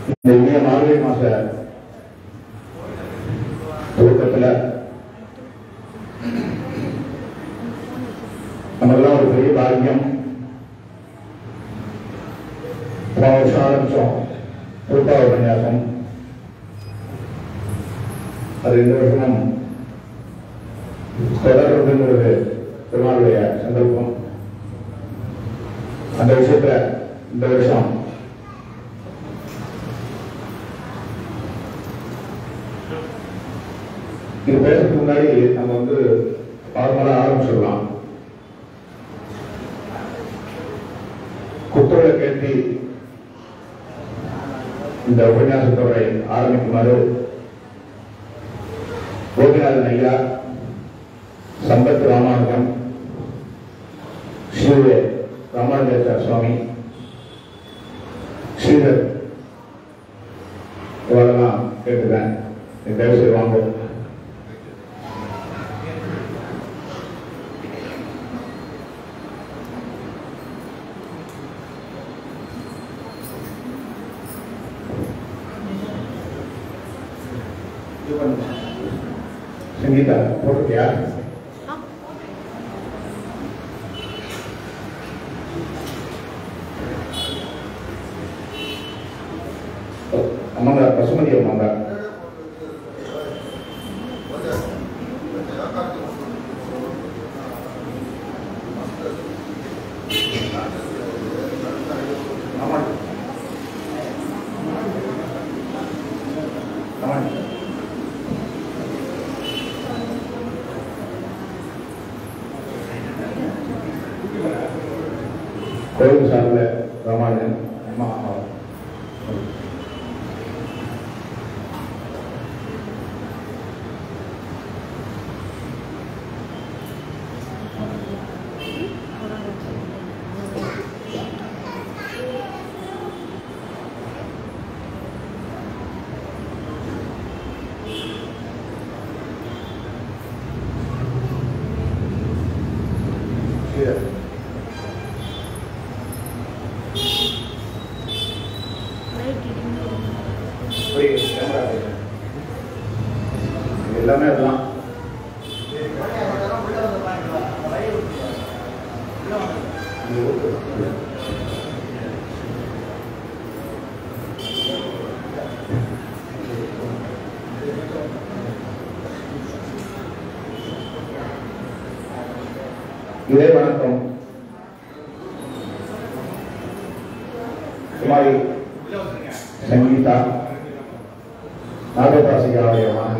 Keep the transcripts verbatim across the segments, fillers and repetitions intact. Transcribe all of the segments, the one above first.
இந்த இனிய மார்கழி மாச துவக்கத்தில் நமக்கெல்லாம் ஒரு பெரிய பாக்கியம். போன வருஷம் ஆரம்பிச்சோம் திருப்பா உபன்யாசம். அது இந்த வருஷமும் தொடர்புங்கிறது பெருமாளுடைய சந்தர்ப்பம். அந்த விஷயத்துல இந்த வருஷம் இது பேசுறதுக்கு முன்னாடி நம்ம வந்து நார்மலா ஆரம்பிச்சிடலாம். குத்தோட கேட்டி இந்த உபன்யாசத்தோரை ஆரம்பிக்குமாறு கோபிநாதன் ஐயா, சம்பத் ராமானுஜம், ஸ்ரீ ராமானுஜாச்சார சுவாமி, ஸ்ரீதர் இவரெல்லாம் கேட்டுக்கிறேன். தயவு செய்து வாங்க. संगीता फोटो क्या अम्मा पसुमती अम्मा கோயில் சார்பில் ராமானுஜன் அம்மா எல்லாமே அதெல்லாம் இதே வணக்கம் குமாரி சங்கீதா நாகபாசிகாவுடைய வாங்கி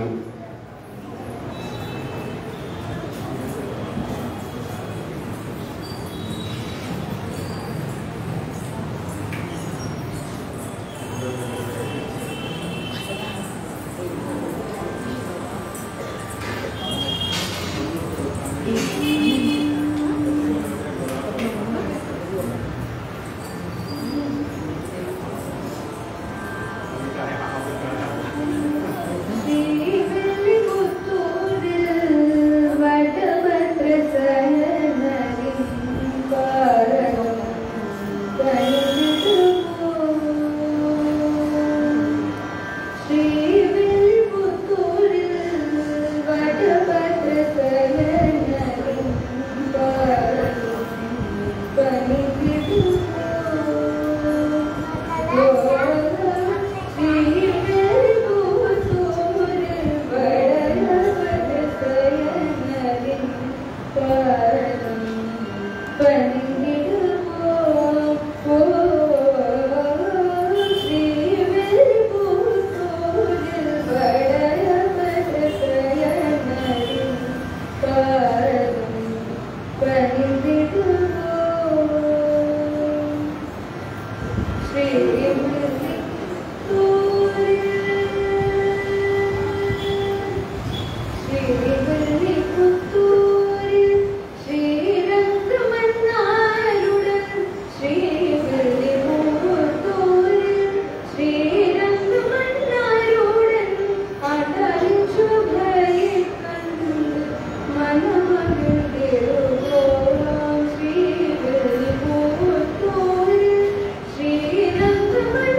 Thank you.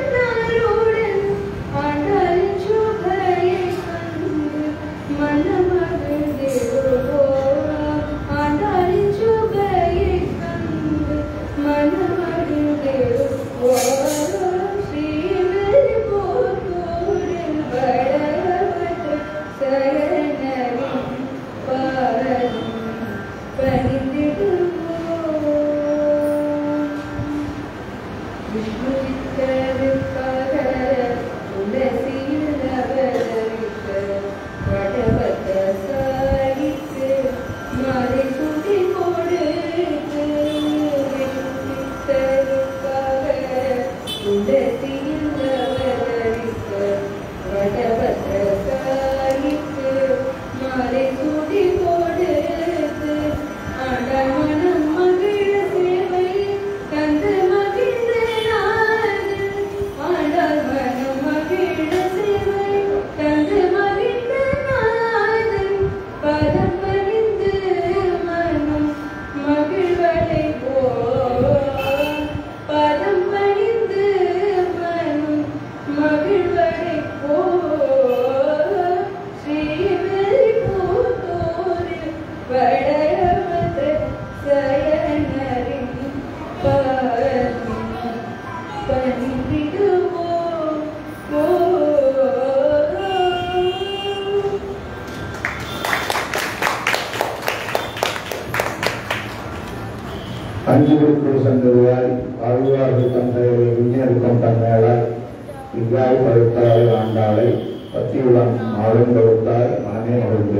அஞ்சுகளுக்கு சந்ததியாய் வாழ்வார்கள் தந்தையை விஞ்ஞானிக்கும் தன்மையாய் இவ்வாறு பழுத்தாய் ஆண்டாளை பத்தியுடன் ஆளுங்கொடுத்தாய் மனமே மகிழ்ந்து.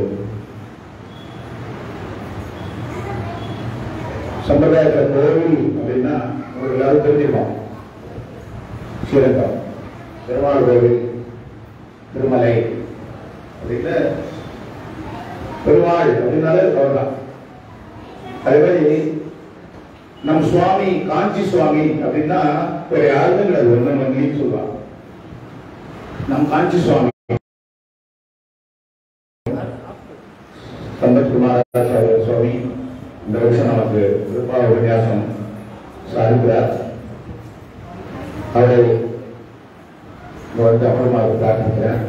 சம்பிரதாயத்தில் கோவில் அப்படின்னா உங்களுக்கு எல்லாரும் தெரிஞ்சுக்கணும். ஸ்ரீரங்கம் பெருமாள் கோவில், திருமலை அப்படின்னு பெருமாள் அப்படின்னாலே அவர்தான். அதே மாதிரி நம் சுவாமி காஞ்சி சுவாமி அப்படின்னா வேற யாருமே கிடையாது, ஒன்னு மங்கிலின்னு சொல்லுவாங்க. நம் காஞ்சி சுவாமி சம்பத் குமாராச்சாரிய சுவாமி இந்த வருஷம் நமக்கு திருப்பா உபன்யாசம் சாதிக்கிறார். அவரை வந்து அப்புறமாக பிரார்த்திக்கிறேன்.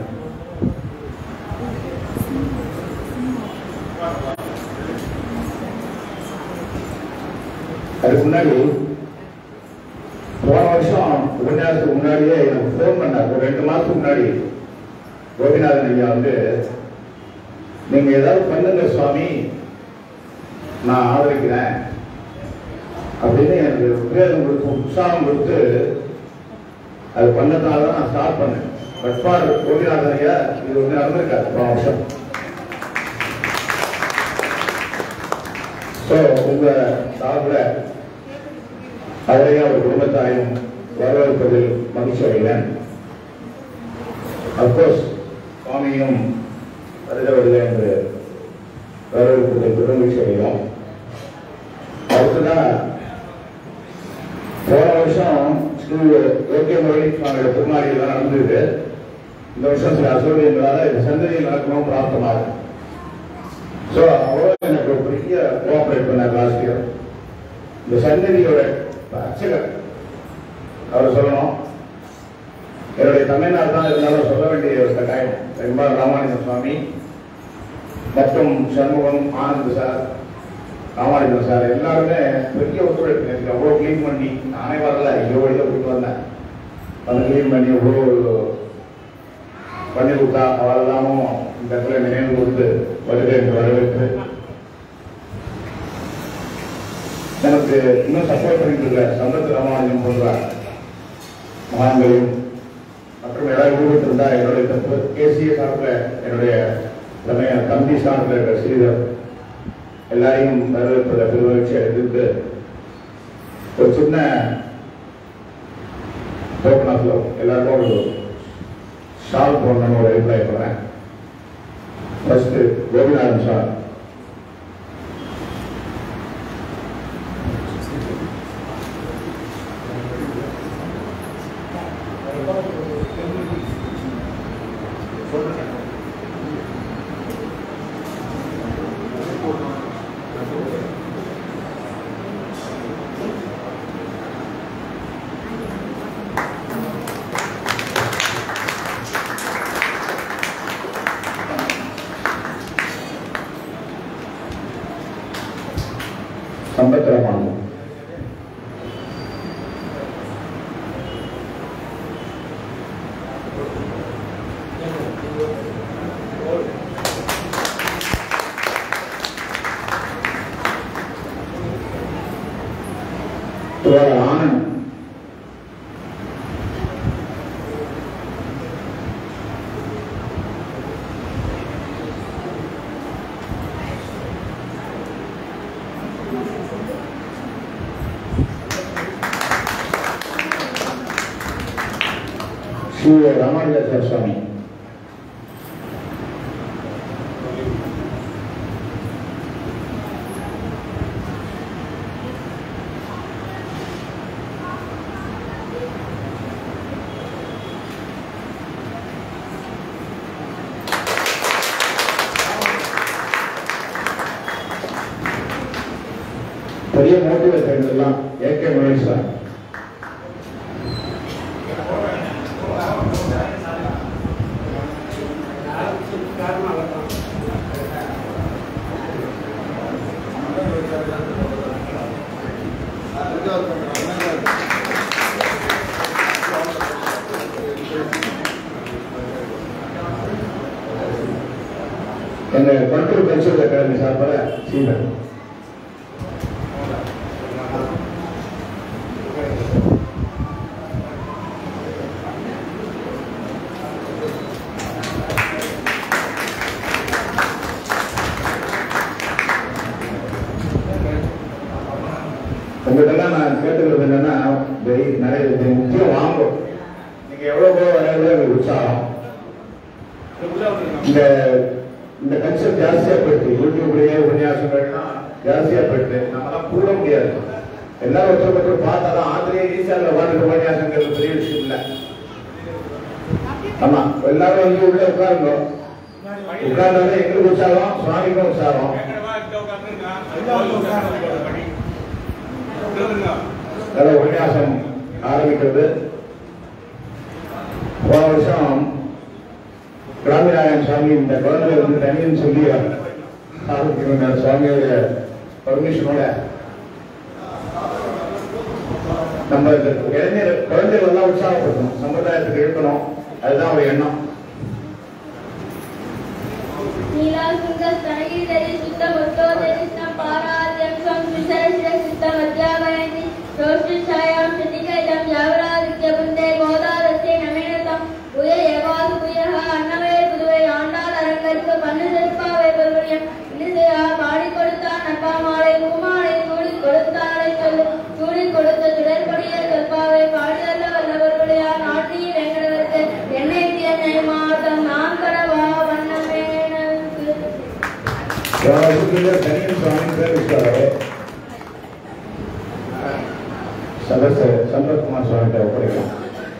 அதுக்கு முன்னாடி போன வருஷம் உபன்யாசத்துக்கு முன்னாடியே எனக்கு போன் பண்ணார். ஒரு ரெண்டு மாசத்துக்கு முன்னாடி கோபிநாதன் ஐயா வந்து நீங்க ஏதாவது பண்ணுங்க சுவாமி, நான் ஆதரிக்கிறேன் அப்படின்னு எனக்கு உத்வேகம் கொடுத்து உற்சாகம் கொடுத்து அது பண்ணதுனால தான் நான் ஸ்டார்ட் பண்ணேன். பட்பார் கோபிநாதன் ஐயா இது வந்து நடந்திருக்காரு போன வருஷம். ஸோ உங்க சார்பில் அவரையும் அவர் குடும்பத்தாரையும் வரவேற்பதில் மகிழ்ச்சி அடைகிறேன். அப்கோர்ஸ் சுவாமியும் வருக வருக என்று வரவேற்பதில் பெருமகிழ்ச்சி அடைகிறோம். அடுத்ததான் போன வருஷம் ஸ்ரீ ஓகே முரளி சுவாமியோட திருமாளிகள் தான் நடந்தது. இந்த வருஷம் சில அசௌகரியங்களால இந்த சந்ததியில் நடக்கணும் பிரார்த்தமாக. ஸோ அவரும் எனக்கு ஒரு பெரிய கோஆபரேட் பண்ணார் லாஸ்ட் இயர். இந்த சந்ததியோட அர்ச்சகர் அவர் சொல்லணும். என்னுடைய தமிழ்நாடு தான் இருந்தாலும் சொல்ல வேண்டிய ஒரு கட்டாயம். பெரும்பாலும் ராமானுஜன் சுவாமி மற்றும் சண்முகம், ஆனந்த் சார், ராமானுஜன் சார் எல்லாருமே பெரிய ஒத்துழைப்பு. எனக்கு அவ்வளோ கிளீன் பண்ணி நானே வரல, எவ்வளோ வழியாக போயிட்டு வந்தேன். வந்து கிளீன் பண்ணி எவ்வளோ பண்ணி கொடுத்தா அவள் எல்லாமும் இந்த இடத்துல நினைவு கொடுத்து வருகை என்று வரவேற்று எனக்கு இன்னும் சப்போர்ட் பண்ணிட்டு இருக்க சம்பத் ராமானுஜம் போன்ற மகான்களையும் மற்றும் ஏதாவது ஈடுபட்டு இருந்தா என்னுடைய தப்பு கேசிய சார்பில் என்னுடைய தம்பி சார்பில் இருக்கிற ஸ்ரீதர் எல்லாரையும் வரவேற்பதை பெருமகிழ்ச்சி அடைந்திருக்கு. ஒரு சின்ன டோக்கன் ஆஃப் லவ் எல்லாருக்கும் ஒரு ஷால் போடணும்னு ஒரு அபிப்பிராயம் போடுறேன். First Gopinathan sir. சம்பத் ராமானுஜம். ஆனந்த் ஸ்ரீ ராமானுஜாச்சாரிய சுவாமி. பெரிய மோட்டிவேஷன் எல்லாம் ஏகே முரளீஸ்வரன். எங்க கண்ட்ரோல் கல்ச்சர் அகாடமி சார்பாக சீனர் உங்கள்கிட்ட நான் கேட்டுக்கிறது என்னன்னா, நிறைய முக்கியம் வாங்கும். நீங்க எவ்வளவு போக வரையில எங்களுக்கு உற்சாகம். இந்த இந்த கல்ச்சர் ஜாஸ்தியா போயிட்டு யூடியூப்லயே உபன்யாசங்கள்லாம் ஜாஸ்தியா போயிட்டு நம்மளாம் கூட முடியாது. எல்லாரும் ஒருத்தர் ஒருத்தர் பார்த்தாதான் ஆத்திரையே ஈஸியாக வாழ்க்கை உபன்யாசங்கள் பெரிய விஷயம் இல்லை. ஆமா, எல்லாரும் வந்து உள்ள உட்காருங்க. உட்கார்ந்தாலும் எங்களுக்கு உற்சாகம், சுவாமிக்கும் உற்சாகம். உபன்யாசம் ஆரம்பிக்கிறது. போன வருஷம் கிராமிநாயகன் சுவாமி இந்த குழந்தை வந்து தனின்னு சொல்லி ஆரம்பிக்கிற சுவாமியோட பர்மிஷனோட நம்ம இளைஞர் குழந்தைகள் எல்லாம் உற்சாகப்படுத்தணும், சம்பிரதாயத்துக்கு எழுப்பணும். அதுதான் ஒரு எண்ணம். பாடி கொடுத்தான் அப்பா மாலை பூமாலை சூடி கொடுத்தாரை சொல்லு சூடி கொடுத்த சுடற்படிய சொற்பாவை பாடுதல்ல வல்லவர்களுடைய நாட்டி வெங்கடவருக்கு என்னை என்னை மாதம் நான் கடவா வண்ணமேனு சதஸ் சந்திரகுமார் சுவாமிகிட்ட ஒப்படைக்கலாம்.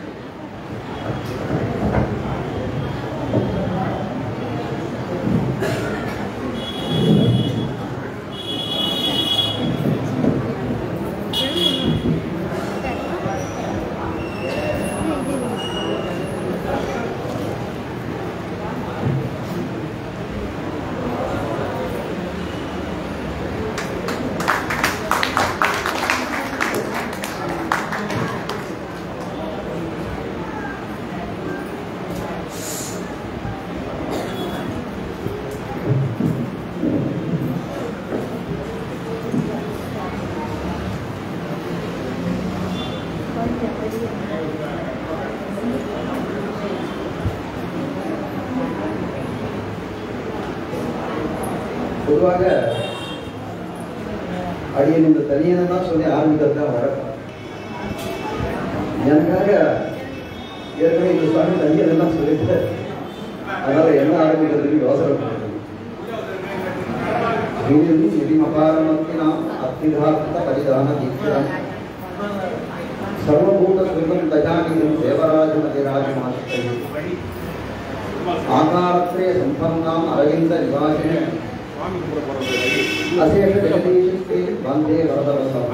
பொதுவாக அடியன் இந்த தனியனை தான் சொல்லி ஆரம்பிக்கிறது தான் வழக்கம். எனக்காக ஏற்கனவே இந்த சுவாமி தனியனை தான் சொல்லிட்டு அதனால என்ன ஆரம்பிக்கிறதுக்கு யோசனை பண்ணுறது. அத்திதார்த்த பரிதான தீட்சிதம் சர்வபூத சுகம் தஜானியும் தேவராஜ அதிராஜமாஸ்தை ஆகாரத்ரே சம்பன்னாம் அரவிந்த நிவாசினே அசேஷ ஜெகதீஷே வந்தே வரதவசம்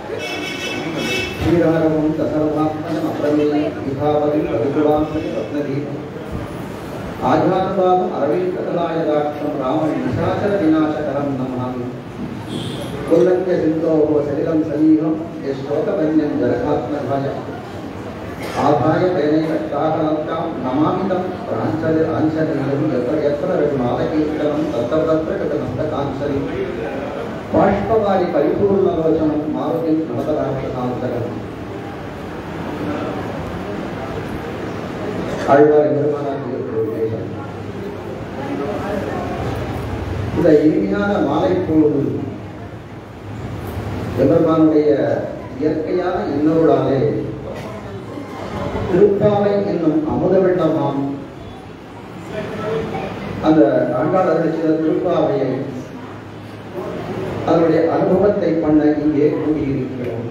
ஸ்ரீராகவம் தசரதாத்மஜம் அப்ரமேய விபாவதி ரகுராமணி ரத்னதீபம் ஆஜானுபாவம் அரவிந்தகலாயதாட்சம் ராம நிசாச்சர விநாசகரம் நமாமி உல்லங்க்ய சிந்தோஹோ சலிலம் சமீகம் யஸ்லோகவன்யம் ஜலகாத்மகாய ஆதாய தேனைவ தாகலத்தாம் நமாமிதம் பிராஞ்சலி ஆஞ்சலியம் யத்ர யத்ர ரகுநாதகீர்த்தனம் தத்ர தத்ர கதநந்த காஞ்சலி பாஷ்பவாரி பரிபூர்ணலோச்சனம் மாருதி நமதராட்சசாந்தரம். ஆழ்வார் பெருமானார் திருப்பேசம் இந்த இனிமையான மாலை பொழுது எம்பெருமானுடைய இயற்கையான இன்னொருடாலே திருப்பாவை என்னும் அமுத வெள்ளமாம் அந்த ஆண்டாள் அருளிச்ச திருப்பாவையை அதனுடைய அனுபவத்தை பண்ண இங்கே கூடியிருக்கிறோம்.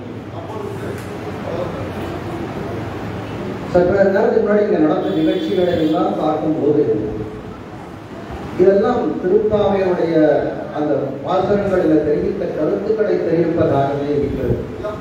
சற்று நேரத்துக்கு முன்னாடி இங்க நடந்த நிகழ்ச்சிகளை எல்லாம் பார்க்கும்போது இதெல்லாம் திருப்பாவையுடைய அந்த வாசகங்களில் தெரிவித்த கருத்துக்களை தெரிவிப்பதாகவே இருக்கிறது.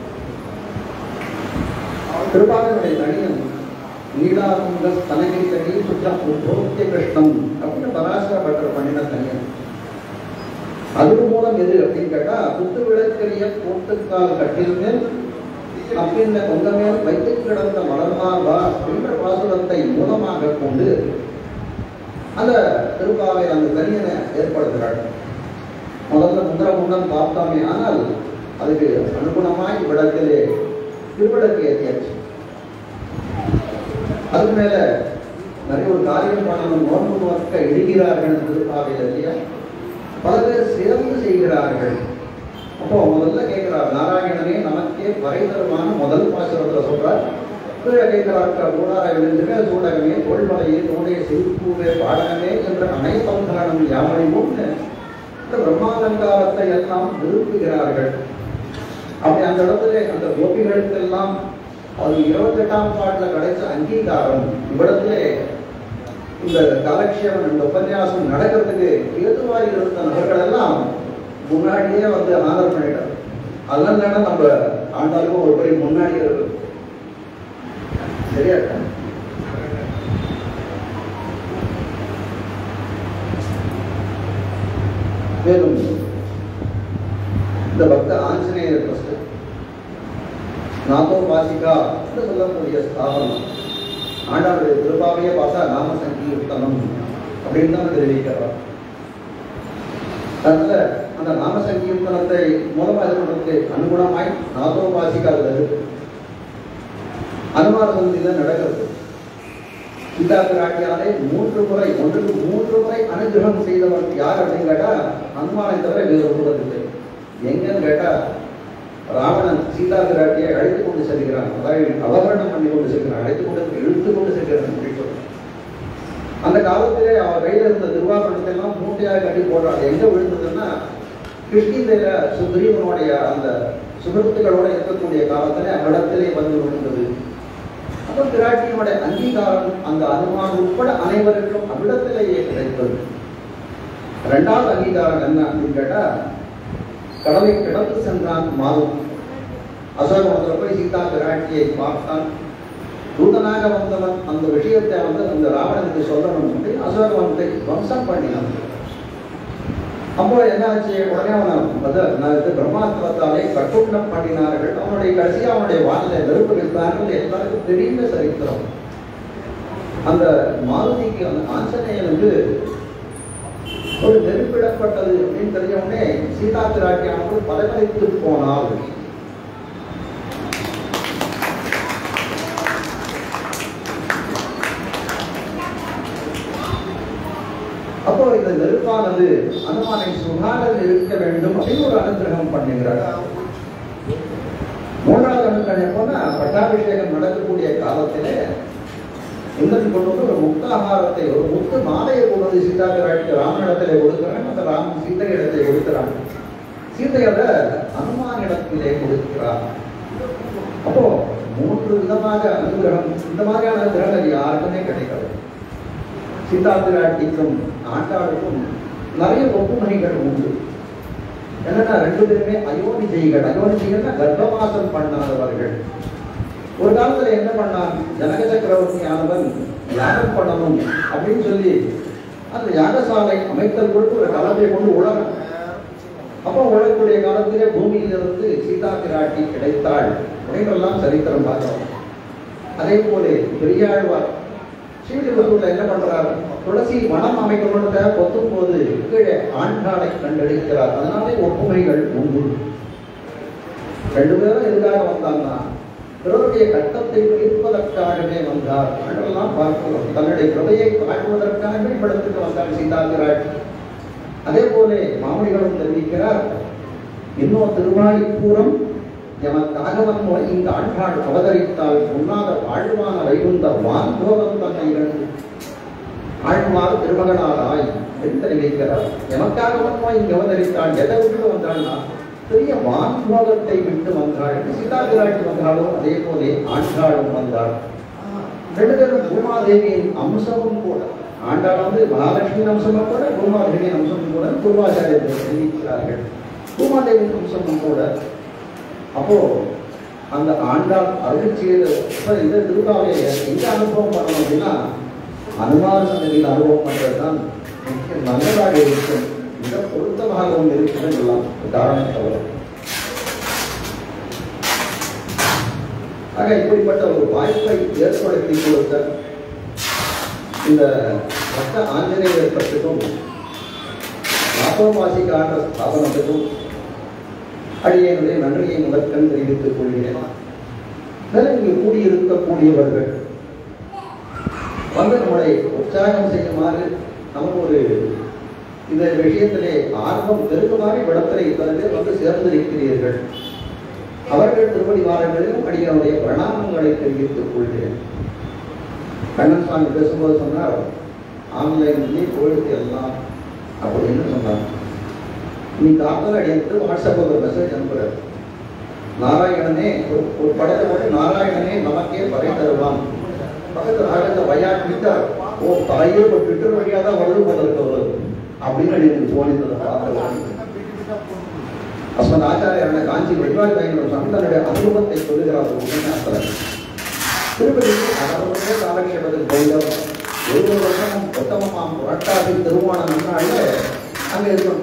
திருப்பாவையுடைய தனியம் நீலாகுங்க தனகை தனி சுற்றம் உத்யோகிய கிருஷ்ணம் அப்படின்னு பராசர பட்டர் பண்ணின தனியம். அது மூலம் எது அப்படின்னு கேட்டா புத்து விளக்கரிய போட்டுக்கால் கட்டில் மேல் அப்படின்ற கொண்ட மேல் வைத்து கிடந்த மலர்மார்பா அப்படின்ற பாசுரத்தை மூலமாக கொண்டு அந்த திருப்பாவை அந்த தனியனை ஏற்படுத்துகிறாள். முதல்ல முந்திர முன்னம் பார்த்தோமே, ஆனால் அதுக்கு அனுகுணமாய் விளக்கிலே திருவிளக்கு ஏற்றியாச்சு. அதுக்கு மேல நிறைய ஒரு காரியம் பண்ணணும், நோன்பு நோக்க இடுகிறார்கள் திருப்பாவையில் இல்லையா, பல பேர் சிறந்து செய்கிறார்கள். அப்போ முதல்ல கேட்கிறார், நாராயணனே நமக்கே பறைதரமான முதல் பாசுரத்துல சொல்றார். கேட்கிறார்கள், ஊடாரை விழுந்துமே சூடகமே தோல்மலையே தோடைய சிறுப்பூவே பாடகமே என்ற அனைத்தம் யாவரையும் இந்த பிரம்மாலங்காரத்தை எல்லாம் விரும்புகிறார்கள். அப்படி அந்த இடத்துல அந்த கோபிகளுக்கெல்லாம் அது இருபத்தி எட்டாம் பாட்டுல கிடைச்ச அங்கீகாரம். இவ்விடத்திலே இந்த காலக்ஷேபம் இந்த உபன்யாசம் நடக்கிறதுக்கு ஏதுவாய் இருந்த நபர்கள் எல்லாம் முன்னாடியே வந்து ஆதரவு பண்ணிட்டார். அதனால நம்ம ஆண்டாளுக்கும் ஒரு படி முன்னாடியே இருக்கு. சரியா? மேலும் இந்த பக்த ஆஞ்சநேயர் ட்ரஸ்ட் நாதோ வாசிகா என்று சொல்லக்கூடிய ஸ்தாபனம் ஆண்டாளுடைய திருப்பாவையே பார்த்தா நாம சங்கீர்த்தனம் அப்படின்னு தான் தெரிவிக்கிறார். அதனால அந்த நாம சங்கீர்த்தனத்தை மூலமாக அனுகுணமாய் நாதோ வாசிகா இருக்கு. அனுமார சந்தியில நடக்கிறது. சீதா பிராட்டியாலே மூன்று முறை ஒன்றுக்கு மூன்று முறை அனுகிரகம் செய்தவர் யார் அப்படின்னு கேட்டா அனுமானை தவிர வேறு ஒருவர் இல்லை. எங்கன்னு கேட்டா ராவணன் சீதா பிராட்டியை அழைத்துக் கொண்டு செல்கிறான், அதாவது அபகரணம் பண்ணி கொண்டு செல்கிறான், அழைத்துக் கொண்டு இழுத்து கொண்டு செல்கிறான். அந்த காலத்திலே அவர் கையில இருந்த திருவாபரணத்தை எல்லாம் மூட்டையாக கட்டி போடுறாங்க. எங்க விழுந்ததுன்னா கிருஷ்ணீந்திர சுக்ரீவனுடைய அந்த சுகத்துகளோட இருக்கக்கூடிய காலத்துல அவ்விடத்திலே வந்து விழுந்தது. அப்ப பிராட்டியினுடைய அங்கீகாரம் அந்த அனுமான் உட்பட அனைவருக்கும் அவ்விடத்திலேயே கிடைத்தது. இரண்டாவது அங்கீகாரம் என்ன அப்படின்னு கேட்டா, கடலை கிடந்து சென்றான் மாதம். அசோகவனத்தில் போய் சீதா பிராட்டியை பார்த்தான். தூதனாக வந்தவன் அந்த விஷயத்தை வந்து அந்த ராவணனுக்கு சொல்லணும் அப்படின்னு அசோகவனத்தை வம்சம் பண்ணினான். அப்போ என்னாச்சு, உடனே அவனை பிரம்மாஸ்திரத்தாலே கட்டுண்டம் பண்ணினார்கள். அவனுடைய கடைசியா அவனுடைய வானிலை நெருப்பு வைத்தார்கள். எல்லாருக்கும் தெரிந்த சரித்திரம். அந்த மாருதிக்கு அந்த ஆஞ்சநேயனுக்கு ஒரு நெருப்பிடப்பட்டது அப்படின்னு தெரிஞ்ச உடனே சீதா பிராட்டியானது பதவித்து போனால். அப்போ இந்த நெருப்பானது அனுமானை சுகாரில் இருக்க வேண்டும் அப்படின்னு ஒரு அனுகிரகம் பண்ணுகிறார். மூன்றாவது அனுகிரகம் எப்போன்னா, பட்டாபிஷேகம் நடக்கக்கூடிய காலத்திலே இந்திரன் கொண்டு வந்து ஒரு முக்தாகாரத்தை ஒரு முத்து மாலையை கொண்டு வந்து சீதா பிராட்டி ராமனிடத்திலே கொடுக்கிறான். அந்த ராமன் சீதை இடத்தை கொடுக்கிறான். சீதையோட அனுமான இடத்திலே கொடுக்கிறார். அப்போ மூன்று விதமாக அனுகிரகம், இந்த மாதிரியான அனுகிரகம் யாருக்குமே கிடைக்காது. சீதா பிராட்டிக்கும் ஆண்டாளுக்கும் நிறைய ஒப்புமைகள் உண்டு. என்னன்னா ரெண்டு பேருமே அயோனிஜைகள். அயோனிஜைகள்னா கர்ப்பவாசம் பண்ணாதவர்கள். ஒரு காலத்துல என்ன பண்ணான், ஜனக சக்கரவர்த்தியானவன் யாகம் பண்ணணும் அப்படின்னு சொல்லி அந்த யாகசாலை அமைத்தல் கொடுத்து ஒரு கலப்பையை கொண்டு உழறான். அப்போ உழக்கூடிய காலத்திலே பூமியிலிருந்து சீதா பிராட்டி கிடைத்தாள் அப்படின்றெல்லாம் சரித்திரம் பார்க்கிறோம். அதே போல பெரியாழ்வார் ஸ்ரீவில்லிபுத்தூர்ல என்ன பண்றாரு, துளசி வனம் அமைக்கப்பட்ட கொத்தும் போது கீழே ஆண்டாளை கண்டெடுக்கிறார். அதனாலே ஒப்புமைகள் உண்டு. ரெண்டு பேரும் எதுக்காக வந்தாங்கன்னா பிறருடைய கட்டத்தை தீர்ப்பதற்காகவே வந்தார் என்றெல்லாம் பார்க்கிறோம். தன்னுடைய கிருபையை காட்டுவதற்காகவே படத்துக்கு வந்தார் சீதா பிராட்டி. அதே போல மாமனிகளும் தெரிவிக்கிறார், இன்னும் திருவாய்ப்பூரம் எமக்காக வந்தோம் இந்த ஆண்டாள் அவதரித்தால் உண்ணாத வாழ்வான வைகுந்த வான்போகம் தன்னை இழந்து ஆழ்வார் திருமகனாராய் என்று தெரிவிக்கிறார். எமக்காக வந்தோம் இங்கு அவதரித்தாள் எதை விட்டு வந்தாள்னா பெரிய வான்போகத்தை விட்டு வந்தாள். சீதா பிராட்டி வந்தாலும் அதே போலே ஆண்டாளும் வந்தாள். ரெண்டு பேரும் பூமாதேவியின் அம்சமும் கூட. ஆண்டாள் வந்து மகாலட்சுமியின் அம்சமும் கூட, பூமாதேவியின் அம்சமும் கூட பூர்வாச்சாரியர்கள் தெரிவிக்கிறார்கள். பூமாதேவியின் அம்சமும் கூட. அப்போ அந்த ஆண்டாள் அருள் செய்த இந்த திருவிழாவை எங்க அனுபவம் பண்ணணும் அப்படின்னா அனுமான சன்னதியில் அனுபவம் பண்றதுதான் நல்லதாக இருக்கும், மிக பொருத்தமாகவும் இருக்குன்னு சொல்லலாம். காரணம் தவிர ஆக இப்படிப்பட்ட ஒரு வாய்ப்பை ஏற்படுத்தி கொடுத்த இந்த பக்த ஆஞ்சநேயர் பற்றுக்கும் நாப்பவாசிக்கான ஸ்தாபனத்துக்கும் அடியனுடைய நன்றியை முதற்கண் தெரிவித்துக் கொள்கிறேன். மேலும் இங்கு கூடியிருக்கக்கூடியவர்கள் வந்து நம்மளை உற்சாகம் செய்யுமாறு நமக்கு ஒரு இந்த விஷயத்திலே ஆர்வம் பெருகுமாறு இடத்திலே இத்தனை பேர் வந்து சேர்ந்திருக்கிறீர்கள். அவர்கள் திருவடி வாரங்களிலும் அடியனுடைய பிரணாமங்களை தெரிவித்துக் கொள்கிறேன். கண்ணன் சுவாமி பேசும்போது சொன்னார், ஆன்லைன்லேயே போயிடுத்து எல்லாம் அப்படின்னு சொன்னார். நீ காப்பல் அடியனுக்கு வாட்ஸ்அப்பில் ஒரு மெசேஜ் அனுப்புறார். நாராயணனே ஒரு படத்தை போட்டு நாராயணனே நமக்கே பறை தருவான். பக்கத்தில் ஆகத்த வையாட்டிட்டார். ஓ தலையே ஒரு ட்விட்டர் வழியாக தான் வருது போல இருக்க அப்படின்னு அடியனுக்கு தோணித்ததை பார்த்து அஸ்மத் ஆச்சாரியான காஞ்சி வெட்வாய் பயணம் சந்தனுடைய அனுபவத்தை சொல்லுகிறார். உபன்யாசத்தில் திருப்பதி அவருடைய காலக்ஷேபத்தில் போயிடும் ஒரு வருஷமும் உத்தமமாம் புரட்டாதி திருவோண நன்னாளில் அங்கே இருக்கணும்.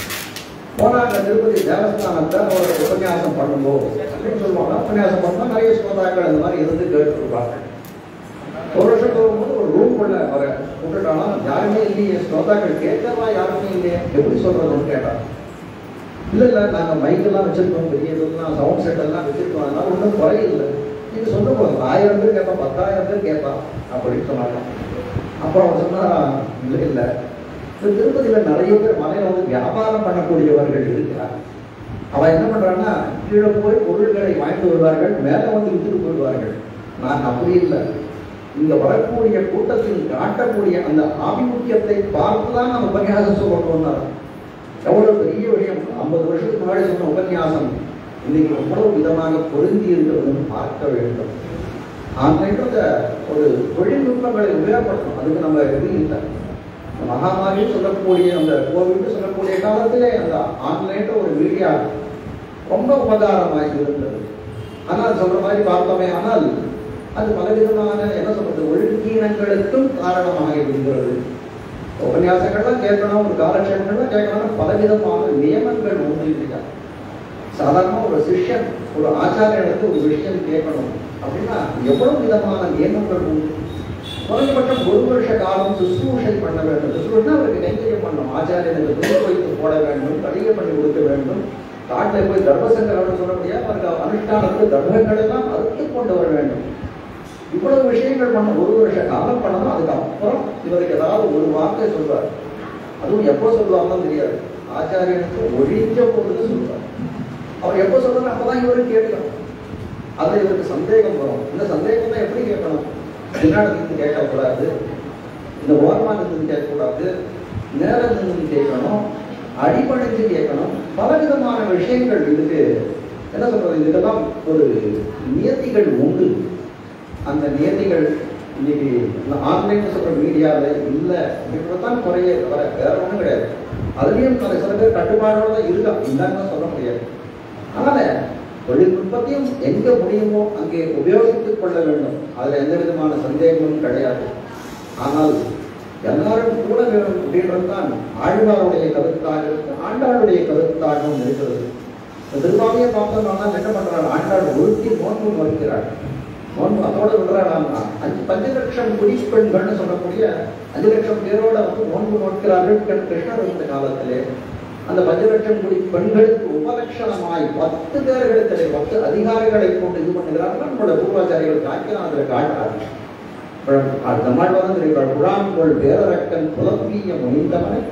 போனாங்க திருப்பதி தேவஸ்தானத்தை ஒரு உபன்யாசம் பண்ணும்போது அப்படின்னு சொல்லுவாங்க. உபன்யாசம் பண்ணால் நிறைய ஸ்ரோதாக்கள் அந்த மாதிரி இருந்து கேட்டுருப்பாங்க. ஒரு வருஷம் போகும்போது ஒரு ரூம் உள்ள வர விட்டுட்டானா யாருமே இல்லையே, ஸ்ரோதாக்கள் கேட்கறவா யாருமே இல்லையே, எப்படி சொல்றதுன்னு கேட்டாங்க. இல்லை இல்லை நாங்கள் மைக்கெல்லாம் வச்சுருக்கோம், பெரிய இதெல்லாம் சவுண்ட் செட்டெல்லாம் வச்சுருக்கோம், அதனால ஒன்றும் குறையில்லை. நீங்கள் சொல்ல போதும் ஆயிரம் பேர் கேட்பான், பத்தாயிரம் பேர் கேட்பான் அப்படின்னு சொன்னாங்க. அப்புறம் அவன் சொன்னால் இல்லை இல்லை இந்த திருப்பதியில் நிறைய பேர் மலையில் வந்து வியாபாரம் பண்ணக்கூடியவர்கள் இருக்கிறார். அவன் என்ன பண்ணுறான்னா கீழே போய் பொருள்களை வாங்கிட்டு வருவார்கள், மேலே வந்து விற்றுட்டு போயிடுவார்கள். நான் அப்படி இல்லை, இங்கே வரக்கூடிய கூட்டத்தில் காட்டக்கூடிய அந்த ஆபிமுக்கியத்தை பார்த்து தான் நம்ம உபன்யாசம் சொல்லணும்னார். எவ்வளவு பெரிய விஷயம், ஐம்பது வருஷத்துக்கு முன்னாடி சொன்ன உபன்யாசம் இன்னைக்கு எவ்வளவு விதமாக பொருந்தி இருக்கிறதுன்னு பார்க்க வேண்டும். ஆன்லைன்றத ஒரு தொழில்நுட்பங்களை உபயோகப்படுத்தணும். அதுக்கு நம்ம எதுவும் இல்லை. மகாமாரி சொல்லக்கூடிய அந்த கோவிட் சொல்லக்கூடிய காலத்திலே அந்த ஆன்லைன்ற ஒரு மீடியா ரொம்ப உபகாரமாக இருந்தது. ஆனால் சொல்ற மாதிரி பார்த்தோமே ஆனால் அது பலவிதமான என்ன சொல்றது ஒழுங்கீனங்களுக்கும் காரணமாக இருக்கிறது. உபன்யாசங்கள்லாம் கேட்கணும், ஒரு காலட்சேபங்கள்லாம் கேட்கணும், பலவிதமான நியமங்கள் ஒன்று இல்லையா. சாதாரணமாக ஒரு சிஷ்யன் ஒரு ஆச்சாரியனுக்கு ஒரு விஷயம் கேட்கணும் அப்படின்னா எவ்வளவு விதமான நியமங்கள் உண்டு. குறைந்தபட்சம் ஒரு வருஷ காலம் சுசுரூஷை பண்ண வேண்டும். சுசுரூஷா அவருக்கு கைங்கரியம் பண்ணணும். ஆச்சாரியனுக்கு துணி வைத்து போட வேண்டும், கடிகை பண்ணி கொடுக்க வேண்டும். காட்டில் போய் தர்மசங்கர் சொல்ல முடியாது, அவருக்கு அனுஷ்டானத்துக்கு தர்மங்கள் எல்லாம் அறுத்து கொண்டு வர வேண்டும். இவ்வளவு விஷயங்கள் பண்ண ஒரு வருஷ காலம் பண்ணணும். அதுக்கப்புறம் இவருக்கு ஏதாவது ஒரு வார்த்தை சொல்வார். அதுவும் எப்போ சொல்லுவாங்கன்னு தெரியாது. ஆச்சாரியனுக்கு ஒழிஞ்ச பொழுது சொல்வார். அவர் எப்போ சொல்றாரு அப்பதான் இவருக்கு கேட்கணும். அது இவருக்கு சந்தேகம் வரும். இந்த சந்தேகம் தான் எப்படி கேட்கணும்? பின்னாடி கேட்கக்கூடாது, இந்த ஓரமாக இருந்து கேட்கக்கூடாது, நேரம் இருந்து கேட்கணும், அடிப்படைஞ்சு கேட்கணும். பலவிதமான விஷயங்கள் இதுக்கு என்ன சொல்றது, இதுக்கெல்லாம் ஒரு நியதிகள் உண்டு. அந்த நியதிகள் இன்னைக்கு ஆன்லைன் சொல்ற மீடியாவில் இல்லை அப்படின்றதான் குறைய வர வேற ஒன்றும் கிடையாது. அதுலேயும் சில பேர் கட்டுப்பாடோட தான் இருக்கா, இல்லைன்னு சொல்ல முடியாது. அதனால தொழில்நுட்பத்தையும் எங்க முடியுமோ அங்கே உபயோகித்துக் கொள்ள வேண்டும். அதுல எந்த விதமான சந்தேகமும் கிடையாது. ஆனால் எல்லாரும் கூட வேணும் அப்படின்றதுதான் ஆழ்வாருடைய கருத்தாக இருக்கு, ஆண்டாளுடைய கருத்தாகவும் இருக்கிறது. திருவாமியை பார்த்தோம்னா என்ன பண்றாரு, ஆண்டாள் ஒழுக்கி நோன்பு வருகிறாள். நோன்பு அதோட விடுறாளான்னா அஞ்சு பஞ்ச லட்சம் குடிப்பெண்கள்னு சொல்லக்கூடிய அஞ்சு லட்சம் பேரோட வந்து நோன்பு நோக்கிறார்கள் கிருஷ்ணர் இருந்த காலத்திலே. அந்த பஞ்ச லட்சம் குடி பெண்களுக்கு உபலட்சணமாய் பத்து பேர்களுக்கு பத்து அதிகாரிகளை கொண்டு இது பண்ணுகிறார்கள். நம்மளோட பூர்வாச்சாரிகள் காய்க்கலாம் அதில் காட்டுறாங்க. நம்மாழ்வாதான் தெரிவிக்கிறார், புறாங்கோள் வேரரக்கன் புலப்பிய முனிந்தவனை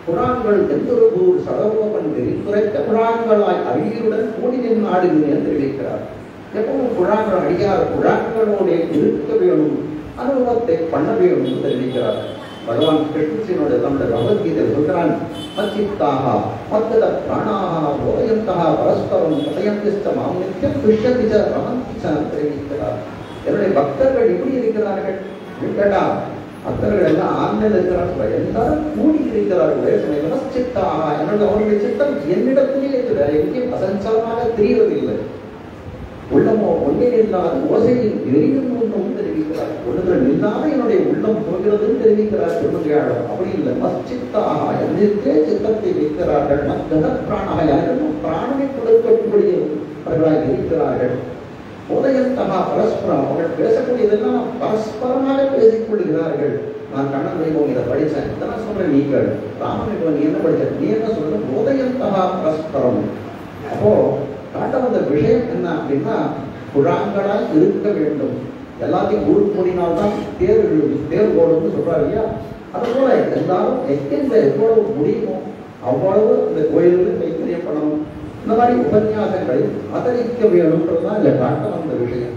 புறான்கள் தென்துருபூர் சடகோபன் குறைத்த புறான்களாய் அழியுடன் கூடி நின்று ஆடுகிறேன் என்று தெரிவிக்கிறார். எப்பவும் புறான்கள் அடியார் புறான்களோட இருக்க வேணும், அனுபவத்தை பண்ண வேணும் என்று தெரிவிக்கிறார். பகவான் கிருஷ்ணனுடைய தன்னுடைய பகவத்கீதை சொல்கிறான், மச்சித்தாக மத்தத பிராணாக போதயந்தக பரஸ்பரம் கதையந்திஷ்ட மாம் நித்தியம் துஷ்யந்திச்ச ரமந்திச்ச தெரிவிக்கிறார். என்னுடைய பக்தர்கள் எப்படி இருக்கிறார்கள் கேட்டா, பக்தர்கள் எல்லாம் ஆன்மீக இருக்கிறார்கள், எல்லாரும் கூடி இருக்கிறார்கள். மச்சித்தாக என்னுடைய அவருடைய சித்தம் என்னிடத்திலே இருக்கிறார், எங்கேயும் அசஞ்சலமாக தெரியவதில்லை. உள்ளமோ ஒன்றில் இல்லாத ஓசையில் எரியும் ஒன்றும் தெரிவிக்கிறார். ஒன்றுகள் இல்லாத என்னுடைய உள்ளம் போகிறதுன்னு தெரிவிக்கிறார் திருமங்கையாளர். அப்படி இல்லை, மஸ்சித்தாக என்றே சித்தத்தை வைக்கிறார்கள். மத்த பிராணாக யாரும் பிராணனை கொடுக்கக்கூடியவர்களாக இருக்கிறார்கள். உதயந்தகா பரஸ்பரம் அவர்கள் பேசக்கூடியதெல்லாம் பரஸ்பரமாக பேசிக் கொள்கிறார்கள். நான் கண்ணன் வைபவம் இதை படித்தேன், இதெல்லாம் சொல்றேன். நீங்கள் ராமன் நீ என்ன படிச்ச, நீ என்ன சொல்ற? உதயந்தகா பரஸ்பரம். அப்போ காட்ட வந்த விஷயம் என்ன அப்படின்னா, புறாங்களால் இருக்க வேண்டும். எல்லாத்தையும் ஊருக்கு மூடினால்தான் தேர் தேர் ஓடுன்னு சொல்றாரு இல்லையா? அதுபோல எல்லாரும் எந்த எவ்வளவு முடியுமோ அவ்வளவு இந்த கோயில்கள் கைத்தறிய பண்ணணும். இந்த மாதிரி உபன்யாசங்களை ஆதரிக்க வேணும்ன்றதுதான் இல்லை காட்ட வந்த விஷயம்.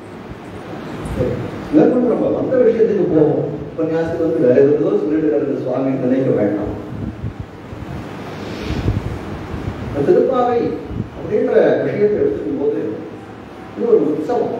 மேற்கொண்டு நம்ம வந்த விஷயத்துக்கு போவோம். உபன்யாசத்துக்கு வந்து வேற எதுவும் சொல்லிட்டு சுவாமி நினைக்க வேண்டாம். திருப்பாவை அப்படின்ற விஷயத்தை எடுத்துக்கும் போது இது ஒரு உற்சவம்.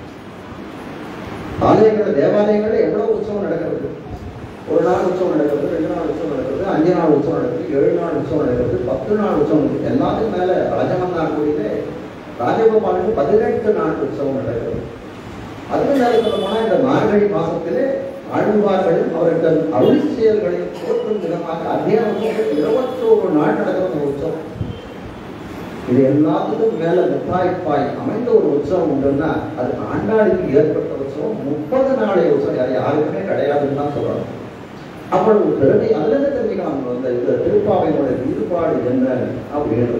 ஆலயங்கள் தேவாலயங்கள்ல எவ்வளவு உற்சவம் நடக்கிறது. ஒரு நாள் உற்சவம் நடக்கிறது, ரெண்டு நாள் உற்சவம் நடக்கிறது, அஞ்சு நாள் உற்சவம் நடக்கிறது, ஏழு நாள் உற்சவம் நடக்கிறது, பத்து நாள் உற்சவம் நடக்குது. எல்லாத்துக்கும் மேல ராஜமன்னார் கோயிலே ராஜகோபாலுக்கு பதினெட்டு நாள் உற்சவம் நடக்கிறது. அதுக்கு மேல சொல்ல போனா இந்த மார்கழி மாசத்திலே ஆழ்வார்களும் அவர்கள் அருள் செயல்களையும் போற்றும் விதமாக அத்தியாவசியம் இருபத்தோரு நாள் நடக்கிற உற்சவம். இது எல்லாத்துக்கும் மேல முத்தாய்ப்பாய் அமைந்த ஒரு உற்சவம் உண்டுன்னா அது ஆண்டாளுக்கு ஏற்பட்ட உற்சவம். முப்பது நாளைய உற்சவம் யார் யாருக்குமே கிடையாதுன்னு தான் சொல்லணும். அவ்வளவு பெருமை. அதுல இருந்து தெரிஞ்சுக்கலாம் அந்த இந்த திருப்பாவையினுடைய ஈடுபாடு என்ன அப்படின்னு.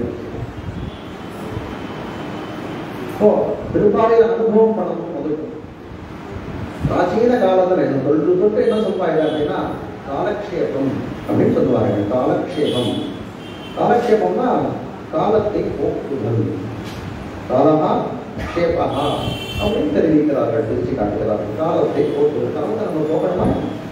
இப்போ திருப்பாவையை அனுபவம் பண்ணணும். முதல் பிராச்சீன காலத்துல என்ன தொன்று தொட்டு என்ன சொல்லுவாங்க அப்படின்னா காலக்ஷேபம் அப்படின்னு சொல்லுவாங்க. காலக்ஷேபம் காலக்ஷேபம்னா காலத்தை போக்குதல். காலமா க்ஷேபகா அப்படின்னு தெரிவிக்கிறார்கள், பிரிச்சு காட்டுகிறார்கள். காலத்தை போக்குதல். காலத்தை நம்ம போகணுமா?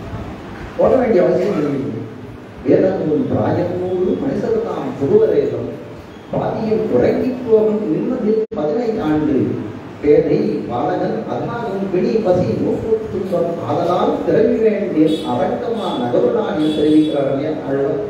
போட வேண்டிய அவசியம் இல்லை. வேதநூல் பிராயநூறு மனிதர்தாம் புதுவரேதம் பாதியில் உறங்கி போகும் நிம்மதியில் பதினைந்து ஆண்டு பேதை பாலகன் அதாகும் பிடி பசி மூக்குத்துன்பம் ஆதலால் திறவி வேண்டிய அரங்கமா நகருடாக தெரிவிக்கிறார்கள் அழ்வர்.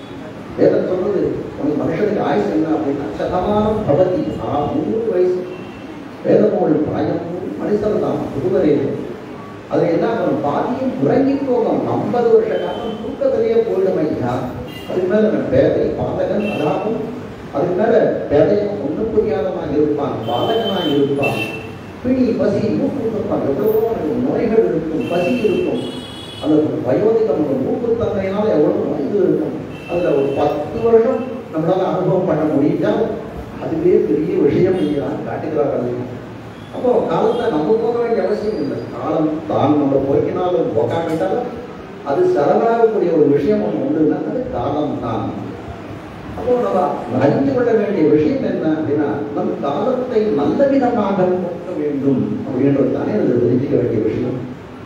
வேதம் சொல்றது உனக்கு மனுஷனுக்கு ஆயுசு என்ன அப்படின்னா சதமானம் பவதி ஆ நூறு வயசு. வேதமோடு பிராயம் மனுஷன் தான் புதுவரேதம். அது என்ன ஆகும்? பாதியும் உறங்கி போகும். ஐம்பது வருஷ காலம் தூக்கத்திலேயே போயிடும் ஐயா. அதுக்கு மேல பேதை பாலகன் அதாகும். அதுக்கு மேல பேதையும் ஒன்றும் புரியாதவனாக இருப்பான், பாலகனாக இருப்பான். பிடி பசி மூக்கு இருப்பான். எவ்வளவோ நோய்கள் இருக்கும், பசி இருக்கும். அந்த வயோதிகம் மூக்கு தன்மையினால் எவ்வளவு வயது இருக்கும். அதுல ஒரு பத்து வருஷம் நம்மளால அனுபவம் பண்ண முடிஞ்சால் அதுவே பெரிய விஷயம் இல்லையான்னு காட்டுகிறார்கள். அப்போ காலத்தை நம்ம போக வேண்டிய அவசியம் இல்லை. காலம் தான் நம்ம போக்கினாலும் போக்காவிட்டாலும் அது செலவாகக்கூடிய ஒரு விஷயம் ஒன்று உண்டுன்னா அது காலம் தான். அப்போ நம்ம அறிந்து கொள்ள வேண்டிய விஷயம் என்ன அப்படின்னா நம் காலத்தை நல்ல விதமாக போக்க வேண்டும் அப்படின்றது தானே அது தெரிஞ்சுக்க வேண்டிய விஷயம்.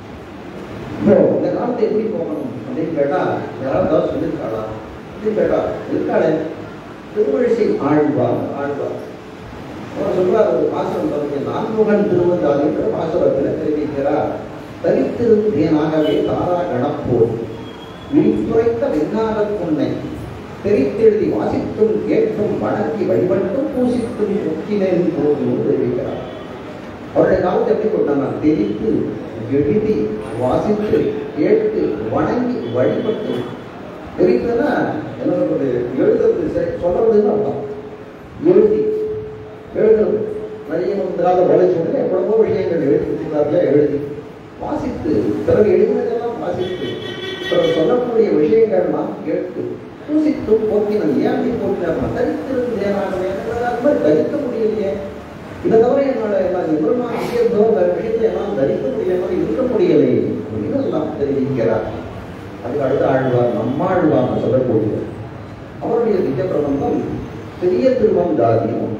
இப்போ இந்த காலத்தை எப்படி போகணும் அப்படின்னு கேட்டா யாராவது சொல்லியிருக்காளா அப்படின்னு கேட்டா இருக்காளே. திருவழிசை ஆழ்வார் ஆழ்வார் அவர் சொல்றார் ஒரு பாசுரம் பாருங்க. நான்முகன் திருவந்தாள் என்ற பாசுரத்தில் தெரிவிக்கிறார். தரித்திருந்தேனாகவே தாரா கணப்போர் விழித்துரைத்த வெண்ணாக பொன்னை தெரித்தெழுதி வாசித்தும் கேட்டும் வணங்கி வழிபட்டும் பூசித்தும் முக்கினேன் போது தெரிவிக்கிறார். அவருடைய காலத்தை எப்படி போட்டாங்க? தெரித்து எழுதி வாசித்து கேட்டு வணங்கி வழிபட்டு. தெரித்துன்னா என்ன சொல்றது? எழுதுறது சொல்றதுன்னு அர்த்தம். எழுதி எழுதுறது நிறைய முந்திராத வலை சொல்லி எவ்வளவோ விஷயங்கள் எழுதி வச்சுக்கிறார்களே. எழுதி வாசித்து பிறகு எழுதினதெல்லாம் வாசித்து பிறகு சொல்லக்கூடிய விஷயங்கள்லாம் கேட்டு பூசித்தும் போக்கினன். ஏன் அப்படி போக்கினா தரித்திருந்தேனாகவே அது மாதிரி தரிக்க முடியலையே. இதை தவிர என்னோட நான் எவ்வளோ விஷயத்தோ வேறு விஷயத்தை எல்லாம் தரிக்க முடியாமல் இருக்க முடியலையே அப்படின்னு எல்லாம் தெரிவிக்கிறார். அதுக்கு அடுத்த ஆழ்வார் நம்மாழ்வார்னு சொல்லக்கூடியது. அவருடைய திவ்ய பிரபந்தம் பெரிய திருவந்தாதியம்.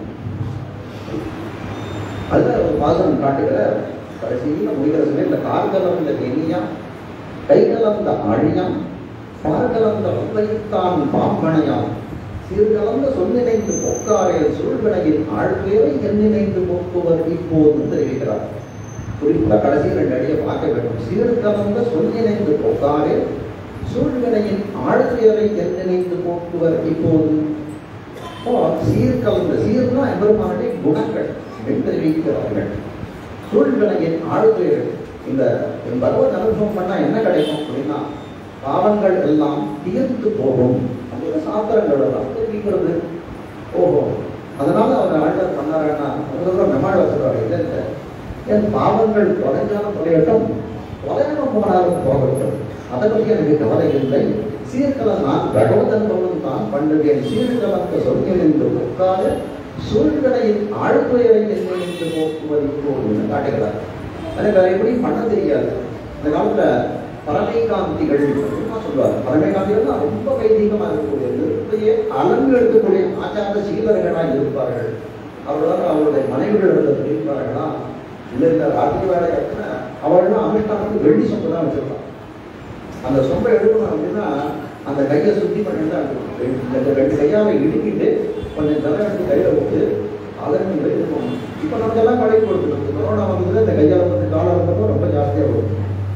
அதுல ஒரு பாசனம் காட்டுகிற கடைசியில் முடிகிற சமயம் இந்த கார்கலந்த கெனியா கைகலந்த ஆழியாம் பார்கலந்த வந்தைத்தான் பாம்பனையாம் சீர்கலந்த சொன்னிணைந்து போக்காரையில் சூழ்வினையின் ஆழ்வேரை எண்ணிணைந்து போக்குவர் இப்போது தெரிவிக்கிறார். குறிப்பிட்ட கடைசி ரெண்டு அடியை பார்க்க வேண்டும். சீர்கலந்த சொன்னிணைந்து போக்காரே சூழ்வினையின் ஆழ்வேரை எண்ணிணைந்து போக்குவர் இப்போது. சீர்கலந்த சீர்னா எம்பெருமானுடைய குணங்கள் தெரிவிக்கிறார்கள். சூழ்வினையின் ஆழ்வேரை இந்த பகவத் அனுபவம் பண்ணா என்ன கிடைக்கும் அப்படின்னா பாவங்கள் எல்லாம் தீர்த்து போகும் அப்படின்னு சாத்திரங்கள் எல்லாம் தெரிவிக்கிறது. ஓஹோ, அதனால அவர் ஆழ்வார் பண்ணாருன்னா அதுக்கப்புறம் நம்மாழ்வார் சொல்றாரு, இல்லை இல்லை என் பாவங்கள் தொலைஞ்சாலும் தொலையட்டும், தொலையாம போனாலும் போகட்டும், அதை பற்றி எனக்கு கவலை இல்லை. சீர்கலம் நான் பகவத் அனுபவம் தான் பண்ணுவேன். சீர்கலந்த சொல்லிருந்து உட்கார சூழ்நிலையின் ஆழ்துயரை என்று போக்குவது இப்போது காட்டுகிறார். எனக்கு அதை எப்படி பண்ண தெரியாது. இந்த காலத்துல பரமைகாந்திகள் சொல்லுவார். பரமைகாந்திகள் தான் ரொம்ப வைதிகமா இருக்கக்கூடியது. இப்படியே அலங்கு எடுக்கக்கூடிய ஆச்சார சீலர்களாக இருப்பார்கள். அவர்களால் அவருடைய மனைவிகள் இருப்பார்களா இல்லை இந்த ராத்திரி வேலை கட்டின அவர்கள்லாம் அனுஷ்டானத்துக்கு வெள்ளி சொம்பு தான் வச்சிருப்பாங்க. அந்த சொம்பை எடுக்கணும் அப்படின்னா அந்த கையை சுத்தி பண்ணிட்டு அந்த ரெண்டு கையாவை இடுக்கிட்டு கொஞ்சம் ஜலம் எடுத்து கையில போட்டு அதற்கு எடுக்கணும். இப்ப நம்ம எல்லாம் பழகி கொடுக்கணும். கொரோனா வந்தது இந்த கையால வந்து காலம் வந்தப்போ ரொம்ப ஜாஸ்தியா வரும்.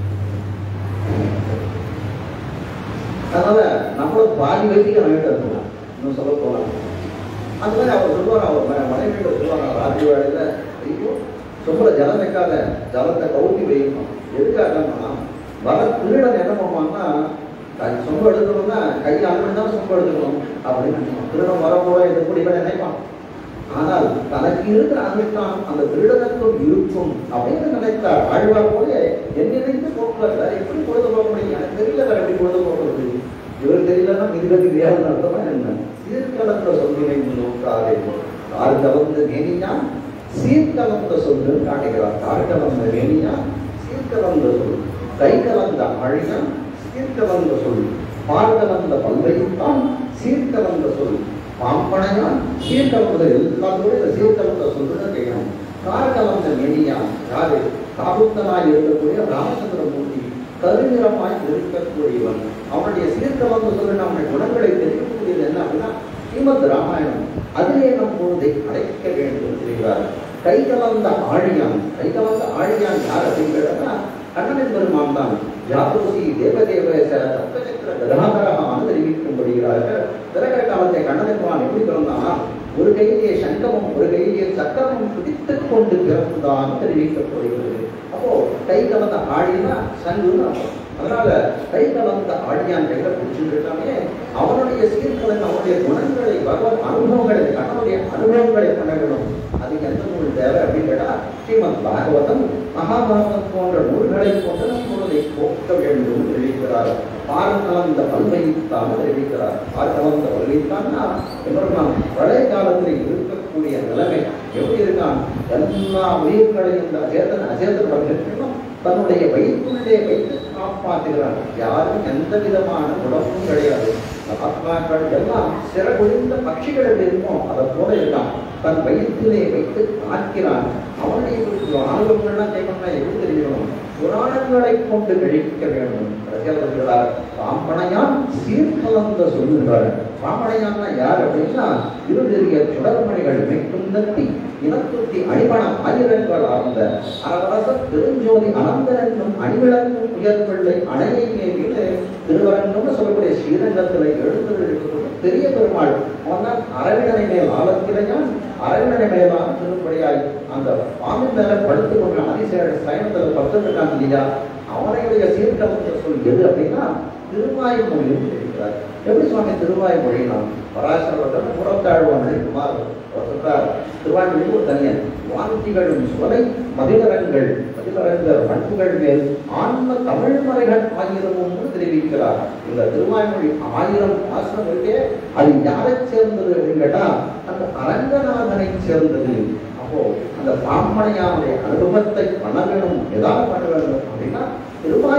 அதனால நம்மளும் பாதி வைத்திய வாங்கிட்டு இருக்கணும். இன்னும் சொல்ல போகலாம். அந்த மாதிரி அவர் சொல்லுவார், அவர் மனைவி சொல்லுவாங்க ராத்திரி வேலையில ஐயோ சொம்புல ஜலம் வைக்காத, ஜலத்தை கவுத்தி வைக்கணும். எதுக்காகன்னா வர திருடன் என்ன பண்ணுவாங்கன்னா சொம்பு எடுக்கணும்னா கையை அனுமதி தான் சொம்பு எடுத்துக்கணும் அப்படின்னு திருடன் வரப்போட எப்படி நினைப்பான். ஆனால் தனக்கு இருக்கிற அனுஷ்டானம் அந்த திருடனுக்கும் இருக்கும் அப்படின்னு நினைத்தார். ஆழ்வார் போல என் நினைத்து போக்குவர எப்படி பொழுது போக முடியும்? எனக்கு தெரியல வேற எப்படி பொழுது போக்குறது. இவர் தெரியலன்னா மிகுதி வேறு அர்த்தமா என்ன? சீர்கலந்த சொல்லினை நோக்காதே கார் கலந்து மேனியா சீர்கலந்த சொல்லு காட்டுகிறார். கார் கலந்த மேனியா சீர்கலந்த சொல், கை கலந்த ஆழியா சீர்கலந்த சொல், பால் கலந்த பல்வைத்தான் சீர்கலந்த சொல், பாம்பனையான் சீர்கலந்த எல்லாத்தோட இந்த சீர்கலந்த சொல்லுன்னு கேட்கணும். கார் கலந்த மேனியா யாரு? காபுத்தனாய் இருக்கக்கூடிய ராமச்சந்திரமூர்த்தி, கருநிறமாய் இருக்கக்கூடியவன். அவனுடைய சீர்கலந்த சொல்லு அவனுடைய குணங்களை தெரிவிக்கக்கூடியது என்ன அப்படின்னா ஸ்ரீமத் ராமாயணம். அதிலே நம் பொழுதை அடைக்க வேண்டும் தெரிகிறார். கை கலந்த ஆழியான், கை கலந்த ஆழியான் யார் அப்படிங்கிறதா கண்ணனின் பெருமான் தான். ஜாதோசி தேவதேவச தப்தச்சக்கர கதாதரகான தெரிவிக்கும்படுகிறார்கள். திறக்கிற காலத்தை கண்ணனின் பெருமான் எப்படி பிறந்தானா ஒரு கையிலே சங்கமும் ஒரு கையிலே சக்கரமும் பிடித்துக் கொண்டு பிறந்தான் தெரிவிக்கப்படுகிறது. அப்போ கை கலந்த ஆழினா சங்குன்னு அர்த்தம். அதனால கை கலந்த ஆழியான் கையில பிடிச்சிருக்காமே அவனுடைய சீர்களை அவனுடைய குணங்களை பகவத் அனுபவங்களை கண்ணனுடைய அனுபவங்களை பண்ண வேண்டும். அதுக்கு எந்த நூல் தேவை அப்படின்னு கேட்டா ஸ்ரீமத் பாகவதம் மகாபாரதம் போன்ற நூல்களை கொண்டு நம் பொருளை போக்க வேண்டும் தெரிவிக்கிறார். பால் கலந்த பல்வைத்தான் தெரிவிக்கிறார். பால் கலந்த பல்வைத்தான்னா எவ்வளவு பழைய காலத்தில் இருக்கக்கூடிய நிலைமை எப்படி இருக்கான்? எல்லா உயிர்களையும் இந்த அச்சேதன அச்சேதனம் தன்னுடைய வயிற்றுள்ளே வைத்து காப்பாற்றுகிறார். யாரும் எந்த விதமான உடம்பும் கிடையாது. ஆத்மாக்கள் எல்லாம் சிறகுடிந்த பட்சிகள் எப்படி இருக்கும் அதை போல இருக்கான். தன் வயிற்றிலே வைத்து காக்கிறான். அவனுடைய ஆர்வங்கள்லாம் கேட்கணும்னா எப்படி தெரியணும்? புராணங்களை கொண்டு கழிக்க வேண்டும். சொல்கிறார் பாம்பனையான் சீர்கலந்த சொல்லுகிறார். பாம்பனையான்னா யார் அப்படின்னா இருதெரிய சுடர்மணிகள் மெட்டும் நட்டி இனத்துத்தி அணிபணம் ஆயிரங்கள் ஆர்ந்த அரவரச பெருஞ்சோதி அனந்தன் என்னும் அணிவிளக்கும் உயர்பிள்ளை அணையை மேலே திருவரங்கம்னு சொல்லக்கூடிய ஸ்ரீரங்கத்தில் எழுந்து பெரிய பெருமாள். அவன்தான் அரவிணனை மேல் ஆபத்திலையான் அரவிணனை மேலான் திருப்படியாய் அந்த பாம்பின் மேல படுத்துக் கொண்ட அதிசய சயனத்தில் பத்து இருக்கான் இல்லையா? அவனையுடைய சீர்கலந்த சொல் எது அப்படின்னா திருவாய்மொழியும் இருக்கிறார். எப்படி சுவாமி திருவாய்மொழினா பராசரவர்கள் புறத்தாழ்வானை குமார் சொல்றார். திருவாய்மொழி ஒரு தனியன் வாந்திகளும் சுவலை மதிலரங்கள் மதிலரங்கர் பண்புகள் மேல் ஆன்ம தமிழ் மறைகள் ஆயிரமும் தெரிவிக்கிறார். இந்த திருவாய்மொழி ஆயிரம் ஆசிரம் இருக்கே அது யாரை சேர்ந்தது அப்படின்னு கேட்டா அந்த அரங்கநாதனை சேர்ந்தது. அப்போ அந்த பாம்பனையானுடைய அனுபவத்தை பண்ண வேணும், ஏதாவது பண்ண வேண்டும் அப்படின்னா திருவாய்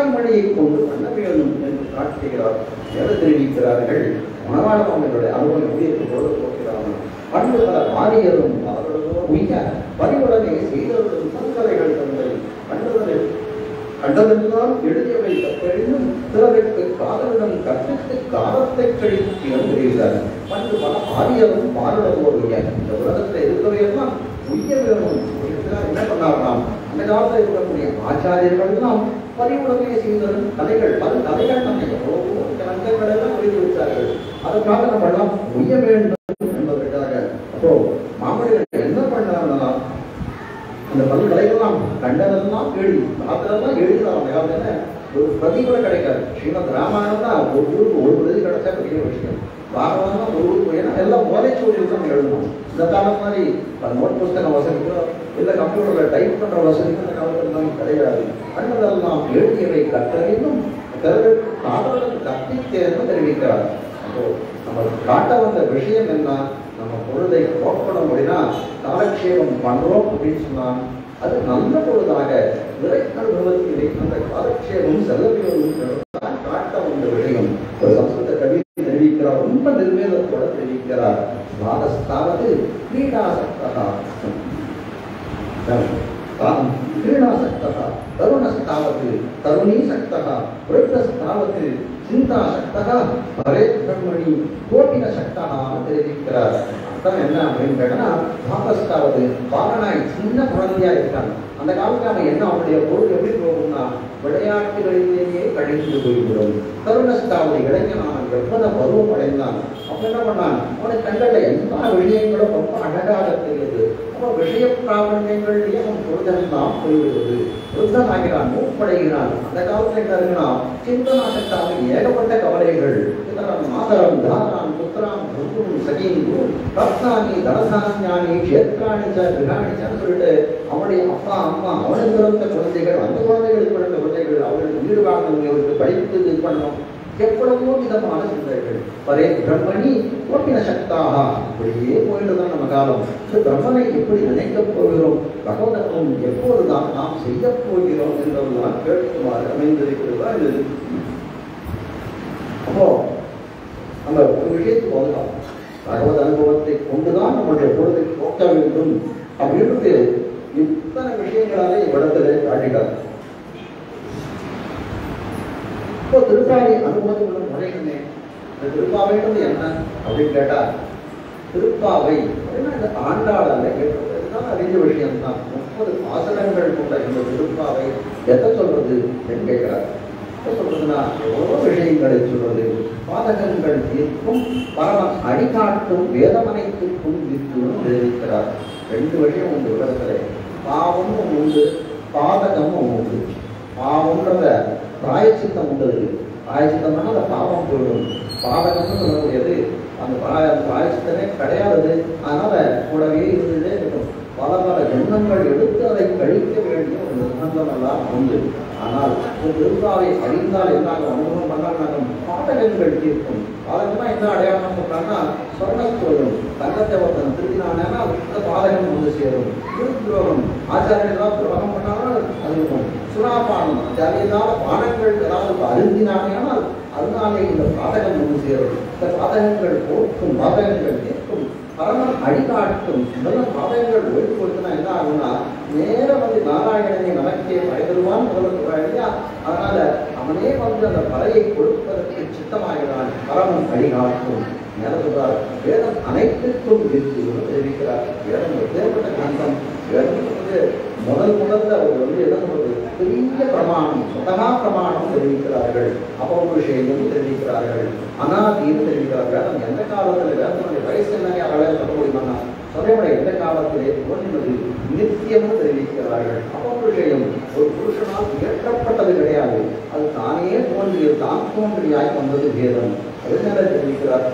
வெண்கண்மணியை கொண்டு பண்ண வேண்டும் என்று காட்டுகிறார். எதை தெரிவிக்கிறார்கள்? மணவாளனுடைய அனுபவம் எப்படி இருக்கும் போது போகிறார்கள். பண்புகள மாறியதும் அவர்களோ உய்ய பரிவுடனே செய்தவர்களும் சங்கரைகள் தந்தை கண்டவர்கள் கண்டதெல்லாம் எழுதியவை தப்பெழுந்தும் பிறருக்கு காதலிடம் கற்பித்து காலத்தை கழித்து என்கிறார். பண்பு பல மாறியதும் மாறுடவோ உய்ய. இந்த உலகத்தில் இருக்கிறவையெல்லாம் உய்ய வேணும். என்ன பண்ணார்களாம்? அந்த காலத்தில் இருக்கக்கூடிய ஆச்சாரியர்கள் எல்லாம் பரிவுடனே செய்தவரும் கதைகள் பல கதைகள் நம்ம எவ்வளவோ கணக்குகள் எல்லாம் எழுதி வைத்தார்கள். அதற்காக நம்ம எல்லாம் உய்ய வேண்டும் என்பதற்காக அப்போ மாமனிதர்கள் என்ன பண்ணாங்கன்னா அந்த பல் கலைகள்லாம் கண்டதெல்லாம் எழுதி அதெல்லாம் எழுதிதான் அந்த காலத்துல ஒரு பிரதி கூட கிடைக்காது. ஸ்ரீமத் ராமாயணம் தான் ஒரு ஊருக்கு ஒரு பிரதி கிடைச்சா பெரிய விஷயம். பாரதம் ஒரு ஊருக்கு ஏன்னா எல்லாம் ஓலைச்சூழல் தான் எழுதணும். இந்த காலம் மாதிரி நோட் புஸ்தகம் வசதிகளோ இல்லை கம்ப்யூட்டர்ல டைப் பண்ற வசதிகள் இந்த காலத்துல கிடையாது. கண்டதெல்லாம் எழுதியவை கற்றறிந்தும் பிறருக்கு காதலுக்கு கற்பித்தேன்னு தெரிவிக்கிறார். அப்போ நம்ம காட்ட வந்த விஷயம் என்ன? நம்ம பொழுதை போக்கணும் அப்படின்னா காலக்ஷேபம் பண்றோம் அப்படின்னு சொன்னா அது நல்ல பொழுதாக விரை அனுபவத்தில் அந்த காலக்ஷேபம் செல்லவிடும் காட்ட வந்த விஷயம். ஒரு சம்ஸ்கிருத கவி தெரிவிக்கிறார், ரொம்ப நிர்வேதத்தோட தெரிவிக்கிறார். பாதஸ்தாவது கிரீடாசக்தா क्रीडासक्तः तरुणस्तावत् तरुणीसक्तः वृद्धस्तावत् चिन्तासक्तः भवेत् ब्रह्मणि कोटिनसक्तः தெரிவிக்கிறார். அர்த்தம் என்ன அப்படின்னு கேட்டா பாபஸ்தாவது பாலனாய் சின்ன குழந்தையா இருக்காங்க. அந்த காலத்துல அவன் என்ன அவனுடைய பொருள் எப்படி போகும்னா விளையாட்டுகளிலேயே கழிந்து போய்விடும். தருணஸ்தாவது இளைஞனான எவ்வளவு பருவம் அடைந்தான். அப்ப என்ன பண்ணான்? அவனை கண்டல எல்லா விஷயங்களும் ரொம்ப அழகாக தெரியுது. அப்போ விஷய பிராமணியங்களிலேயே அவன் பொருதெல்லாம் போய்விடுவது. புத்தன் ஆகிறான், மூப்படைகிறான். அந்த காலத்துல என்ன இருக்குன்னா சிந்தனாசக்தாக ஏகப்பட்ட கவலைகள். மாதரம் தாரான் புத்திராம் குரும் சகீன் குரு ரத்னானி தனதானியானி கஷேத்ராணி கிரகாணிச்சான்னு சொல்லிட்டு அவனுடைய அப்பா அம்மா அவனுக்கு பிறந்த குழந்தைகள் அந்த குழந்தைகளுக்கு பிறந்த குழந்தைகள் அவர்களுக்கு வீடு வாங்கணும், அவர்களுக்கு படித்து இது பண்ணணும், எவ்வளவோ விதமான சிந்தனைகள். பரே பிரம்மணி கோட்டின சக்தாக இப்படியே போயிட்டுதான் நம்ம காலம். பிரம்மனை எப்படி நினைக்கப் போகிறோம், பகவதத்துவம் எப்போதுதான் நாம் செய்ய போகிறோம் என்பதுதான் கேட்குமாறு அமைந்திருக்கிறதா இது. அப்போ நம்ம ஒரு விஷயத்துக்கு வந்துட்டோம். பகவத் அனுபவத்தை கொண்டுதான் நம்மளுடைய பொழுதை போக்க வேண்டும் அப்படின்றது இத்தனை விஷயங்களாலே இவ்விடத்திலே காட்டுகிறார். இப்போ திருப்பாவை அனுபவத்துக்குள்ள நுழையுமே. இந்த திருப்பாவைன்றது என்ன அப்படின்னு கேட்டா திருப்பாவை அப்படின்னா இந்த ஆண்டாளால கேட்கறதுதான் அறிஞ்ச விஷயம்தான். முப்பது பாசனங்கள் கொண்ட இந்த திருப்பாவை எதை சொல்றது அப்படின்னு கேட்கிறார். என்ன சொல்றதுன்னா எவ்வளோ விஷயங்களை சொல்றது. பாதகங்கள் தீர்க்கும் பரமன் அடிகாட்டும் வேதமனைத்திற்கும் தீர்க்கும் தெரிவிக்கிறார். ரெண்டு விஷயம் உண்டு உலகத்துல. பாவமும் உண்டு, பாதகமும் உண்டு. பாவம்ன்றத பிராயச்சித்தம் உண்டு. பிராயச்சித்தம்னா அந்த பாவம் போயிடும். பாதகம்னு சொல்லக்கூடியது அந்த பிராய பிராயச்சித்தமே கிடையாது. அதனால கூடவே இருந்துட்டே இருக்கும். பல பல ஜென்மங்கள் எடுத்து அதை கழிக்க வேண்டிய ஒரு நிர்பந்தம் எல்லாம் உண்டு. ஆனால் திருப்பாவை அறிந்தால் என்னாகும், அனுபவம் பண்ணாலும் பாதகங்கள் தீர்க்கும். பாதகமா என்ன அடையாளம் சொல்றாங்கன்னா சொர்ணத்துவம் தங்கத்தை ஒருத்தன் திருத்தினானா அந்த பாதகம் வந்து சேரும். துரோகம் ஆச்சாரியெல்லாம் துரோகம் பண்ணாலும் அது இருக்கும். சுறாபானம் ஜாலியதான பானங்கள் ஏதாவது அருந்தினானால் அதனாலே இந்த பாதகம் வந்து சேரும். இந்த பாதகங்கள் போக்கும், பாதகங்கள் தீர்க்கும், பரமன் அடிகாட்டும். இதெல்லாம் பாதகங்கள் ஒழித்து கொடுத்தனா என்ன ஆகும்னா நேரம் வந்து நாராயணனை நமக்கே பயந்துருவான் இல்லையா. அதனால அவனே வந்து அந்த பலையை கொடுப்பதற்கு சித்தமாகிறான். பரமன் அடிகாட்டும் சொல்றார். வேதம் அனைத்துக்கும் தெரிவிக்கிறார். வேதம் எப்பேற்பட்ட கிரந்தம். வேதம் வந்து முதல் முதல்ல அவர் வந்து என்ன சொல்றது பெரிய பிரமாணம், சொந்தகா பிரமாணம் தெரிவிக்கிறார்கள். அபௌருஷேயம் தெரிவிக்கிறார்கள். அனாதின்னு தெரிவிக்கிறார்கள். வேதம் எந்த காலத்துல வேதனுடைய வயசு என்ன அவளால் சொல்ல முடியுமா? சொல்ல எந்த காலத்திலே தோன்றினது நித்தியமும் தெரிவிக்கிறார்கள். அபௌருஷேயம் ஒரு புருஷனால் இயற்றப்பட்டது கிடையாது. அது தானே தோன்றியது, தான் தோன்றியாய் வந்தது வேதம். அதனால தெரிவிக்கிறார்.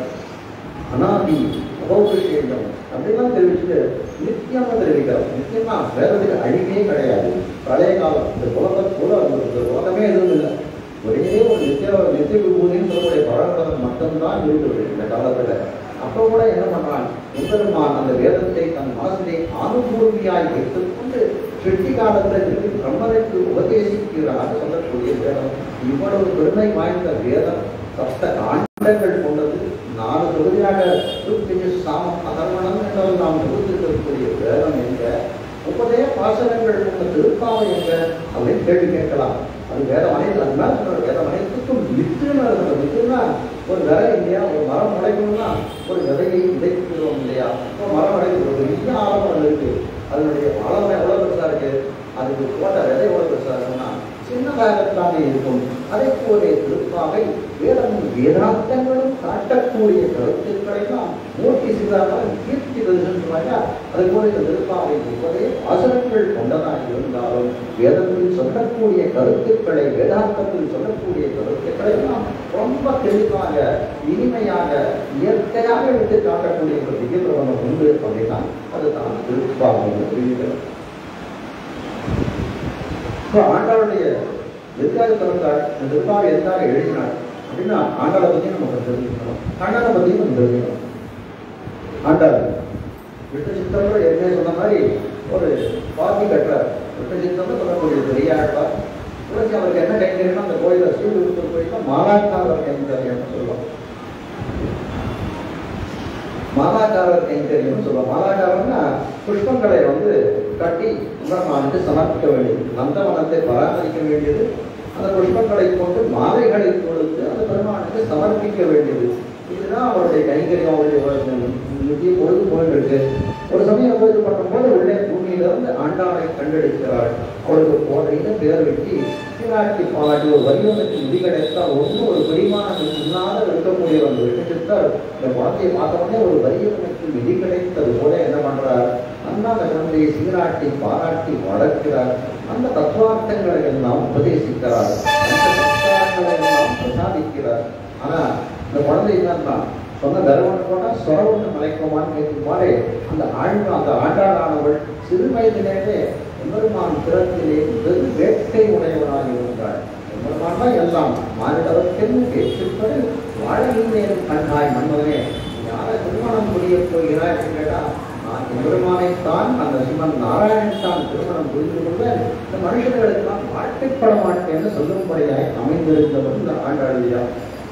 அனாதி அபௌருஷேயம் அப்படிலாம் தெரிவிச்சுட்டு நித்தியமா தெரிவிக்கிறார். நித்தியமா வேதத்துக்கு அழிவே கிடையாது. பழைய காலம் இந்த உலக கூட இந்த உலகமே எதுவும் இல்லை. ஒரே ஒரு நித்திய நித்திய விபூதின்னு சொல்லக்கூடிய பழங்காலம் மட்டும்தான் இருக்குது இந்த காலத்துல. அப்போ கூட என்ன பண்றான் எம்பெருமான் அந்த வேதத்தை தன் மனசிலே அனுபூர்வியாய் வைத்துக் கொண்டு செட்டி காலத்திற்கு பிரம்மனுக்கு உபதேசிக்கிறார் சொல்லக்கூடிய வேதம். இவ்வளவு பெருமை வாய்ந்த வேதம் சப்த காண்டங்கள் கொண்டது. நாலு தொகுதியாக சாமம் அதர்மணம் என்றால் நாம் தொகுத்திருக்கக்கூடிய வேதம் எங்க, முப்பதே பாசனங்கள் கொண்ட திருப்பாவை எங்க அப்படின்னு கேள்வி கேட்கலாம். அது வேதம் அனைத்து அது மேல வேதம் அனைத்துக்கும் வித்துன்னு இருக்கிற வித்துன்னா ஒரு விதை இல்லையா, ஒரு மரம் முளைக்கணும்னா ஒரு விதையை விதைக்கிறோம் இல்லையா, இப்போ மரம் முளைக்கிறது ஒரு பெரிய ஆழம் இருக்கு, அதனுடைய ஆழம் எவ்வளோ பெருசா இருக்கு, அதுக்கு போட்ட விதை எவ்வளோ பெருசா இருக்குன்னா சின்னதாகத்தானே இருக்கும். அதே போல திருப்பாவை வேதமும் வேதாந்தங்களும் காட்டக்கூடிய கருத்துக்களையும் மூர்த்தி சிதாமல் கீர்த்தி சொல்லுவாங்க. அதே போல இந்த திருப்பாவை முப்பதே வாசகங்கள் கொண்டதாக இருந்தாலும் வேதத்தில் சொல்லக்கூடிய கருத்துக்களை வேதாந்தத்தில் சொல்லக்கூடிய கருத்துக்களை எல்லாம் ரொம்ப தெளிவாக இனிமையாக இயற்கையாக எடுத்து காட்டக்கூடிய ஒரு திவ்யபிரபந்தம் உண்டு அப்படின்னா அதுதான் திருப்பாவை தெரிவிக்கிறது. ஆண்டாளுடைய எதுக்காக திறந்தாள், இந்த திருப்பாவை எதுக்காக எழுதினாள் அப்படின்னா ஆண்டாளை பற்றி நம்ம தெரிஞ்சுக்கணும், கண்ணனை பற்றியும் நம்ம தெரிஞ்சுக்கணும். ஆண்டாள் விட்டு சித்தம் ஏற்கனவே சொன்ன மாதிரி ஒரு பாத்தி கட்டுறார். விட்டு சித்தம்னு சொல்லக்கூடிய பெரிய ஆழ்வார். துளசி அவருக்கு என்ன கைங்கரியம்னா அந்த கோயிலில் ஸ்ரீவிருத்தர் கோயிலில் மாலாக்காரர் கைங்கரியம்னு சொல்லுவோம். மாலாக்காரர் கைங்கரியம்னு சொல்லுவோம். மாலாக்காரர்னா புஷ்பங்களை வந்து கட்டி பெருமானுக்கு சமர்ப்பிக்க வேண்டியது, நந்தவனத்தை பராமரிக்க வேண்டியது, அந்த புஷ்பங்களை கொண்டு மாலைகளை கொடுத்து அந்த பெருமானுக்கு சமர்ப்பிக்க வேண்டியது. இதுதான் அவருடைய கைங்கரியம். அவருடைய நித்திய பொழுது போயிட்டு ஒரு சமயம் பொழுது பண்ணும்போது உள்ளே பூமியிலிருந்து ஆண்டாளை கண்டெடுக்கிறாள். அவளுக்கு போதையில பேர் வெட்டி சீராட்டி பாராட்டி ஒரு வரிவனுக்கு நிதி கிடைத்தால் ஒன்றும் ஒரு பெரியமானத்துக்கு இல்லாத இருக்கக்கூடிய ஒரு விஷயத்தால் இந்த குழந்தையை பார்த்தோடனே ஒரு வரியவனுக்கு நிதி கிடைத்தது போல என்ன பண்றார், அண்ணா அந்த குழந்தையை சீராட்டி பாராட்டி வளர்க்கிறார். அந்த தத்துவார்த்தங்களை எல்லாம் உபதேசிக்கிறார், அந்த தத்துவார்த்தங்களை எல்லாம் பிரசாதிக்கிறார். ஆனா இந்த குழந்தை என்னன்னா சொன்ன தர்மன் போனா சொரவன்னு மலைக்குமான்னு கேட்கும் போதே அந்த ஆழ்வ அந்த ஆண்டாளானவள் சிறு வயதிலேயே எம்பெருமான் திறத்திலே வெறு வேட்கை உடையவனாக இருந்தாள். எம்பெருமான் தான் எல்லாம் மாறிடவர்க்கென்று கேட்கிற்பது வாழவில்லையும் கண்ணாய் மன்மதனே யாரை திருமணம் புரிய போகிறாய் என்று கேட்டா நான் எம்பெருமானைத்தான் அந்த சிவன் நாராயணன் தான் திருமணம் புரிந்து கொள்ள இந்த மனுஷர்களுக்கெல்லாம் வாழ்க்கைப்பட மாட்டேன்னு சொல்லும்படியாய் அமைந்திருந்தவர் இந்த ஆண்டாளியா.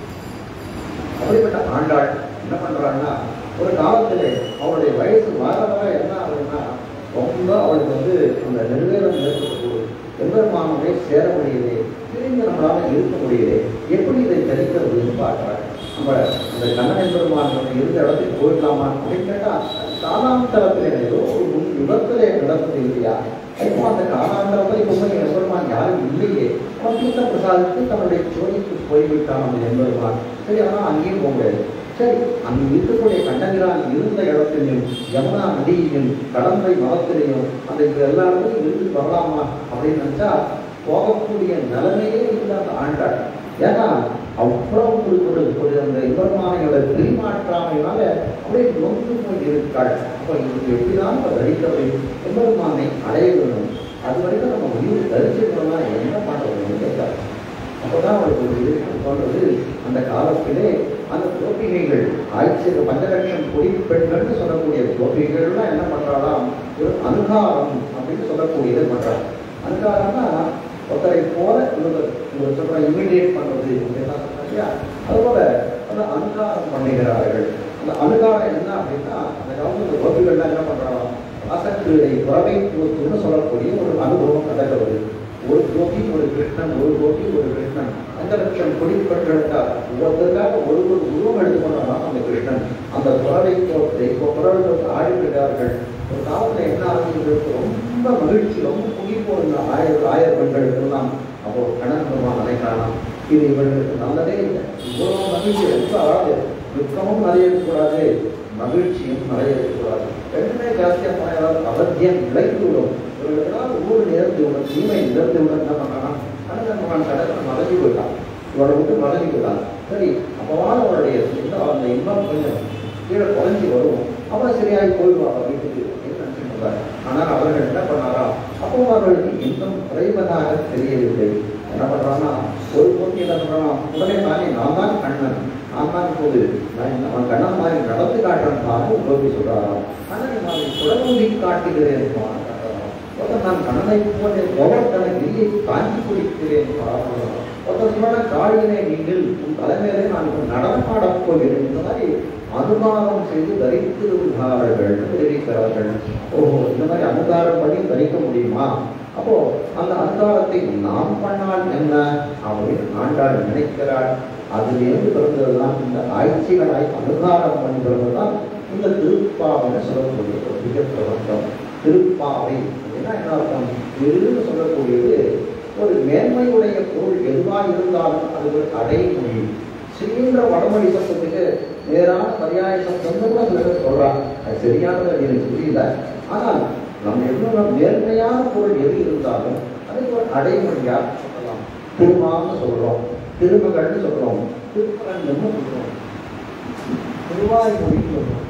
அப்படிப்பட்ட ஆண்டாள் என்ன பண்றாங்கன்னா ஒரு காலத்திலே அவளுடைய வயசு வர வர என்ன ஆகுதுன்னா ரொம்ப அவளுக்கு வந்து அந்த நெருவேலம் ஏற்பட்டு எம்பெருமானமே சேர முடியுது, திரும்பி நம்மளால இருக்க முடியுது, எப்படி இதை தரிக்கிறதுன்னு பார்க்குறாங்க. நம்ம அந்த கண்ணன் எம்பெருமான் இருந்த இடத்துக்கு போயிடலாமா அப்படின்னு கேட்டால் காலாந்தரத்தில் ஏதோ ஒரு முன் யுகத்திலே நடந்தது இல்லையா, இப்போ அந்த காலாந்தரத்தில் இப்போ போய் எம்பெருமான் யாரும் இல்லையே, அவன் தீர்த்த பிரசாதத்துக்கு தன்னுடைய ஜோதிக்கு போய்விட்டான் அந்த எம்பெருமான். சரி, ஆனால் அங்கேயும் போக முடியாது. சரி, அங்கு இருக்கக்கூடிய கண்ணகிரான் இருந்த இடத்திலையும் யமுனா நதியிலும் கடம்பை மரத்திலையும் அந்த எல்லாருமே இருந்து வரலாமா அப்படின்னு நினைச்சா போகக்கூடிய நிலைமையே இல்லை அந்த ஆண்டாள். ஏன்னா அவ்வளவு ஒரு அந்த எம்பெருமானையோட பிரிமாற்றாமையினால அப்படியே நொந்து போய் இருக்காள். அப்போ இதுக்கு எப்படிதான் தரித்தவை எம்பெருமானை அடைய வேணும், அது வரைக்கும் நம்ம உயிர் தரிச்சுக்கணும்னா என்ன பண்ணுறதுன்னு கேட்காது. அப்போதான் அவளுக்கு ஒரு இது சொல்றது அந்த காலத்திலே அந்த கோபிகைகள் ஆட்சியர் பஞ்சலட்சம் கொடி பெண்கள்னு சொல்லக்கூடிய கோபிகைகள்லாம் என்ன பண்றாளாம், ஒரு அனுகாரம் அப்படின்னு சொல்லக்கூடியது பண்றாங்க. அனுகாரம்னா ஒருத்தரை போல இவர் சொல்ற இமிடியேட் பண்றது அப்படின்னா இல்லையா, அதுபோல அந்த அனுகாரம் பண்ணுகிறார்கள். அந்த அனுகாரம் என்ன அப்படின்னா அந்த காலத்துல கோபிகள்லாம் என்ன பண்றாங்க, அசக்தியை புறவை கூத்துன்னு சொல்லக்கூடிய ஒரு அனுபவம் நடக்கிறது. ஒரு கோபி ஒரு கிருஷ்ணன், ஒரு கோபி ஒரு கிருஷ்ணன், அஞ்சு லட்சம் கொடி பெற்றெடுத்தா ஒவ்வொருத்தருக்காக ஒரு ஒரு உருவம் எடுத்துக்கொண்டாதான் அந்த கிருஷ்ணன் அந்த புறவை கோப்பை இப்போ புறவை ஆடிவிடுகிறார்கள். ஒரு காலத்துல என்ன ஆகுது, ரொம்ப மகிழ்ச்சி, ரொம்ப புகி போடுங்க ஆயிரம் ஆயிரம் பெண்களுக்கு எல்லாம். அப்போ கண்ணன் பெருமான் நினைக்கலாம் இது இவர்களுக்கு நல்லதே இல்லை, இவ்வளவு மகிழ்ச்சி ரொம்ப அதாவது துக்கமும் நிறைய இருக்கக்கூடாது, மகிழ்ச்சியும் நிறைய இருக்கக்கூடாது, ரெண்டுமே ஜாஸ்தியாக போனால் அவத்தியம் விளைத்து விடும். இவர்களுக்கெல்லாம் ஊர் நேர்ந்து விடும், தீமை நிறந்து விட என்ன பண்ணான்னா கண்ணன் பெருமான் கடற்கரை மலகி விட்டான், இவளை விட்டு மலகி விட்டான். சரி, அப்போவான அவருடைய அந்த இன்பம் கொஞ்சம் கீழே குறைஞ்சி வரும், அப்புறம் சரியாகி போயிடுவாங்க வீட்டுக்கு அப்படின்னு நினைச்சுட்டு. ஆனால் அவர்கள் என்ன பண்ணாரா, அப்போ அவர்களுக்கு இன்னும் குறைவதாக தெரியவில்லை. என்ன பண்றான்னா ஒரு போட்டி என்ன பண்றான், உடனே தானே நான் தான் கண்ணன், நான் தான் போது அவன் கண்ணன் மாதிரி நடந்து காட்டுறதுனால கோபி சொல்றாராம். ஆனால் நான் குடமூடி காட்டுகிறேன். நான் கண்ணனை போன்ற கோவர்த்தன கிரியை தாங்கி குடிக்கிறேன். ஒருத்தர் காளியனை நீங்கள் உன் தலைமையிலே நான் நடனமாடப் போகிறேன். இந்த மாதிரி அனுதாரம் செய்து தரித்திருந்தார்கள் தெரிவிக்கிறார்கள். ஓஹோ, இந்த மாதிரி அனுதாரம் பண்ணி தரிக்க முடியுமா? அப்போ அந்த அனுதாரத்தை நாம் பண்ணால் என்ன அப்படின்னு ஆண்டாள் நினைக்கிறாள். அதிலிருந்து பிறந்ததுதான் இந்த ஆட்சிகளாய் அனுதாரம் பண்ணி பிறந்ததுதான் இந்த திருப்பாவைன்னு சொல்லக்கூடியது. மிக பிரபந்தம் திருப்பாவை அப்படின்னா என்ன அர்த்தம்? திருன்னு சொல்லக்கூடியது ஒரு மேன்மையுடைய பொருள் எதுவாக இருந்தாலும் அது ஒரு அடைமொழி. ஸ்ரீன்ற வடமொழி சப்தத்துக்கு நேரான பரியாய சப்தம் கூட சில பேர் சொல்றாங்க. அது சரியானது எனக்கு புரியல. ஆனால் நம்ம எவ்வளவு நேர்மையான பொருள் எது இருந்தாலும் அதுக்கு ஒரு அடைமொழியா சொல்லலாம். திருமான்னு சொல்றோம், திருமகள்னு சொல்றோம், திருமகன்னு சொல்றோம், திருவாய்மொழின்னு சொல்றோம்,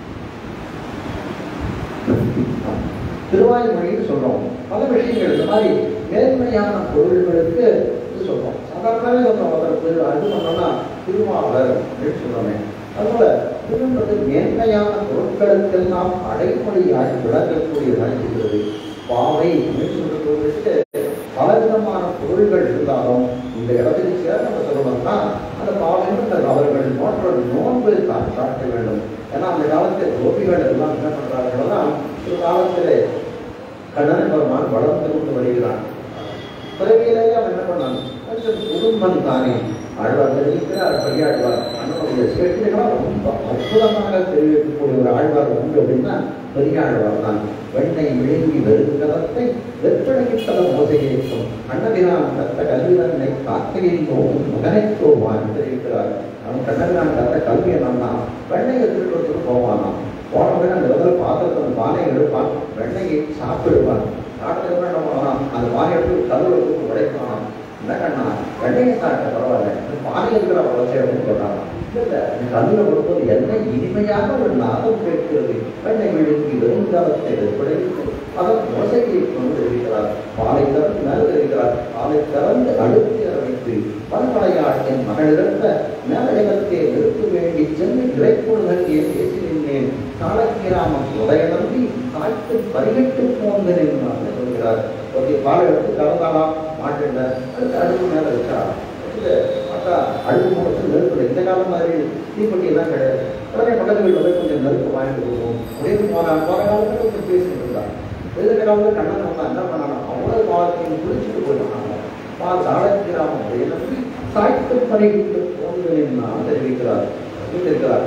திருவாய்மொழின்னு சொல்றோம். பல விஷயங்கள் இந்த மாதிரி நேர்மையான பொருள்களுக்கு இது சொல்றோம். சாதாரணவே சொல்றோம். ஒருத்தர் அது பண்ணோம்னா திருமாவளர் அப்படின்னு சொல்றோமே. அதுபோல திரும்பது மேன்மையான பொருட்களுக்கெல்லாம் அடைமொழியாகி விளக்கக்கூடியதாக இருக்கிறது. பாவை அப்படின்னு சொல்றதுக்கு பல விதமான பொருள்கள் இருந்தாலும் இந்த இடத்துக்கு சேர்ந்து நம்ம சொல்லணும்னா அந்த பாவைன்னு அவர்கள் நோற்ற நோன்பு தான் காட்ட வேண்டும். ஏன்னா அந்த காலத்தில் கோபிகள் எல்லாம் என்ன பண்றாங்கன்னா ஒரு காலத்திலே கண்ணன் பெருமான் வளர்ந்து கொண்டு வருகிறான். பிறவியிலேயே அவன் என்ன பண்ணான்? கொஞ்சம் குடும்பம் தானே ஆழ்வார் தெரிவிக்கிறார், பரியாழ்வார் அண்ணனுடைய சேர்க்கைகளால் ரொம்ப அற்புதமாக தெரிவிக்கக்கூடிய ஒரு ஆழ்வார் உண்டு அப்படின்னா பெரியாழ்வார் தான். வெண்ணை விழுங்கி வெறுக்கதத்தை வெப்படைக்கிட்டத மோசையேற்கும் அண்ணபிரான் கத்த கல்விதன்னை காக்கையின் போகும் மகனை போவான் தெரிவிக்கிறார். அவன் கண்ணபிரான் கத்த கல்வியை நன்னா வெண்ணையை திருட்டு போவானாம். போனவங்க அந்த இடத்துல பாத்திரத்தை பானை எடுப்பான், வெண்ணையை சாப்பிடுவான். சாப்பிட்டு அந்த பானை எடுத்து கல்வியை தூக்கு உடைப்பானாம். என்ன கண்ணா வெண்ணையை சாப்பிட்ட பரவாயில்ல, பானை இருக்கிற வளர்ச்சி அப்படின்னு சொல்றாங்க. இல்லை இந்த கல்வியை கொடுப்பது என்ன இனிமையான ஒரு நாதம் கேட்கிறது. வெண்ணை விழுங்கி வெறுங்காலத்தை வெப்படைத்து அதன் மோசையை கொண்டு தெரிவிக்கிறார். பாலை திறந்து மேலே தெரிவிக்கிறார். பாலை திறந்து அழுத்தி அரவைத்து பல்வளையாட்டின் மகளிடத்த மேலகத்தே நிறுத்த வேண்டி சென்று இறைப்பொழுதே பேசி நின்றேன். காலக்கிராமம் உதய நம்பி காய்த்து பரிகட்டு போந்தேன் என்று சொல்கிறார். ஒரு பாலை எடுத்து கலந்தாலாம் மாட்டேன், அடுத்து அடுப்பு மேலே வச்சா பார்த்தா அடுப்பு முடிச்சு நெருப்பு. இந்த காலம் மாதிரி தீப்பெட்டி எல்லாம் கிடையாது. உடனே பக்கத்து வீட்டில் போய் கொஞ்சம் நெருப்பு வாங்கிட்டு போகும் அப்படின்னு போன போன காலத்தில் கொஞ்சம் பேசிட்டு இருந்தாங்க. எதிர்க்க காலத்தில் கண்ணன் வந்தா என்ன பண்ணாங்க? அவ்வளவு காலத்தையும் குளிச்சுட்டு போயிட்டாங்க. பா காலக்கிராமம் உதய சாய்த்து பரிகட்டு போந்தேன் நான் தெரிவிக்கிறார் தெரிவிக்கிறார்.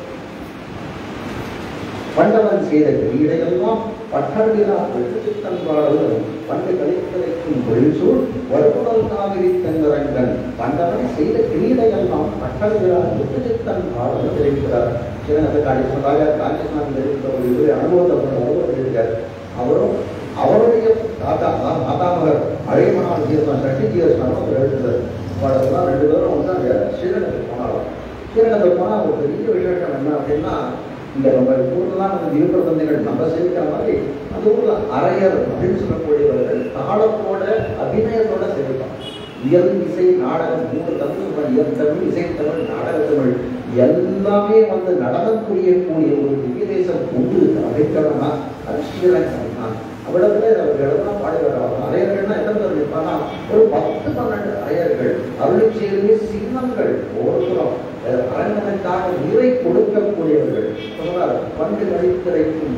பண்டவன் செய்த கிரீடையெல்லாம் பட்டர்விழா வெட்டுச்சித்தன் பாடலும் பண்டு கழித்தலைக்கும் தொழில்சூழ் வருகுடல் காவிரி தெங்கரங்கன் பண்டவன் செய்த கிரீடையெல்லாம் பட்டர்விழா வெட்டுச்சித்தன் பாடலும் தெரிவிக்கிறார். சிவனத்தை காட்டி சொன்னாங்க. காஞ்சிஸ்வாமி தெரிவித்த ஒரு இவரு அனுபவத்தை அனுபவம் தெரிவிக்கிறார். அவரும் அவருடைய தாத்தா மாதாமகர் அழைமனால் ஜீவன் சட்டி ஜீவஸ்வாமி அவர் எழுதுகிறார். அவரெல்லாம் ரெண்டு பேரும் வந்து அங்கே ஸ்ரீரங்கத்துக்கு போனாலும் ஸ்ரீரங்கத்துக்கு போனால் ஒரு பெரிய விசேஷம் என்ன அப்படின்னா, இந்த நம்ம ஊர்லாம் நம்ம தீவிரபந்திகள் நம்ம சேவிக்கிற மாதிரி அந்த ஊர்ல அரையர் அப்படின்னு சொல்லக்கூடியவர்கள் தாளத்தோட அபிநயத்தோட சேவிப்பாங்க. இயல் இசை நாடகம் மூணு தமிழ், இயல் தமிழ், இசை தமிழ், நாடக தமிழ் எல்லாமே வந்து நடனம் புரியக்கூடிய ஒரு திவ்ய தேசம் உண்டு அப்படின்னா அது ஸ்ரீரங்கம் தான். அவ்வளவுல அவர்களெல்லாம் பாடுகிறார். அரையர்கள்னா எத்தனை பேர் இருப்பாங்கன்னா ஒரு பத்து பன்னெண்டு அரையர்கள் அருளிச்சேரியே சின்னங்கள் ஒவ்வொருத்தரும் அரங்கனுக்காக உயிரை கொடுக்கக்கூடியவர்கள் சொல்றார். பண்டு கழித்திரைக்கும்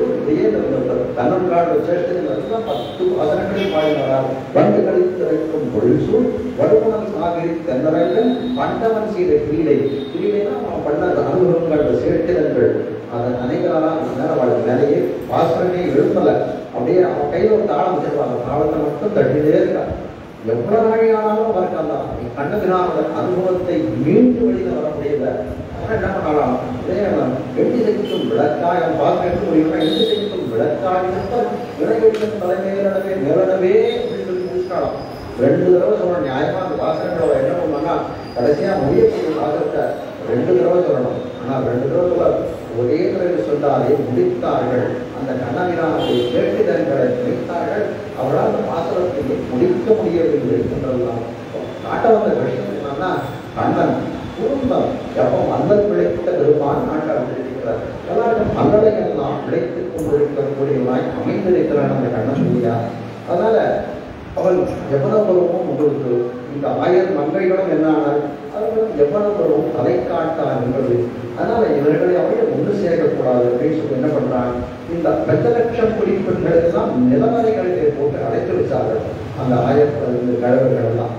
தன்னன்றாடு சேஷ்டெல்லாம் பத்து வசனங்களில் பாடினார். பண்டு கழித்திரைக்கும் பொழில்சூழ் வடுமணல் காவிரி தென்னரங்கன் பண்டவன் செய்த கிரீடை. கிரீடைனா அவன் பண்ண அனுபவங்கள் சேஷ்டிதங்கள் அதன் அனைவரால் மேலே வாழ் மேலேயே வாசனமே எழுப்பலை. அப்படியே அவன் கையில் ஒரு தாளம் வச்சிருப்பாங்க. தாளத்தை மட்டும் தட்டிலே இருக்கான். எவ்வளவு நாழியானாலும் அவருக்கு அந்த கண்ணபிரானோட அனுபவத்தை மீண்டு வெளியில் வர முடியல. அவன் என்ன பண்ணலாம்? எட்டி செய்யும் விளக்காயம் பார்க்க எடுக்க முடியும்னா எட்டி செய்யும் விளக்காயம் விளைவெளியின் தலைமையிலவே மேலடவே அப்படின்னு சொல்லி முடிச்சுட்டாலும் ரெண்டு தடவை சொல்லணும். நியாயமா அந்த வாசகங்களை என்ன பண்ணுவாங்கன்னா கடைசியா முடியக்கூடிய வாசகத்தை ரெண்டு தடவை சொல்லணும். ஆனால் ரெண்டு தடவை ஒரே தடவை சொல்லாலே முடித்தார்கள். அந்த கண்ணபிரானுடைய கேட்டுதல்களை முடித்தார்கள். அவரால் அந்த வாசகத்தை முடிக்க முடியவில்லை என்றெல்லாம் காட்ட வந்த விஷயம் என்னன்னா, கண்ணன் குடும்பம் எப்போ மந்தல் பிழைத்த பெருமான் நாட்டை வந்திருக்கிறார். எல்லாரும் மலரை எல்லாம் விளைத்துக் கொண்டிருக்கக்கூடியவனாய் அமைந்திருக்கிறான் அந்த கண்ணன் இல்லையா? அதனால அவன் எவ்வளவுபருவமும் உங்களுக்கு இந்த ஆயிரம் மங்கைகளும் என்ன ஆனால் அவர்களும் எவ்வளவுபருவம் தலை காட்டார் என்பது. அதனால இவர்களை அவரை ஒன்று சேர்க்கக்கூடாது அப்படின்னு சொல்லி என்ன பண்றான், இந்த பத்து லட்சம் குடிப்பெண்கள் எல்லாம் நிலவரைகளிலே போட்டு அடைத்து வச்சார்கள் அந்த ஆயிரத்தி கழகங்கள் எல்லாம்.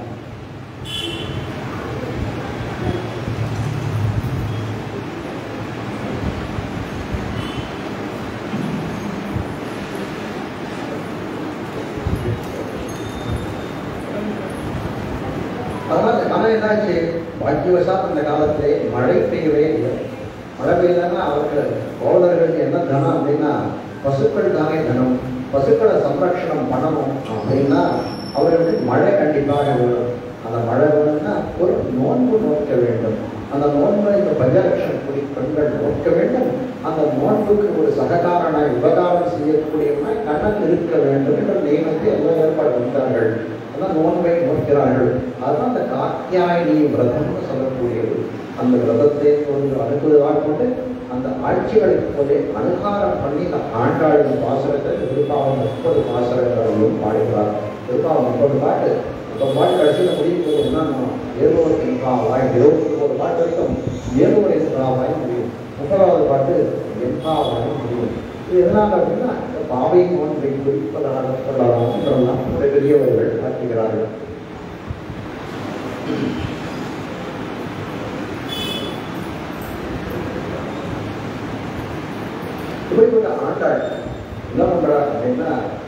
அதனால ஆனால் என்னாச்சு, பாக்கியவசாத் அந்த காலத்திலே மழை பெய்யவே இல்லை. மழை பெய்யலன்னா அவருக்கு கோவலர்களுக்கு என்ன தனம் அப்படின்னா பசுக்கள் தானே தனம். பசுக்களை சம்ரட்சணம் பண்ணணும் அப்படின்னா அவர்களுக்கு மழை கண்டிப்பாக வேணும். அந்த மழை வேணும்னா ஒரு நோன்பு நோக்க வேண்டும். அந்த நோன்பை இந்த பஞ்சலட்சம் குடி பெண்கள் நோக்க வேண்டும். அந்த நோன்புக்கு ஒரு சககாரனாய் உபகாரம் செய்யக்கூடியவனாய் கண்ணன் இருக்க வேண்டும் என்ற நியமத்தை எல்லாம் ஏற்பாடு வந்தார்கள். அதான் நோன்பை நோக்கிறார்கள். அதுதான் அந்த காத்தியாயினி விரதம்னு சொல்லக்கூடியது. அந்த விரதத்தை ஒரு அனுப்புவதாக கொண்டு அந்த ஆட்சிகளுக்கு போதே அனுகாரம் பண்ணி இந்த ஆண்டாளின் பாசுரத்தை திருப்பாவம் முப்பது பாசுரங்களும் பாடுகிறார். திருப்பாவம் முப்பது பாட்டு முப்பது பாட்டு கடைசியில் முடிவு போகுதுன்னா நம்ம ஏழுவரை என்பாவாய் இருபத்தி ஒன்பது பாட்டு வரைக்கும் ஏழுவரை என்பாவாய் முடியும். முப்பதாவது பாட்டு என்பாவாய் முடியும். இது எதனால் அப்படின்னா இந்த பாவை நோன்பை குறிப்பதாக சொல்லலாம் என்றெல்லாம் பெரியவர்கள் காட்டுகிறார்கள். இப்படிப்பட்ட ஆண்டாள் என்ன பண்றார் அப்படின்னா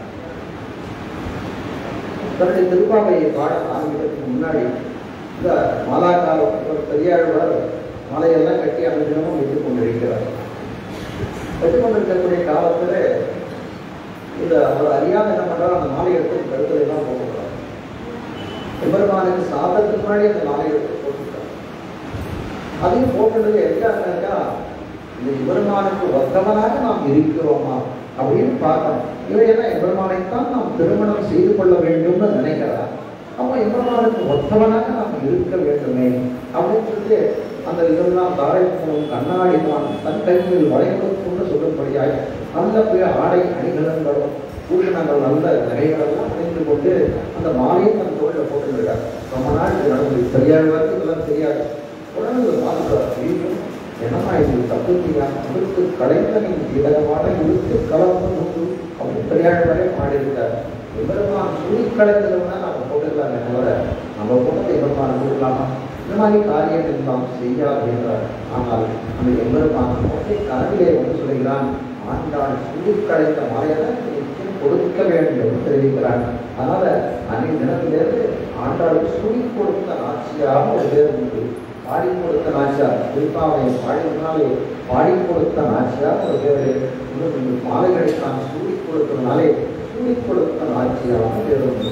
தன்னுடைய திருப்பாவையை பாட ஆரம்பிக்கிறதுக்கு முன்னாடி இந்த மாலாக்கார பெரியாழ்வார் மாலையெல்லாம் கட்டி அனுதினமும் வைத்துக் கொண்டிருக்கிறார். வைத்துக் கொண்டிருக்கக்கூடிய காலத்துல இந்த அவர் அறியாத என்ன பண்றார், அந்த மாலை எடுத்து கருத்துல எல்லாம் போட்டுக்கிறார். எம்பெருமானுக்கு சாதத்துக்கு முன்னாடி அந்த மாலை எடுத்து போட்டுக்கிறார். அதையும் போட்டுறது எதுக்காகனாக்கா இந்த எம்பெருமானுக்கு ஒத்தவனாக நாம் இருக்கிறோமா அப்படின்னு பார்க்கணும். இவையெல்லாம் எம்பெருமானைத்தான் நாம் திருமணம் செய்து கொள்ள வேண்டும்னு நினைக்கிறார். அப்போ எம்பெருமானுக்கு ஒத்தவனாக நாம் இருக்க வேண்டுமே அப்படின்னு சொல்லி அந்த இதெல்லாம் தாரைப்பூனும் கண்ணாடி தான் தன் கையில் வளைவதற்குன்னு சொல்லும்படியாய் நல்ல போய் ஆடை அணிகலன்களும் பூஷணங்கள் நல்ல நகைகளெல்லாம் அணிந்து கொண்டு அந்த மாலையை தன் தோழில் போட்டுருக்கார். ரொம்ப நாள் இது நடந்தது. பெரியாழ்வாருக்கு இதெல்லாம் தெரியாது. உடனே பார்க்கிறார், என்னமா இது தப்பு செய்யா அவருக்கு கலைந்த நீங்கள் இடமான இழுத்து கலந்து நூறு அப்படின்னு பெரியாழ்வாரே பாடியிருக்கார். எம்பெருமான் சுழி கலைந்ததுன்னா நம்ம போட்டுக்கலாங்க தவிர நம்ம போட்டது எம்பெருமான் போடலாமா? இந்த மாதிரி காரியங்கள் நாம் செய்யாது என்றார். ஆனால் அந்த எம்பெருமான் போட்டை கனவிலே வந்து சொல்கிறான், ஆண்டாள் சுழி கலைந்த மலையெல்லாம் கொடுக்க வேண்டும் என்று தெரிவிக்கிறான். அதனால அன்றைய தினத்திலிருந்து ஆண்டாளுக்கு சுழி கொடுத்த ஆட்சியாக ஒரு பேர் உண்டு. பாடி கொடுத்த நாச்சியார், திருப்பாவையை பாடினாலே பாடி கொடுத்த நாச்சியார் ஒரு பேர். இன்னும் மாலைகளை தான் சூடி கொடுத்ததுனாலே சூடி கொடுத்த நாச்சியாக பேர் உண்டு.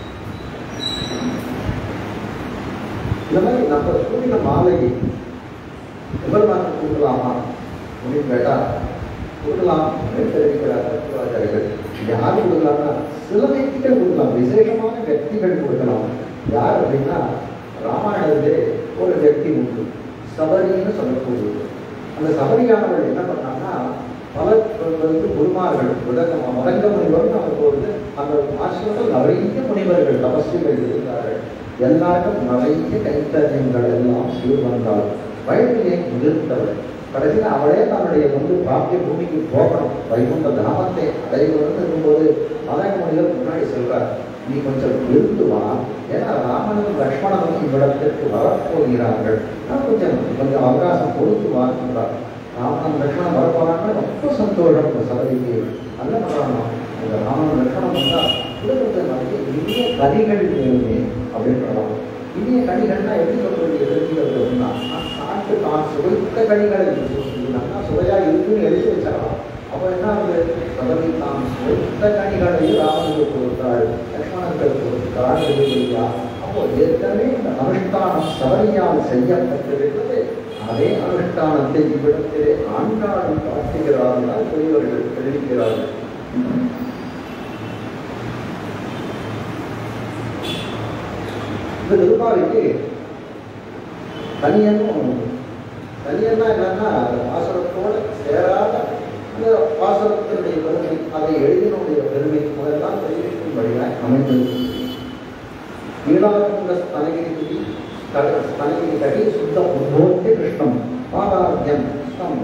இந்த மாதிரி நம்ம சூடின மாலையை எவ்வளவு கொடுக்கலாமா அப்படின்னு கேட்டா கொடுக்கலாம் தெரிவிக்கிறார்கள். யார் கொடுக்கலாம்னா சில व्यक्திகள் கொடுக்கலாம், விசேஷமான व्यक्திகள் கொடுக்கலாம். யார் அப்படின்னா ராமாயணத்திலே ஒரு व्यक्தி உண்டு, சபரின்னு சொல்லக்கூடியது. அந்த சபரியானவர்கள் என்ன பண்ணாங்கன்னா பல வந்து குருமார்கள் உலகம் மதங்க முனிவர்னு அவர் போது அந்த ஆசிரியர்கள் நிறைய முனிவர்கள் தபஸ்விகள் இருந்தார்கள். எல்லாருக்கும் நிறைய கைத்தறியங்கள் எல்லாம் செய்து வந்தால் வயதிலே முதிர்ந்தவர். கடைசியில் அவளே தன்னுடைய வந்து பாக்கிய பூமிக்கு போகணும், வைகுண்ட தாமத்தை அடைவதுன்னு இருக்கும்போது மதங்க முனிவர் முன்னாடி செல்வார், நீ கொஞ்சம் இருந்து வா, ஏன்னா ராமனும் லக்ஷ்மணனும் இவ்விடத்திற்கு வரப்போகிறார்கள், நான் கொஞ்சம் கொஞ்சம் அவகாசம் கொடுத்து வாங்கின்றார். ராமன் லக்ஷ்மணன் வரப்போறாங்க, ரொம்ப சந்தோஷம். இந்த சபதிக்கு நல்ல பண்றாங்க. இந்த ராமன் லக்ஷ்மணன் வந்தால் குடும்பத்தை நிறைய இனிய கனிகள் வேணுமே அப்படின்றாங்க. இனிய கனிகள்னா எப்படி சொல்றது எதிர்க்கிறது அப்படின்னா சாப்பிட்டு தான் சுவைத்த கனிகள் சொன்னாங்கன்னா சுவையா இருக்குன்னு எழுதி வச்சிடலாம். அப்போ என்ன ஆகுது, சபதி தான் சுவைத்த கனிகளை ராமனுக்கு கொடுத்தாள், லக்ஷ்மணனுக்கு கொடுத்தாள் இல்லையா? அப்போ ஏற்கனவே இந்த அனுஷ்டானம் சபரியால் செய்யப்பட்டிருக்கிறது. அதே அனுஷ்டானத்தை இவ்விடத்திலே ஆண்டாடும் காட்டுகிறார்கள் பெரியவர்கள் தெரிவிக்கிறார்கள். இந்த திருப்பாவைக்கு தனியனும் தனியன்னா என்னன்னா அந்த பாசுரத்தோட சேராத அந்த பாசுரத்தினுடைய பெருமை, அதை எழுதினுடைய பெருமை அதெல்லாம் தெரிவிக்கும்படியாக அமைந்திருக்கு. ஈழாகுண்ட ஸ்தனகிரி ஸ்தனகிரி கடி சுத்த உத்போத்திய கிருஷ்ணம் பாதார்த்தியம் ஸ்தம்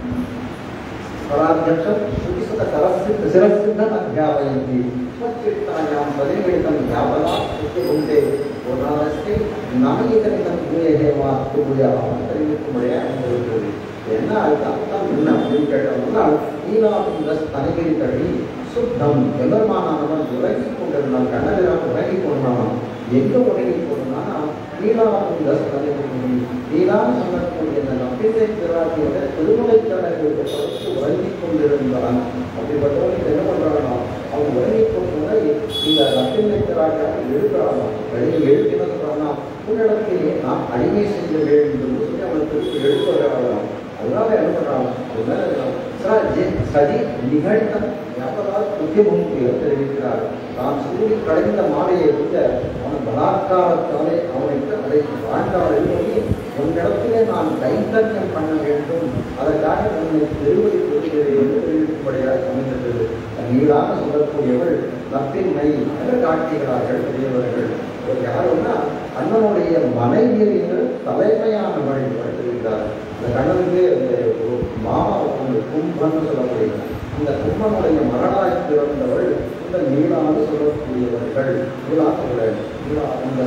பராத்யக்ஷம் சுகிசுத கரசித்த சிரசித்தம் அத்தியாபயந்தி ஸ்வச்சித்தாயாம் பதினிமிடம் யாவதா சுத்திகுண்டே பொருளாதாரத்தை நாயகனிடம் பூயேவா துபுயாவும் தெரிவிக்கும்படியாக அமைந்திருக்கிறது. என்ன அதுக்கு அர்த்தம் என்ன அப்படின்னு கேட்டோம்னா ஈழாகுண்ட ஸ்தனகிரி கடி சுத்தம் எம்பெருமானவன் உலகி கொண்டிருந்தான், கண்ணபிரான் உலகி கொண்டான். எங்க உலகி கொண்டானா ஈழாகுண்ட ஸ்தனகிரி ஈழான்னு சொல்லக்கூடிய இந்த நம்பிக்கை பிராட்டியோட திருமலை கடல்களுக்கு படுத்து உறங்கி கொண்டிருந்தான். அப்படிப்பட்டவனுக்கு என்ன பண்றாங்கன்னா அவன் உறங்கி கொண்டு இந்த நம்பிக்கை பிராட்டியாக எழுதுறான். வெளியே எழுப்பினா உன்னிடத்திலே நான் அடிமை செய்ய வேண்டும் சொல்லி அவனுக்கு எழுதுகிறான். அதனால என்ன பண்றான் சதி நிகழ்த்த யாவதால் புத்திமுக தெரிவிக்கிறார். தான் சூடி கடைந்த மாலையை விட அவன் பலாத்காரத்தாலே அவனுக்கு அதை வாழ்ந்தால் உன்னிடத்திலே நான் கைத்தன்யம் பண்ண வேண்டும், அதற்காக உன்னை திருவடி கொடுக்கிறேன் என்று தெரிவிக்கும்படியாக அமைந்தது. நீராக சொல்லக்கூடியவள் நப்பின்மை என்று காட்டுகிறார்கள் பெரியவர்கள். யாருன்னா அண்ணனுடைய மனைவியர்கள் தலைமையானவள் தெரிவித்தார். அந்த கண்ணனுக்கு அந்த ஒரு மாமா ஒரு கும்பன்னு சொல்லக்கூடிய அந்த கும்பனுடைய மகனாய் பிறந்தவள் இந்த நீளான்னு சொல்லக்கூடியவர்கள். நீளாக்கள் நீளா அந்த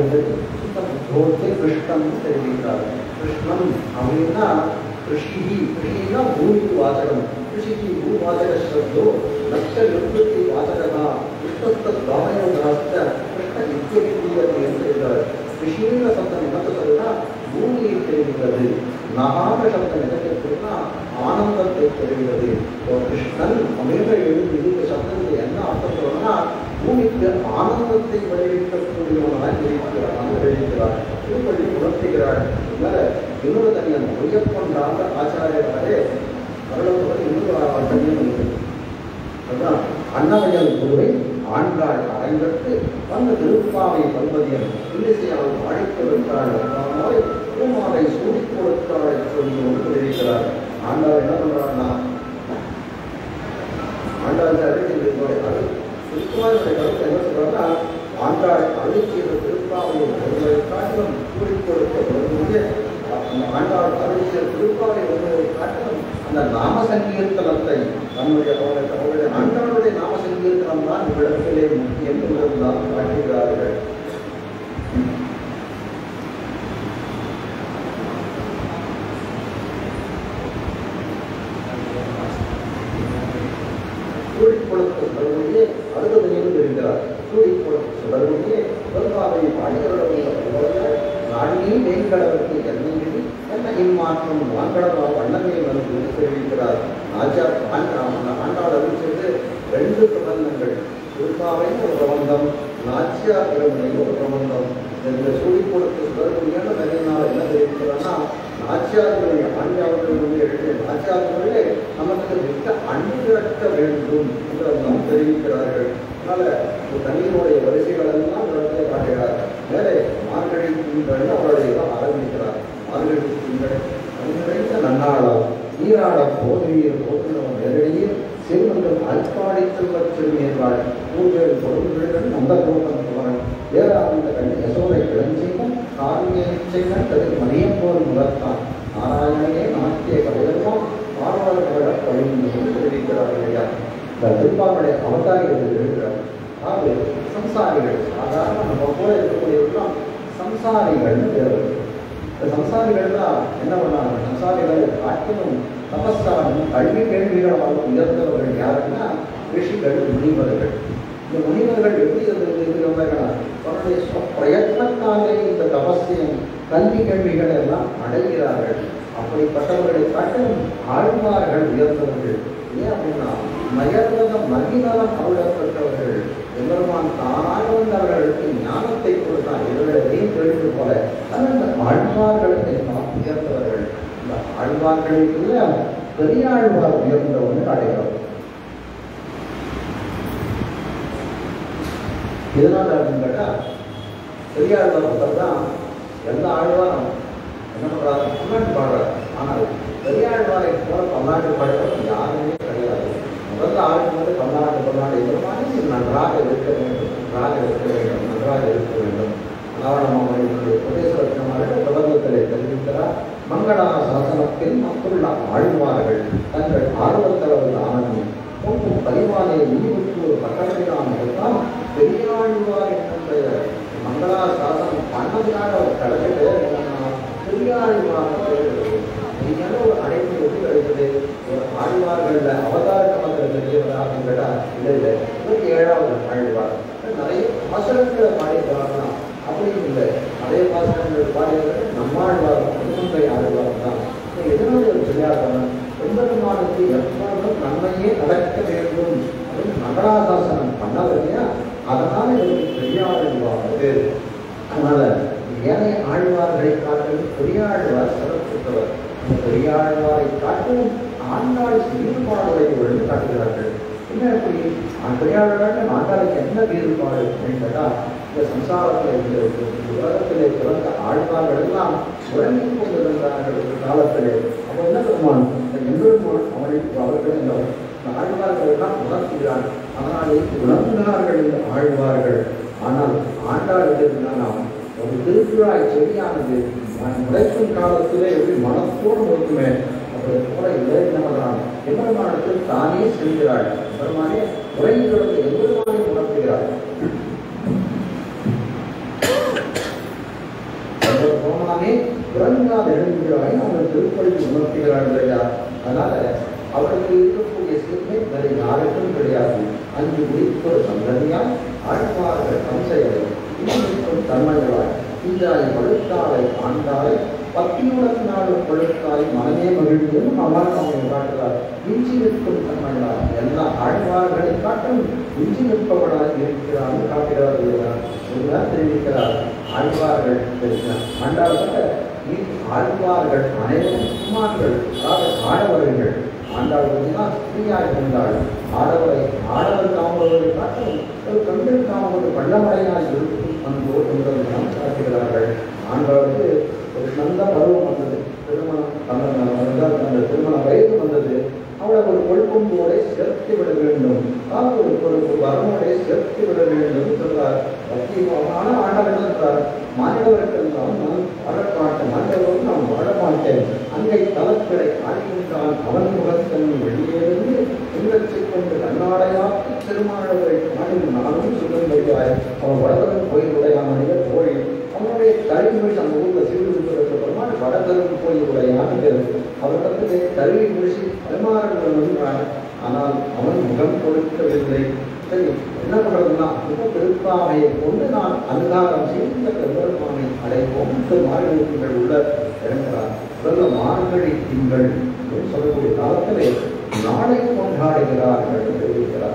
கிருஷ்ணன் தெரிவிக்கிறார். கிருஷ்ணன் அப்படின்னா கிருஷி கிருஷினா பூமி வாசகம், கிருஷிக்கு பூவாசக சப்தோ நஷ்ட நிவத்தி வாசகனா கிருஷ்ணஸ்த தாமயோதாஸ்த கிருஷ்ண நித்தியக்கூடியது என்று சொல்கிறார். கிருஷிங்கிற சப்தம் என்ன சொல்றதுன்னா பூமியை தெரிவிக்கிறது, நகான சப்தம் எதற்கு சொல்றா ஆனந்தத்தை தெரிகிறது. கிருஷ்ணன் அமிர்த எழுதி இந்த சப்தத்துக்கு என்ன அர்த்தம் சொல்லணும்னா பூமிக்கு ஆனந்தத்தை விளைவிக்கக்கூடியவனாக இருக்கிறார், அந்த விளைவிக்கிறார் திருப்பள்ளி உணர்த்துகிறார். இன்னொரு தனியன் உயர்கொண்டாந்த ஆச்சாரியர்களே வரலாறு இன்னொரு தனியம் இருக்குது. அதுதான் அன்னமயல் குருவை ஆண்டாள் அரங்கத்து வந்த திருப்பாவை பல்வதியம் இல்லைசையால் வாழிக்கொடுத்தாள் பூமாவை சூடிக் கொடுத்தாள் சொல்லி ஒன்று இருக்கிறார். ஆண்டாள் என்ன பண்றாங்கன்னா ஆண்டாள் அறிவியலுடைய திருப்பாவுடைய கருத்து என்ன சொல்றாங்கன்னா ஆண்டாள் அருளிச்சிய திருப்பாவையை ஒருவரை காட்டிலும் சூடிக் கொடுக்கப்படும்போது ஆண்டாள் அருளிச்சிய திருப்பாவை ஒருவரை காட்டிலும் அந்த நாம சங்கீர்த்தனத்தை நம்முடைய அவருடைய ஆண்டாளுடைய நாம சங்கீர்த்தனம் தான் விளக்கிலே முக்கியம் என்பதுதான் காட்டுகிறார்கள். சூடிக்கொடுத்த சுடர்மொழியே அடுத்ததையும் தெரிகிறார். சூடிக்கொடுத்த சுடர்மொழியே பெரும்பாவை பாடிகளுடைய நாடினே வேங்கடவருக்கு எண்ணெய் என்ன இம்மாற்றம் வாங்கடவா வண்ணமே வந்து தெரிவிக்கிறார். ஆச்சார் ஆண்டாள் அறிவிச்சது ரெண்டு பிரபந்தங்கள், திருப்பாவை ஒரு பிரபந்தம், நாச்சியார் பெருமனை ஒரு பிரபந்தம். இந்த சூடிக் கொடுத்த சுடர்மொழியான தனியினால் என்ன தெரிவிக்கிறான்னா நாச்சியார்களுடைய ஆண்டாளர்கள் வந்து எழுதிய நாச்சியார்களே நமக்கு மிக்க அன்பு திரட்ட வேண்டும் என்று நாம் தெரிவிக்கிறார்கள். அதனால தண்ணியினுடைய வரிசைகள் எல்லாம் இடத்தை காட்டுகிறார். மேலே மார்கழி திங்கள் அவருடைய ஆரம்பிக்கிறார். மார்கழி திங்கள் அன்றைந்த நன்னாளால் நீராட போதையில் போதும் நேரடியில் சிறுவர்கள் அல்பாடி செல்வச் சிறுமியர்கள் பூஜைகள் பொருள்கள் அந்த கூட்டம் துவரம் ஏறாந்த கண் யசோதை கிளஞ்செய்வன் காரியம் கதிர் மணியப்போர் முதற்கான் நாராயணனே நாட்டிய கலையெல்லாம் பார்வர்கள பழிந்து தெரிவிக்கிறார் இல்லையா. இந்த திருப்பாவுடைய அவதாரிகள் எழுதுகிறார். அதாவது சம்சாரிகள் சாதாரண நம்ம போல இருக்கக்கூடியவர்கள்லாம் சம்சாரிகள்னு பேர். இந்த சம்சாரிகள்லாம் என்ன பண்ணாங்க, சம்சாரிகள் காட்டிலும் தபஸ்தானும் கல்வி கேள்விகளால் உயர்ந்தவர்கள் யாருன்னா ரிஷிகள் முனிவர்கள். இந்த முனிவர்கள் எப்படி இருக்கிறவங்கன்னா அவருடைய பிரயத்னத்தாலே இந்த தபஸ்தையும் கல்வி கேள்விகளை எல்லாம் அடைகிறார்கள். அப்படிப்பட்டவர்களை காட்டிலும் ஆழ்வார்கள் உயர்ந்தவர்கள். ஏன் அப்படின்னா மயர்வத மகிநலம் அருளப்பட்டவர்கள். எம்பெருமான் தானாக வந்து அவர்களுக்கு ஞானத்தை கொடுத்தான். இவர்களையும் தெரிந்து போல அந்த ஆழ்வார்களுக்கு எல்லாம் உயர்ந்தவர்கள். இந்த ஆழ்வார்களுக்குள்ள பெரியாழ்வார் உயர்ந்தவர்கள் அடைகிறார். எதனால அப்படின்னு கேட்டா பெரியாழ்வார் தான் எந்த ஆழ்வாரும் என்ன பண்றாரு? பல்லாண்டு பாடுறாரு. ஆனால் பெரியாழ்வாரை போல பல்லாண்டு பாடுறவர் யாருமே கிடையாது. முதல்ல ஆளுக்கு வந்து பல்லாண்டு பல்லாண்டு எதிர்பார்த்து நன்றாக இருக்க வேண்டும், நன்றாக இருக்க வேண்டும், நன்றாக இருக்க வேண்டும். அனாவணமாவுடைய உபதேசமாக பிரபந்தத்திலே தெரிவிக்கிறார். மங்களா சாசனத்தில் மக்களுள்ள ஆழ்வார்கள் தங்கள் ஆர்வத்தளவு ஆனந்தி பொங்கு பரிமாலை நீவுக்கு ஒரு பட்டமைக்காமல் பெரியாழ்வார் என்ற மங்களா சாசனம் பண்ணதுக்காக அவர் கடலிட்டு பெரியாழ்வார் ஒரு அழைப்பு எப்படி கிடைத்தது? ஒரு ஆழ்வார்கள்ல அவதார காலத்தில் பெரியவராக கேட்டால் இல்லை இல்லை இருபத்தி ஏழாவது ஆழ்வார். நிறைய பாசனங்களை பாடியிருக்கிறாங்கன்னா அப்படின்னு இல்லை. அதே பாசனங்கள் பாடியவர்கள் நம்மாழ்வார் திருமங்கை ஆழ்வார் தான். எதனால ஒரு பெரியார் பெருமானுக்கு எப்பொழுதும் நன்மையே நடக்க வேண்டும் அப்படின்னு மங்களாசாசனம் பண்ணவில்லையா? அதனால இவருக்கு பெரியாழ்வார். அதனால ஏனைய ஆழ்வார்களை காட்டிலும் பெரியாழ்வார் சிறப்புற்றவர். இந்த பெரியாழ்வாரை காட்டிலும் ஆண்டாள் ஈடுபாடுகளை ஒழுங்கு காட்டுகிறார்கள். என்ன எப்படி பெரியாழ்வார்கள் ஆண்டாளுக்கு என்ன ஈடுபாடு அப்படின்னு கேட்டால், இந்த சம்சாரத்தில் இருந்திருக்கு உலகத்திலே பிறந்த ஆழ்வார்கள் எல்லாம் உறங்கிக் கொண்டிருந்தார்கள் ஒரு காலத்திலே. அப்போ என்ன பெருமான் இந்த எம்பெருமான் அவனுக்கு அவர்கள் இந்த ஆழ்வார்கள் எல்லாம் உணர்த்துகிறார். அதனாலே உணர்ந்தார்கள் இந்த ஆழ்வார்கள். ஆனால் ஆண்டாளுக்கு நாம் ஒரு திருக்குழாய் செடியானது உழைக்கும் காலத்திலே எப்படி மனத்தோடு இருக்குமே அப்படி போல இல்லை. என்ன பண்றான்? எம்பெருமானத்தில் தானே செல்கிறாள். பெருமானே உரையிலிருந்து எம்பெருமானை உணர்த்துகிறாள். பெருமானே பிறந்தாத எழுதுகிறாய் அவர்கள் திருப்பதிக்கு உணர்த்துகிறாள் இல்லையா? அதனால அவருக்கு இருக்கக்கூடிய சிறுமை வேறு யாருக்கும் கிடையாது. அஞ்சு முடிப்பொரு சந்ததியால் ஆழ்வார்கள் சம்சைகளை இன்னும் தன்மைகளாய் இந்தாய் பழுத்தாலை ஆண்டாலை பத்தியுடன் நாளும் பழுத்தாய் மனமே மகிழ்ச்சியும் அமர்ந்தவனை காட்டுகிறார். இஞ்சி நிற்கும் தன்மைகளால் எல்லா ஆழ்வார்களை காட்டும் இஞ்சி நிற்பவனாக இருக்கிறார் காட்டுகிறார் இல்லையா? இதுதான் தெரிவிக்கிறார். ஆழ்வார்கள் ஆண்டாள ஆழ்வார்கள் அனைவரும் குமார்கள், அதாவது ஆடவர்கள். ஆண்டாள் தான் ஸ்திரீயாக இருந்தாள். ஆடவரை ஆடவர் காமவர்களை காட்டும் ஒரு பெண்கள் காமவது பள்ளமடையாக இருக்கும் அன்போ என்பதை நாம் காட்டுகிறார்கள். ஆண்டாளுக்கு ஒரு நல்ல பருவம் வந்தது, திருமணம் அந்த திருமண வயது வந்தது. அவளை ஒரு கொழுப்போடை சேர்த்து விட வேண்டும், ஒரு ஒரு வரமோடை சேர்த்து விட வேண்டும் சொல்றார். பக்திமான ஆண்டவர்கள் என்றார். மாணவர்களெல்லாம் நான் வரப்பாட்ட மாணவர்களும் நான் வாழமாட்டேன். அங்கே தலப்பிடை ஆழ்கின்றான் அவன் முகத்தன் வெளியேறிந்து இன்றச்சிக் கொண்டு கண்ணாடையாக்கி திருமாணவரை காணும் நானும் சொல்லும்படியாய் அவன் வடதரும் கோயிலுடைய மனிதர் கோழி அவனுடைய கருவி அந்த ஊரில் சீர்திருத்ததற்கு பெருமாள் வடதரும் கோயிலுடையானது அவரிடத்திலே கருவி முடிச்சு பரிமாறங்கள் வருகிறான். ஆனால் அவன் முகம் கொடுக்கவில்லை. சரி, என்ன பண்றதுன்னா இப்போ திருப்பாமையை கொண்டு நான் அலங்காரம் செய்த பெருமானை அடைப்போம். மார்கழி திங்கள் உள்ள இறங்குகிறார். முதல்ல மார்கழி திங்கள் சொல்லக்கூடிய காலத்திலே நாளை கொண்டாடுகிறார்கள் தெரிவிக்கிறார்.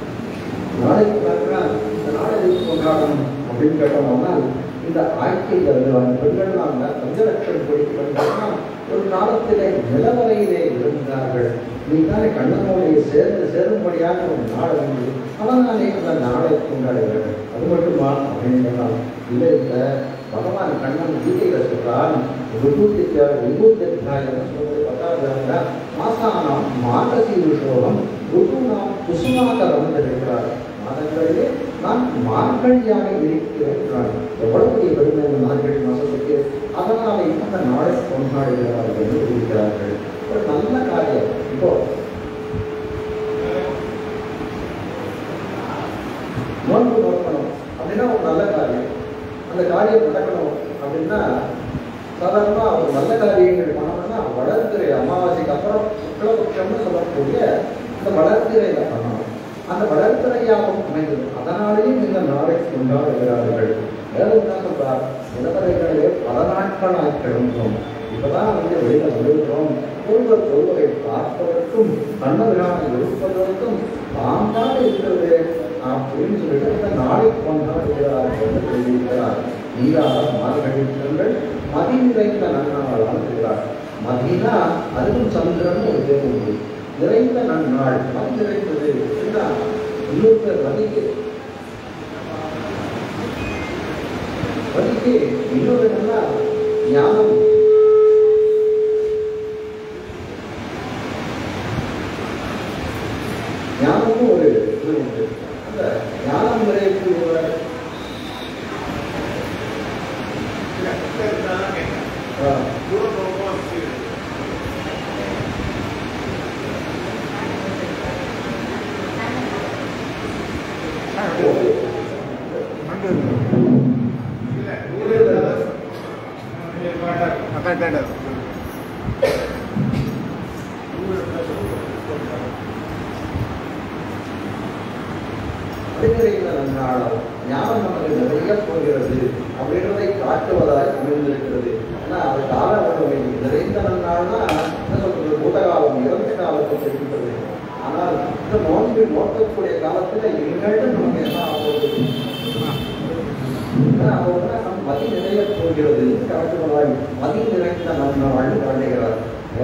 நாளைக்கு பார்த்தா இந்த நாளை கொண்டாடணும் அப்படின்னு கேட்டோம்னா இந்த ஆட்சியில் பெண்கள் நாங்கள் பஞ்சலட்சம் படிக்க ஒரு காலத்திலே நிலவரையிலே இருந்தார்கள். நீதானே கண்ணனோடைய சேர்ந்து சேரும்படியாக ஒரு நாள் வந்து அதனாலே அந்த நாளை கொண்டாடுகிறார்கள். அது மட்டுமா அப்படின்னு சொன்னால் இல்லை இல்லை பகவான் கண்ணன் கீதையில சொல்றான். விபூத்தியா விபூத்தியாயம் சொல்வது பத்தாவது மாசானாம் மார்கசீருஷோகம் ருதுனாம் குசுமாகரம் இருக்கிறார். மாதங்களிலே நான் மார்கழியாக இருக்கிறேன். எவ்வளவு பெரிய பெருமை அந்த மார்கழி மாசத்துக்கு. அதனாலே அந்த நாளை கொண்டாடுகிறார்கள் என்று இருக்கிறார்கள். ஒரு நல்ல காரியம். இப்போ நோன்பு நோக்கணும் அப்படின்னா ஒரு நல்ல காரியம். அந்த காரியம் நடக்கணும் அப்படின்னா சாதாரணமாக ஒரு நல்ல காரியங்கள் பண்ணணும்னா வளர்த்துறை அமாவாசைக்கு அப்புறம் சுக்லபட்சம்னு சொல்லக்கூடிய அந்த வளர்த்துறையில பண்ணணும். அந்த வளர்த்துறையாகவும் அமைந்தது. அதனாலேயும் இந்த நாளை கொண்டாடுகிறார்கள். வேறு என்ன சொல்றார்? நிலவரைகளிலே பல நாட்களாக கிடந்தோம். இப்பதான் வந்து வெளியில வந்திருக்கிறோம். ஒருவர் ஒருவரை பார்ப்பதற்கும் கண்ணவராக இருப்பதற்கும் தாம்தான் இருக்கிறது அப்படின்னு சொல்லிட்டு இந்த நாளை கொண்டாடுகிறார்கள் என்று தெரிவிக்கிறார். நீராக மார்கழித்தங்கள் மதி நிறைந்த நன்னாள் வாழ்கிறார். மதினா அதுவும் சந்திரன் ஒரு தேவம் நிறைந்த நன்னாள். மதி நிறைந்தது இன்னொரு பேர் மதிக்கு மதிக்கு இன்னொரு நல்லா ஞானம் ஞானம் நமக்கு நிறைய போகிறது அப்படின்றதை காட்டுவதாய் அமைந்திருக்கிறது. ஏன்னா அது கால வறுமை நிறைந்த நன்னாள்னா என்ன சொல்றது, பூத காலம் இறந்த காலத்தை தெரிவித்தது. ஆனால் இந்த நோன்பு நோக்கக்கூடிய காலத்துல இனிமேட்டு நமக்கு என்ன ஆகுது, நம் மதி நிறைய போகிறது காட்டுவதாய் மதி நிறைந்த நன்னாள் காட்டுகிறார்.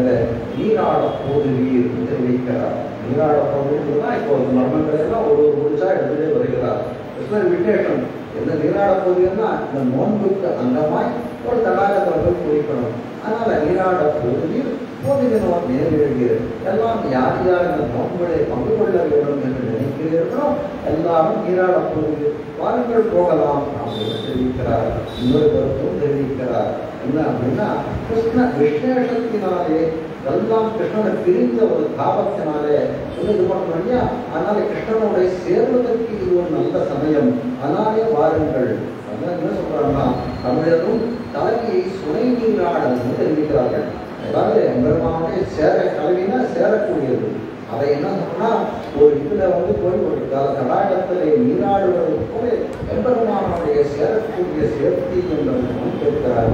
நீராட போது நீர் தெரிவிக்கிறார். நீராட போதுன்னா இப்போ மர்மங்கள் எல்லாம் ஒரு ஒரு முடிச்சா எடுத்துட்டே வருகிறார். விசேஷம் என்ன நீராட போதுன்னா இந்த நோன்புக்கு அங்கமாய் ஒரு தடாகத்தில் போய் குளிக்கணும். அதனால நீராட போது நீர் போதினோ நேரிடுகிறது. எல்லாம் யார் யார் இந்த நோன்புகளை பங்கு கொள்ள வேண்டும் என்று நினைக்கிறீர்களோ எல்லாரும் நீராட போது வாருங்கள் போகலாம் அப்படின்னு தெரிவிக்கிறார். இன்னொரு கருத்தும் தெரிவிக்கிறார். என்ன அப்படின்னா கிருஷ்ண விசேஷத்தினாலே எல்லாம் கிருஷ்ணனை பிரிந்த ஒரு தாபத்தினாலே இது பண்ணணும் இல்லையா, அதனால கிருஷ்ணனுடைய சேர்வதற்கு இது ஒரு நல்ல சமயம். அதனாலே வாருங்கள். அதனால என்ன சொல்றாங்கன்னா தமிழரும் தலைவியை சுனை நீராடல் தெரிவிக்கிறார்கள். அதாவது பெருமானுடைய சேர கல்வினா சேரக்கூடியது. அதை என்ன சொன்னா ஒரு இதுல வந்து போய் ஒரு தடாகத்திலே நீராடுவது போல எம்பெருமானுடைய சேரக்கூடிய சேர்த்தி என்பதை கேட்கிறார்.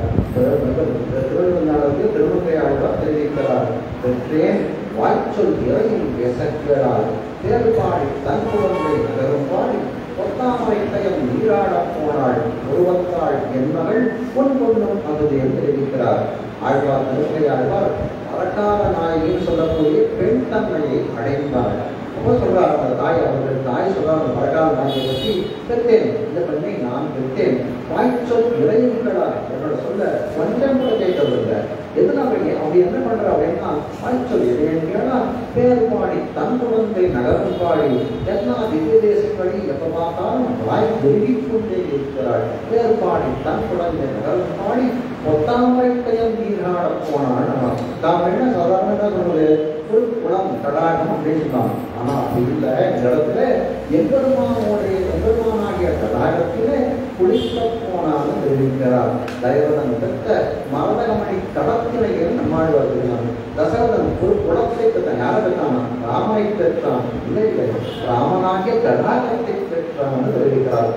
திருவள்ளுவருக்கு திருமங்கையாளர் தெரிவிக்கிறார். பெற்றேன் வாய்ச்சொல் இறையும் பேசக்கிறார். தேர்பாடி தன் குழந்தை நகரும் பாடி ஒத்தாமரை தயம் நீராட போனாள் ஒருவத்தாள் என்மகள் பொன் பொண்ணும் அது என்று தெரிவிக்கிறார். ஆழ்வார் திருமங்கையாழ்வார் அரக்கால நாயகின்னு சொல்லக்கூடிய பெண் தன்மையை அடைந்தாள். அப்போ சொல்றார் அந்த தாய், அவர்கள் தாய் சொல்றாங்க அரக்கால நாயகை பற்றி, பெற்றேன் இந்த பெண்ணை நான் பெற்றேன் வாய்ச்சொல் இறையுங்களா என்னோட சொல்ல கொஞ்சம் கூட கேட்கவில்லை. எதுனால அப்படி என்ன பண்ற அப்படின்னா வாய்ச்சொல் இறையா பேர் பாடி தன் குழந்தை நகரம் பாடி எல்லா திவ்ய தேசப்படி எப்ப பார்த்தாலும் வாய் பெருகிக் கொண்டே இருக்கிறாள். பேர் பாடி தன் குழந்தை நகரம் பாடி ஒத்தாமரை பெயர் நீராட போனாள். தாம் என்ன சாதாரண என்ன சொல்றது, ஒரு குளம் தடாகம் அப்படின்னு சொன்னாங்க. ஆனா அப்படி இல்லை. இந்த இடத்துல எம்பெருமானுடைய எம்பெருமானாகிய தடாகத்திலே குளிக்க போனான்னு தெரிவிக்கிறார். தயவதன் பெற்ற மரதகமணி கடத்தினையில் நம்மாழ்வார் தெரியும். தசரதன் ஒரு குளத்தை பெற்றான். யாரை பெற்றான்? ராமனை பெற்றான். இல்லை இல்லை, ராமனாகிய தடாகத்தை பெற்றான்னு தெரிவிக்கிறார்.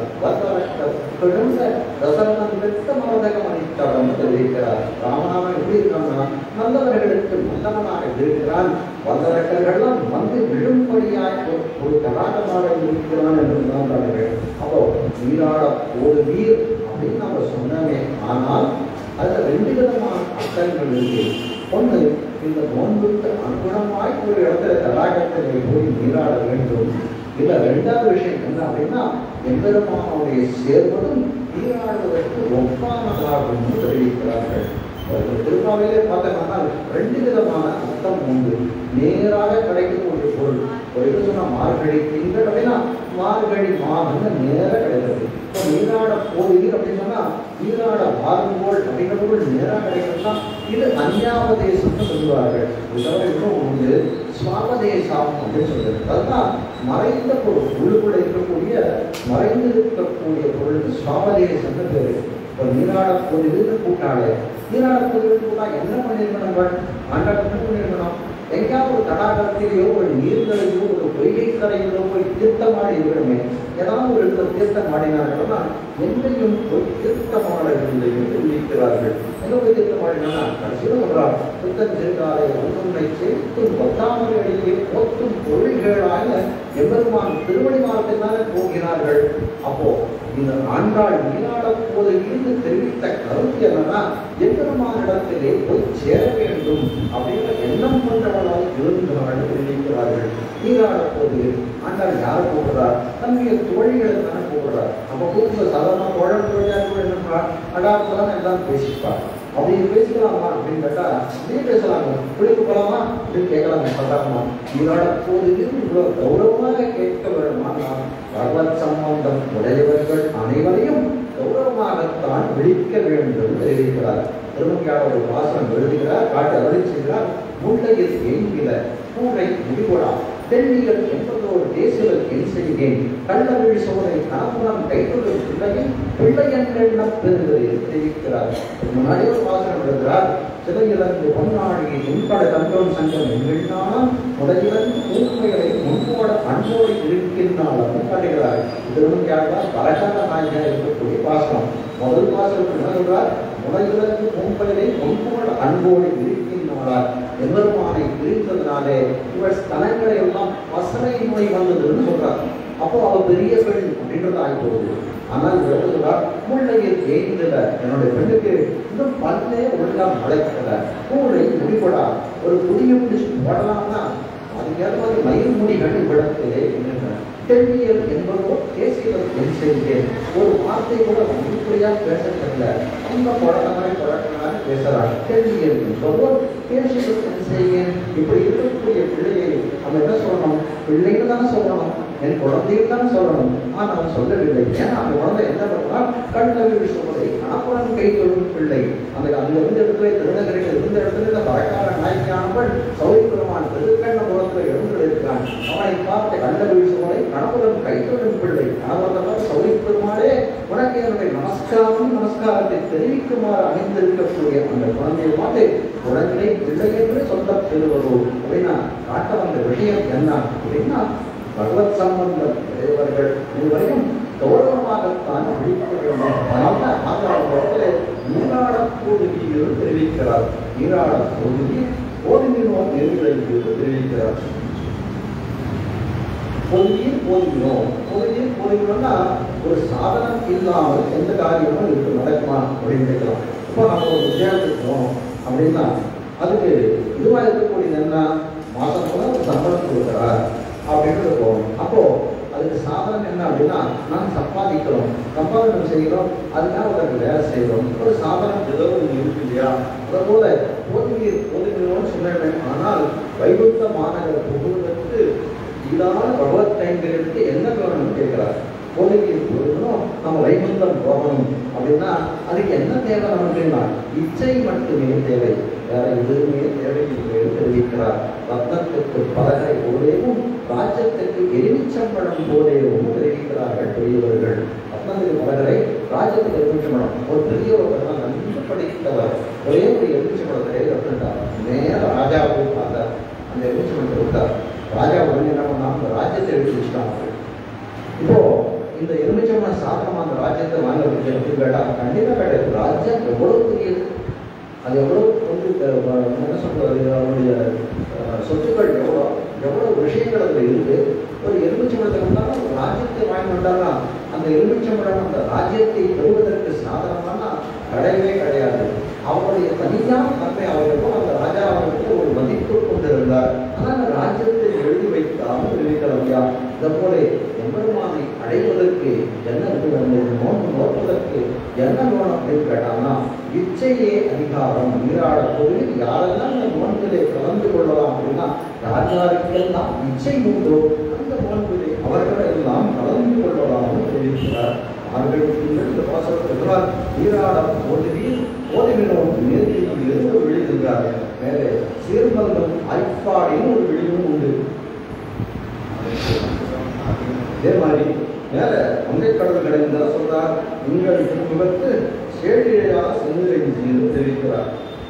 கிழந்த தசரதன் பெற்ற மரதகமணி கடன்னு தெரிவிக்கிறார். ராமநாமன் எப்படி இருக்கான்னா நல்லவர்களுக்கு நல்லவனாக இருக்கிறான். வல்லரக்கர்கள்லாம் வந்து விழும்படியாய் ஒரு தடாகமாக இருக்கிறான் என்று சொன்னார்கள். அப்போ நீராட போது நீர் அப்படின்னு நம்ம சொன்னோமே. ஆனால் அதுல ரெண்டு விதமான அர்த்தங்கள் இருக்கு. ஒன்று, இந்த நோன்புக்கு அனுகுணமாய் ஒரு இடத்துல தடாகத்தில் போய் நீராட வேண்டும். இல்ல ரெண்டாவது விஷயம் என்ன அப்படின்னா எம்பெருமானுடைய சேர்வதும் நீராடுவதற்கு ஒப்பானதாகும் தெரிவிக்கிறார்கள். திருப்பாவையிலே பார்த்தோம்னா ரெண்டு விதமான அர்த்தம் உண்டு. நேராக கிடைக்கக்கூடிய பொருள் ஒரு இது சொன்னா மார்கழி திங்கள் அப்படின்னா மார்கழி மாதம் நேராக கிடைக்கிறது. இப்போ நீராட போதீர் அப்படின்னு சொன்னா நீராட வாருங்கோள் அப்படிங்கிற பொருள் நேராக கிடைக்கிறதுனா இது அந்யாவதேசம்னு சொல்லுவார்கள். இதோட இன்னும் உண்டு சுவாபதேசம் அப்படின்னு சொல்றது. அதுதான் மறைந்த பொருள், உள்ளுக்குள்ள இருக்கக்கூடிய மறைந்து இருக்கக்கூடிய பொருள் சுவாபதேசம்னு பேரு. இப்போ நீராட போதீர்னு கூட்டாளே நீராட போதீர்னு கூட்டா என்ன பண்ணிருக்கணும்? ஆண்டாட என்ன பண்ணிருக்கணும்? எங்கேயாவது ஒரு தடாகத்திலேயோ ஒரு நீர்களையோ ஒரு பொய்கை கரையிலோ போய் தீர்த்தமாடி இருக்கணுமே. ஏதாவது ஒரு இடத்துல தீர்த்தம் ஆடினார்கள்னா எங்கேயும் போய் தீர்த்தமாடவில்லை என்று தெரிவிக்கிறார்கள். எங்க போய் தீர்த்தமாடினா கடைசியில் சொல்றார், புத்தன் சிறுகாலை ஒன்றுமை சேர்த்து ஒத்தாமல் இடையே போற்றும் தொழில்களாக எம்பெருமான் திருவடி மார்க்கத்தினால போகிறார்கள். அப்போ இந்த ஆண்டாள் நீராட போது இருந்து தெரிவித்த கருத்து என்னன்னா எம்பெருமானிடத்திலே போய் சேர வேண்டும் அப்படின்ற எண்ணம் கொண்டவர்களால் இருந்தார்கள் தெரிவிக்கிறார்கள். நீராட போது ஆண்டாள் யார் போகிறார்? தன்னுடைய தோழிகளுக்கு தானே போகிறார். அப்போ கூப்பிட்டு சாதாரண தோழர் தோழியாக கூட என்ன அடாப்பதான் எல்லாம் பேசிப்பார். அப்படி பேசிக்கலாமா அப்படின்னு கேட்டா அப்படியே பேசலாங்க. குளிக்க போலாமா அப்படின்னு கேட்கலாங்க. சாதாரணமா இதோட போது இவ்வளவு கௌரவமாக கேட்க வேண்டுமா? பகவத் சம்பந்தம் உடையவர்கள் அனைவரையும் கௌரவமாகத்தான் விழிக்க வேண்டும் தெரிவிக்கிறார். திருமணியாளர் ஒரு வாசனம் எழுதுகிறார், காட்டு அருளி செய்கிறார். முல்லையில் என்கிற பூரை முடிகொடா தென்னிகள் என்பதோடு தேசியல் என் செய்கிறேன் கள்ளவிழி சோதனை கணவனம் கைத்தொழில் பிள்ளையின் பிள்ளையெண்ணம் பெறுகிறது தெரிவிக்கிறார். முன்னாடி ஒரு வாசனம் எழுதுகிறார். சிலையிலந்து பொன்னாடியை முன்பட தந்தோம் சங்கம் எங்கிருந்தாலும் முடையிலந்து பூமைகளை முன்போட அன்போடு இருக்கின்றாலும் காட்டுகிறார். திருமணியாளர் பரகால நாயகர் இருக்கக்கூடிய வாசனம். முதல் வாசனத்தில் எழுதுகிறார், முடையிலந்து பூம்பைகளை முன்போட அன்போடு இருக்கின்றார். எம்பெருமானை பிரிந்ததுனாலே இவர் ஸ்தலங்களை எல்லாம் வசனை நோய் வந்ததுன்னு சொல்றார். அப்போ அவ பெரிய பெண் அப்படின்றது ஆகிப்போகுது. ஆனால் எழுதுகிறார், முல்லையில் ஏய்ந்தல என்னுடைய பெண்ணுக்கு இன்னும் பல்லே ஒழுங்கா மழைக்கல பூரை முடிபடா ஒரு புதிய முடிச்சு போடலாம்னா அதுக்கேற்ற மாதிரி மயில் முடிகள் விடத்திலே தென்னியல் என்பதோ தேசியல் என் செய்கிறேன் ஒரு வார்த்தை கூட வெளிப்படையா பேச தெரியல. அந்த பழக்கமாய் பழக்கமாக பேசுறாங்க. தென்னியல் என்பதோ தேசியல் என் செய்கிறேன். இப்படி இருக்கக்கூடிய பிள்ளையை நம்ம என்ன சொல்லணும்? பிள்ளைன்னு தானே சொல்லணும், என் குழந்தையும் தானே சொல்லணும். ஆனால் சொல்லவில்லை. ஏன்னா அந்த குழந்தை என்ன பண்ணா கண்ணவி சொல்வதை கணவன் கை தொழும் பிள்ளை. அந்த அங்க இருந்த இடத்துல திருநகரில் இருந்த இடத்துல இந்த பறக்கார நாய்க்கானவள் சௌரி பெருமான் திருக்கண்ணபுரத்தில் எழுந்திருக்கிறான். அவனை பார்த்து கண்ணவி சொல்வதை கணவன் கை தொழும் பிள்ளை. கணவன் சௌரி பெருமானே உனக்கு என்னுடைய நமஸ்காரம் நமஸ்காரத்தை தெரிவிக்குமாறு அணிந்திருக்கக்கூடிய அந்த குழந்தையை பார்த்து குழந்தை பிள்ளை என்று சொல்ல பெறுவதோ அப்படின்னா காட்ட வந்த விஷயம் என்ன அப்படின்னா பகவத் சம்பந்தம் இடையவர்கள் இதுவரையும் கௌரவமாகத்தான் விழிக்க வேண்டும். அதனால ஆதாரத்தில் நீராட போதுகியில் தெரிவிக்கிறார். நீராட போதுகி போதுகினோ நெருங்கிற்கு தெரிவிக்கிறார். பொதுகியில் போதுகினோம் பொதுகியில் போதுகினோம்னா ஒரு சாதனம் இல்லாமல் எந்த காரியமும் இருக்கு நடக்குமா அப்படின்னு கேட்கலாம். இப்போ நம்ம ஒரு வித்தியாசம் அப்படின்னா அதுக்கு இதுவாக இருக்கக்கூடியது என்ன? மாதம் கூட ஒரு சம்பளம் கொடுக்குறார் அப்படின்னு போகணும். அப்போ அதுக்கு சாதனம் என்ன அப்படின்னா நான் சம்பாதிக்கிறோம், சம்பாதனம் செய்கிறோம், அதுக்காக உனக்கு வேலை செய்கிறோம். ஒரு சாதனம் ஏதோ ஒன்று இருக்கு இல்லையா? அதை போல போதுகிற போதுகிறோம்னு சொல்லுவேன். ஆனால் வைகுந்த மாநகர் புகுவதற்கு ஈடான பகவத் கைங்கரிக்கு என்ன காரணம் கேட்கிறார். போதுகிற போதுகணும் நம்ம வைகுந்தம் போகணும் அப்படின்னா அதுக்கு என்ன தேவை நமக்குன்னா இச்சை மட்டுமே தேவை, வேற எதுவுமே தேவையில்லை தெரிவிக்கிறார். ரத்னத்துக்கு பலகை போலேயும் ராஜ்யத்துக்கு எலுமிச்சம்பழம் போலேயும் தெரிவிக்கிறார்கள் பெரியவர்கள். ரத்னத்துக்கு பலகரை ராஜ்யத்துக்கு எலுமிச்சம்பழம். ஒரு பெரியவர்கள் தான் நன்கு படித்தவர் ஒரே ஒரு எலுமிச்சம்பழத்தை ரத்னார். நேர ராஜா போய் பார்த்தார், அந்த எலுமிச்சம்பழத்தை விட்டார். ராஜா உடனே என்ன பண்ணா அந்த ராஜ்யத்தை எடுத்து வச்சுட்டாங்க. இப்போ இந்த எலுமிச்சம்பழம் சாதனம் அந்த ராஜ்யத்தை வாங்க அப்படின்னு கேட்டா கண்டிப்பா கிடையாது. ராஜ்யம் எவ்வளவு பெரியது, அது எவ்வளோ வந்து என்ன சொல்றது, அவருடைய சொத்துக்கள் எவ்வளோ எவ்வளோ விஷயங்கள் அதில் இருக்கு. ஒரு எலுமிச்சம்பழத்தை வந்தாலும் ஒரு ராஜ்யத்தை வாங்கி வந்தாலும் அந்த எலுமிச்சம்பழம் அந்த ராஜ்யத்தை பெறுவதற்கு சாதனம்னா கிடையவே கிடையாது. அவருடைய தனியான தன்மை அவர்களுக்கு அந்த ராஜா அவர்களுக்கு ஒரு மதிப்பு கொண்டிருந்தார். ஆனால் அந்த ராஜ்யத்தை எழுதி வைத்தாலும் தெரிவிக்கலையா? இதை போல எம்பெருமானை அடைவதற்கு என்ன நோன்பு நோற்பதற்கு என்ன வேணும் அப்படின்னு கேட்டாங்கன்னா இச்சையே அதிகாரம். நீராட கோவில் யாரெல்லாம் இந்த நோன்பிலே கலந்து கொள்ளலாம் அப்படின்னா யாருக்கெல்லாம் இச்சை உண்டோ அந்த நோன்பிலே அவர்கள் எல்லாம் கலந்து கொள்ளலாம் தெரிவிக்கிறார். அவர்களுக்கு பாசப்படுகிறார். நீராடம் போதுவில் போதுவினோம் நேர்த்தியில் இருந்து விழித்துகிறார். மேலே சீர்மல்கள் ஐப்பாடின்னு ஒரு விழிவும் உண்டு. இதே மாதிரி மேல ஒன்றை கடல் கிடைந்ததா சொல்றார். உங்கள் முகத்து சேழிழையா செந்திரையில் தெரிவிக்கிறார்.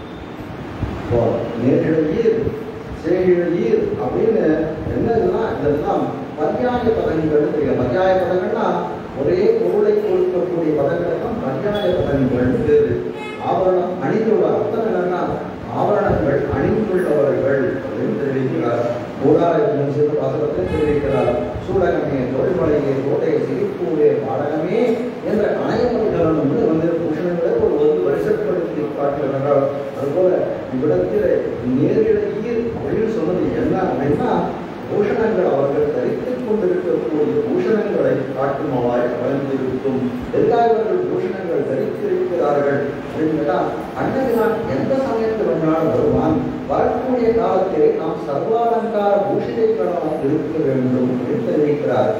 நேரிழையீர் சேழிழையீர் அப்படின்னு என்னதுன்னா இதெல்லாம் பர்யாய பதங்கள் தெரியும். பர்யாய பதங்கள்னா ஒரே பொருளை கொடுக்கக்கூடிய பதங்களுக்கும் பர்யாய பதங்கள் பேரு. ஆபரணம் அணிந்துள்ள அர்த்தம் என்னன்னா ஆபரணங்கள் அணிந்துள்ளவர்கள் அப்படின்னு தெரிவிக்கிறார். கூடாரம் சிறு பாசனத்தை தெரிவிக்கிறார். சூடகமே தொழில்மலையே கோட்டை சிரிப்பூரே பாடகமே என்ற அனைவர்களும் வந்து வந்து புருஷன்களை ஒரு ஒரு வருஷப்படுத்தி காட்டுகிறார்கள். அதுபோல இவ்விடத்தில் நேரிடையீர் அப்படின்னு சொன்னது என்ன அப்படின்னா பூஷணங்கள் அவர்கள் தரித்துக் கொண்டிருக்கக்கூடிய பூஷணங்களை காட்டுமாவாய் வளர்ந்திருக்கும். எல்லாம் இவர்கள் பூஷணங்கள் தரித்திருக்கிறார்கள் அப்படின்னு கேட்டால் அண்ணன் எந்த சமயத்தில் வேணாலும் வருவான். வரக்கூடிய காலத்திலே நாம் சர்வாலங்கார பூஷிதைகளாக இருக்க வேண்டும் என்று தெரிவிக்கிறார்.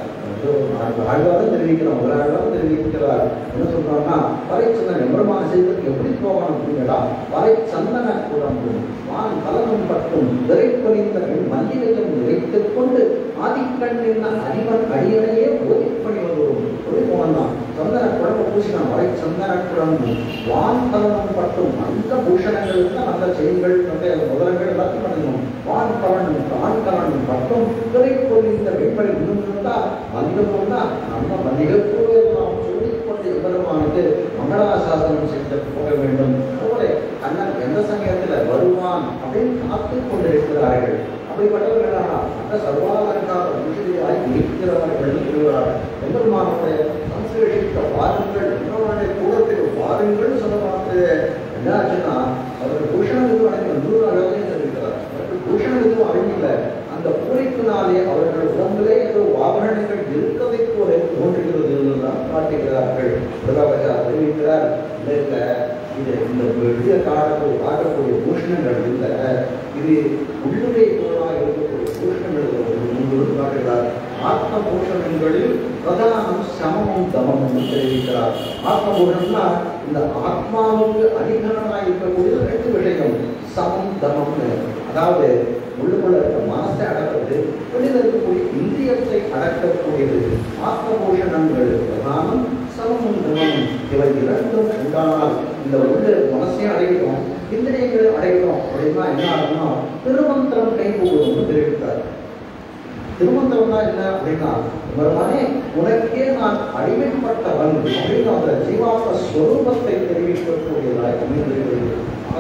ஆழ்வாரும் தெரிவிக்கிறோம், ஒரு ஆழ்வாரும் தெரிவிக்கிறார். என்ன சொல்றோம்னா வரை சந்தன எம்பெருமான செய்வதற்கு எப்படி போகணும் அப்படின்னா வரை சந்தன குழம்பும் வான் கலனும் பட்டும் விரைப்பறிந்தவர்கள் மல்லிகையும் வைத்துக் கொண்டு ஆதிக்கண்ணின் அதிபன் அடியனையே ஓதிப்பணிவதும் சொல்லி போகலாம். சந்தன குழம்பு பூசினா வரை சந்தன குழம்பும் வான் கலனும் பட்டும் அந்த பூஷணங்களுக்கு தான் அந்த செயின்கள் முதலங்கள் எல்லாத்தையும் பண்ணணும். வான் கலனும் ஆண் கலனும் பட்டும் விரைப்பொழிந்த வெண்படி இருந்தா மல்லிகை நம்ம மல்லிகைப்பூவே நாம் சொல்லிக்கொண்டு எம்பெருமானுக்கு மங்களாசாசனம் செய்து போக வேண்டும். போல அண்ணன் எந்த சமயத்தில் வருவான் அப்படின்னு காத்து கொண்டிருக்கிறார்கள். அப்படிப்பட்டவர்களான அந்த சர்வாலங்கார பூஷிதையாய் இருக்கிறவர்கள் இருக்கிறார்கள். எம்பெருமானுடைய சம்சேஷித்த வாருங்கள் எம்பெருமானுடைய கூடத்தில் வாருங்கள் சொல்லமானது என்னாச்சுன்னா அவர்கள் பூஷணம் எதுவும் அடங்கி நூறு அளவுலேயே தெரிவிக்கிறார். அவர்கள் பூஷணம் எதுவும் அடங்கில்லை. அந்த பூரிப்பினாலே அவர்கள் உடம்பிலே ஏதோ ஆபரணங்கள் இருக்கதை போல தோன்றுகிறது என்றுதான் காட்டுகிறார்கள். தெரிவிக்கிறார். இல்லை இது இந்த வெளிய காணக்கூடிய பார்க்கக்கூடிய பூஷணங்கள் இல்லை, இது உள்ளுரை பொருளாக இருக்கக்கூடிய பூஷணங்கள் காட்டுகிறார். ஆத்ம பூஷணங்களில் பிரதானம் சமமும் தமமும் தெரிவிக்கிறார். ஆத்ம பூஷணம்னா இந்த ஆத்மாவுக்கு அதிகரணமாக இருக்கக்கூடிய ரெண்டு விஷயம் சமம் தமம். அதாவது உள்ளுக்குள்ள இருக்க மனசை அடக்கிறது, வெளியில் இருக்கக்கூடிய இந்திரியத்தை அடக்கக்கூடியது. ஆத்ம பூஷணங்கள் பிரதானம் சமமும் தமமும் இவை இரண்டும் உண்டானால் இந்த உள்ள மனசையும் அடைக்கிறோம் இந்திரியங்களை அடைக்கிறோம் அப்படின்னா என்ன ஆகும்னா திருமந்திரம் கைகூடும் தெரிவித்தார். திருமந்திரம்னா என்ன அப்படின்னா வருமானே உனக்கே நான் அடிமைப்பட்டவன் அப்படின்னு அந்த ஜீவாத்ம ஸ்வரூபத்தை தெரிவிக்கக்கூடியதாய் அமைந்திருக்கிறது.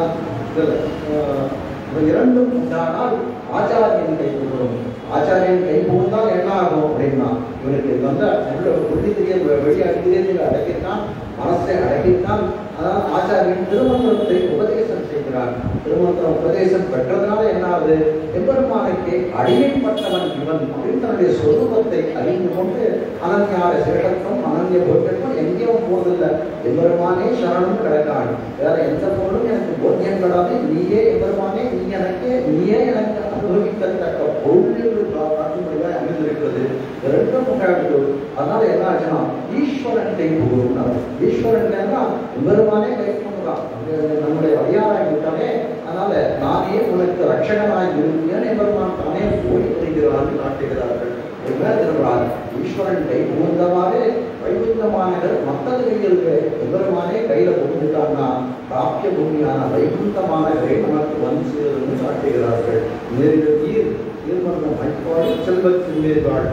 இரண்டும் உண்டானால் ஆச்சாரியன் கை கூடும். ஆச்சாரியன் கை கூர்ந்தால் என்ன ஆகும் அப்படின்னா இவனுக்கு வந்து புள்ளி தெரிய வெளியே அடிக்கிறேன் அடக்கித்தான் மனசை அடக்கித்தான். அதாவது ஆச்சாரியன் திருமந்திரத்தை உபதேசம் செய்கிறார். திருமந்திரம் உபதேசம் பெற்றதுனால என்ன ஆகுது எம்பெருமானுக்கு அடிமைப்பட்டவன் இவன் அப்படின்னு தன்னுடைய சொரூபத்தை அறிந்து கொண்டு அனன்யார சேஷத்துவம் அனன்ய போற்றத்துவம் எங்கேயும் போவதில்லை. எம்பெருமானே சரணம் கிடக்கான், வேற எந்த பொருளும் எனக்கு போத்தியம் கிடையாது. நீயே எம்பெருமானே நீ எனக்கு நீயே எனக்கு அனுபவிக்கத்தக்க பொருள் காட்டும்படியாக அமைந்திருக்கிறது. ரெண்டும் உண்டாடுது. அதனால என்ன ஆச்சுன்னா ஈஸ்வரன் கை போகிறார். ஈஸ்வரன் எம்பெருமானே கை கொண்டுதான் நம்முடைய அதிகாரம் விட்டானே. அதனால நானே உனக்கு ரட்சகனாய் இருந்தேன் எம்பெருமான் தானே போய் வருகிறான்னு காட்டுகிறார்கள். திரும்புகிறார் ஈஸ்வரன் கை புகுந்தவாறே வைகுந்தமானவர் மக்களை கையில் எம்பெருமானே கையில புகுந்துட்டான்னா பிராப்திய பூமியான வைகுந்தமானவரை நமக்கு வந்து சேருன்னு காட்டுகிறார்கள். நேரில் தீர்மன்றம் ஐப்பாடி செல்வத்தின் மேற்காள்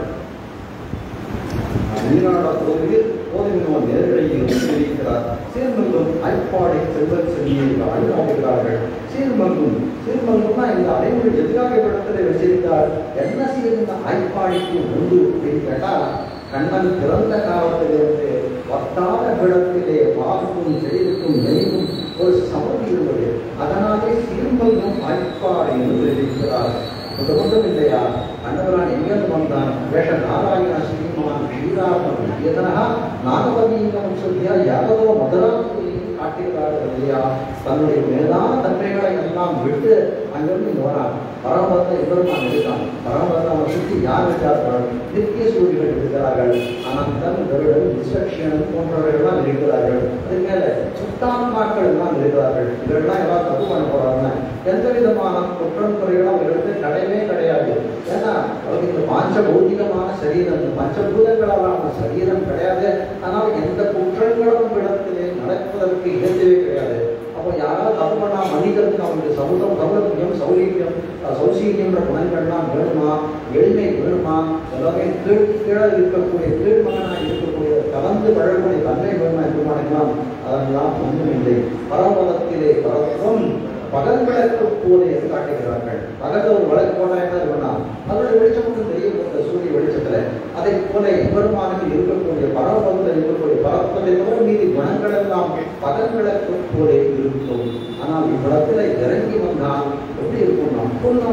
நீராட கோவில் கோதினோ நேரடியில் தெரிவிக்கிறார். சீர்மங்கும் ஐப்பாடை செல்வத் செல்வியை அழுகாடுகிறார்கள். சீர்மங்கும் சீர்மங்கும்னா இந்த அடைமொழி எதிராக இடத்துல வச்சிருந்தார். என்ன செய்த ஐப்பாடிக்கு உண்டு அப்படின்னு கேட்டா கண்ணன் பிறந்த காலத்திலிருந்து வட்டாத விடத்திலே பார்க்கும் செழிக்கும் நெய்வும் ஒரு சமதி இருந்தது. அதனாலே சீர்மங்கும் ஐப்பாடு என்று தெரிவிக்கிறார். அது மட்டும் இல்லையா அன்னவரான் எங்கிருந்து வந்தான் வேஷ நாராயண ஸ்ரீமான் ஸ்ரீராமன் எதனா நாகவதீகம் சொல்லியா யாதவோ முதலாவது காட்டுகிறார்கள் இல்லையா. தன்னுடைய மேலான தன்மைகளை எல்லாம் விட்டு அங்கிருந்து இங்க வரான். பரமபத்தை எம்பெருமான் இருக்கான். பரமபத்தை சுற்றி யார் இருக்கிறார்கள்? நித்திய சூரியர்கள் இருக்கிறார்கள். அனந்தன் கருடன் விஸ்வக்ஷன் போன்றவர்கள்லாம் இருக்கிறார்கள். அது மேல சுத்தாத்மாக்கள் எல்லாம் இருக்கிறார்கள். இவர்கள்லாம் எல்லாம் தப்பு பண்ண போறாங்க. எந்த விதமான குற்றம் குறைகளும் அவர்களுக்கு கிடையவே கிடையாது. ஏன்னா அவருக்கு பாஞ்ச பௌத்திகமான சரீரம் பஞ்சபூதங்களான சரீரம் கிடையாது. ஆனால் எந்த குற்றங்களும் இடத்திலே நடப்பதற்கு இடத்திலே கிடையாது. அப்போ யாராவது தப்பு பண்ணா மன்னிக்கிறதுக்கு அவங்களுக்கு சமுதம் சௌலபியம் சௌலீபியம் சௌசீரியன்ற குணங்கள்லாம் வேணுமா, எளிமை வேணுமா, எல்லாமே கீழ் கீழே இருக்கக்கூடிய கீழ்மகனாக இருக்கக்கூடிய கலந்து பழகக்கூடிய தன்மை வேணுமா இருக்குமானெல்லாம் அதெல்லாம் ஒன்றும் இல்லை. பரமபதத்திலே பரத்துவம் பகல் விளக்கு போது என்று காட்டுகிறார்கள். பகல் ஒரு விளக்கு போட்டா என்ன இருக்குன்னா அதோட வெளிச்சம் மட்டும் தெரிய போகிற சூரிய வெளிச்சத்துல அதை போல எம்பெருமானுக்கு இருக்கக்கூடிய பரமபதத்தில் இருக்கக்கூடிய பரப்பதை போல மீதி குணங்கள் எல்லாம் பகல் விளக்கு போல இருக்கும். ஆனால் இவ்விடத்துல இறங்கி வந்தால் எப்படி இருக்கும்? புல்நனையை கொண்டு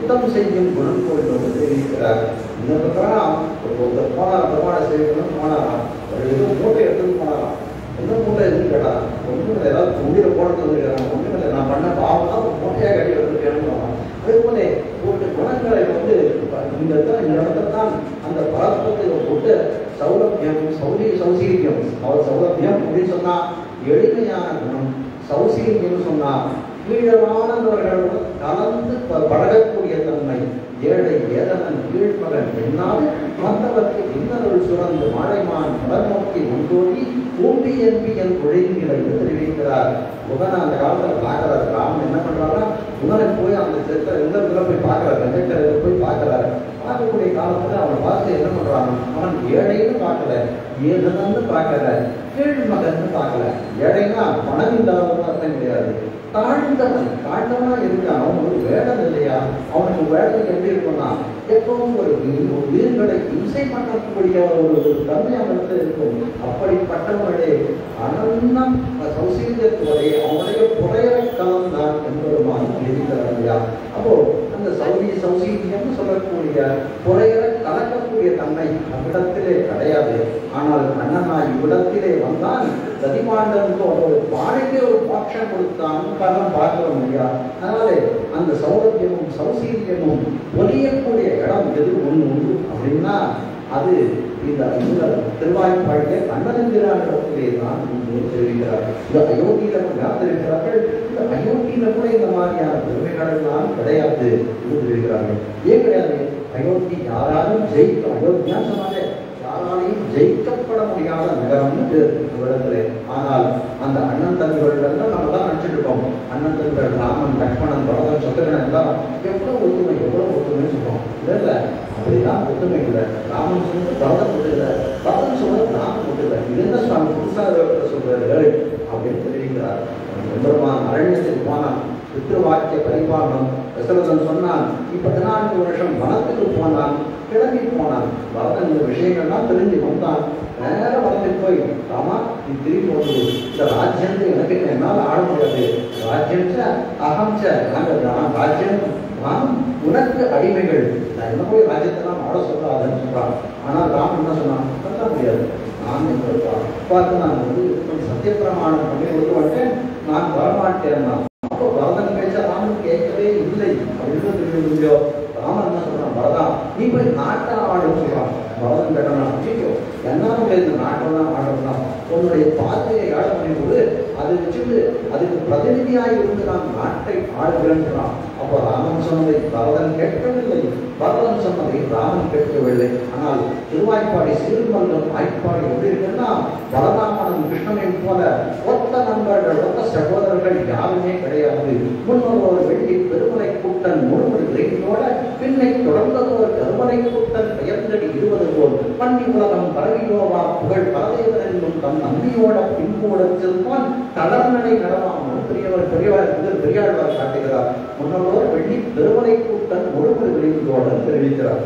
சுத்தம் செய்யும் குணம் கோயில் வந்து தெரிவிக்கிறார். இந்த பக்கம் ஒருத்தர் போனார், பெருமாளை செய்யணும் போனாராம், ஒரு ஏதோ மூட்டை எடுத்துட்டு போனாராம். என்ன மூட்டை எதுன்னு கேட்டா, ஒன்றும் ஏதாவது உயிரை போடுறது வந்து கேட்டாங்க. ஒன்றும் இல்லை, நான் பண்ண பாவம் தான் ஒரு மூட்டையாக கட்டி எடுத்து கேட்கணும். அதே போல ஒரு குணங்களை வந்து இந்த இடத்துல இந்த இடத்துல தான் அந்த பரஸ்பரத்தை போட்டு சௌலபியம் சௌரி சௌசீரியம் அவர் சௌலபியம் அப்படின்னு சொன்னா எளிமையான குணம், சௌசீரியம் சொன்னா கீழமானவர்களோடு கலந்து பழகக்கூடிய தன்மை, ஏழை ஏதனன் கீழ்மகன் என்னால் மற்றவர்க்கு இன்னொரு சுரந்து மழைமான் மலர்நோக்கி முன்தோடி ஊம்பி என்பி என் குழைநிலை என்று தெரிவிக்கிறார். உடனே அந்த காலத்தில் பார்க்கிறார். ராமன் என்ன பண்றாருன்னா உடனே போய் அந்த சித்திர இந்த போய் பார்க்கிறார், கண்டக்டர் போய் பார்க்கிறாரு. பார்க்கக்கூடிய காலத்துல அவனை பார்த்து என்ன பண்றாங்க, அவன் ஏழைன்னு பார்க்கல, ஏதனன்னு பார்க்கல, கீழ்மகன் பார்க்கல. ஏழைன்னா பணம் இல்லாதவங்க அர்த்தம் கிடையாது, தாழ்ந்தவன். தாழ்ந்தவனா இருக்கான், அவன் ஒரு வேடம் இல்லையா, அவனுக்கு வேடம் எப்படி இருக்கும்னா எப்பவும் ஒரு உயிர்களை இசை பண்ணக்கூடிய ஒரு தன்மை அவனுக்கு இருக்கும். அப்படிப்பட்டவர்களே அனந்தம் சௌசீரியத்துவரை அவனுடைய புறையரை கலந்தான் என்பதுமான எழுதிக்கிறார் இல்லையா. அப்போ அந்த சௌரி சௌசீரியம் சொல்லக்கூடிய புறையரை கலக்கக்கூடிய தன்மை அவ்விடத்திலே கிடையாது. ஆனால் கண்ணனாய் இவ்விடத்திலே வந்தான். சதிமாண்டனுக்கு ஒரு பானைக்கே ஒரு பாட்சம் கொடுத்தான் பார்க்கிறோம் இல்லையா. அதனாலே அந்த சௌரபியமும் சௌசீரியமும் ஒலியக்கூடிய இடம் எது ஒன்று உண்டு அப்படின்னா அது இந்த இந்த திருவாய்ப்பாடிலே கண்ணனந்திரான இடத்திலே தான் தெரிவிக்கிறார். இந்த அயோத்தியில யாத்திருக்கிறார்கள். இந்த அயோத்தியில கூட இந்த மாதிரியான பெருமைகள் எல்லாம் கிடையாது என்று தெரிவிக்கிறார்கள். ஏன் கிடையாது? அயோத்தி யாராலும் ஜெயிக்க, அயோத்தியா சொன்னாலே யாராலையும் ஜெயிக்கப்பட முடியாத நகரம்னு இடத்துல. ஆனால் அந்த அண்ணன் தம்பிகள் நம்ம தான் நினைச்சிட்டு இருக்கோம். அண்ணன் தம்பிகள் ராமன், லக்ஷ்மணன், பரதன், சத்ருகன் எல்லாம் எவ்வளவு ஒத்துமை, எவ்வளவு ஒத்துமைன்னு சொல்றோம். இல்லை இல்லை, அப்படிதான் ஒத்துமை இல்லை. ராமன் சொன்னது பரதன் விட்டுல, பரதன் சொன்னது ராமன் விட்டுல. இது என்ன சுவாமி புதுசாக சொல்றாரு அப்படின்னு தெரிவிக்கிறார். எம்பெருமான் அரண்யத்துக்கு போனான், பித்ருவாக்கிய பரிபாலனம். தசரதன் சொன்னான், இப்ப பதினான்கு வருஷம் வனத்துக்கு போனான், கிளம்பி போனான். பரதன் இந்த விஷயங்கள்லாம் தெரிஞ்சு வந்தான். நேரம் வளர்ந்து போய் ராமா நீ திரும்பி வந்து இந்த ராஜ்யத்தை எனக்கு என்னால் ஆட முடியாது. ராஜ்யம் அகம் நாங்கள் ராஜ்யம் நாம் உனக்கு அடிமைகள், நான் என்ன போய் ராஜ்யத்தெல்லாம் ஆட சொல்லாதுன்னு சொல்றான். ஆனால் ராம் என்ன சொன்னான், சொல்ல முடியாது, நான் என்ன பார்த்து நான் வந்து சத்தியப்பிரமாணம் பண்ணி கொடுத்து வந்துட்டேன், நான் வரமாட்டேன். அப்போ பரதன் பேச்ச ராமன் கேட்கவே இல்லை அப்படின்னு தெரிஞ்சு முடியோ. ராமன் என்ன சொல்றான், பரதா நீ போய் நாட்டை ஆடுன்னு சொல்றான். பரதன் கேட்டான், ஐயோ என்னாலும் இந்த நாட்டெல்லாம் ஆடுறா, உன்னுடைய பார்வையை ஆட முடியும்போது அதை வச்சுட்டு அதுக்கு பிரதிநிதியாக இருந்து நான் நாட்டை ஆடுகிறேன் சொல்றான். அப்போ ராமன் சொன்னதை பரதன் கேட்கவில்லை, பரதன் சொன்னதை ராமன் கேட்கவில்லை. ஆனால் திருவாய்ப்பாடி சிறுமல்லம் ஆய்ப்பாடி எப்படி இருக்குன்னா பலராமனும் கிருஷ்ணனையும் போல ஒத்த நண்பர்கள், ஒத்த சகோதரர்கள் யாருமே கிடையாது. முன்னொரு வெள்ளி பெருமலை கூட்டன் முழுமொழி இறைவனோட பின்னை தொடர்ந்ததோர் கருமலை கூட்டன் பெயர்ந்தடி இருவது போல் பன்னி உலகம் பரவியோவா புகழ் பரதேவன் என்னும் தம் நம்பியோட பின்போட செல்வான் தளர்நடை நடவாமல் பெரியவர் பெரியவர் பெரியாழ்வார் காட்டுகிறார். முன்னோர் வெள்ளி பெருமலை கூட்டன் முழுமொழி இறைவனோட தெரிவிக்கிறார்.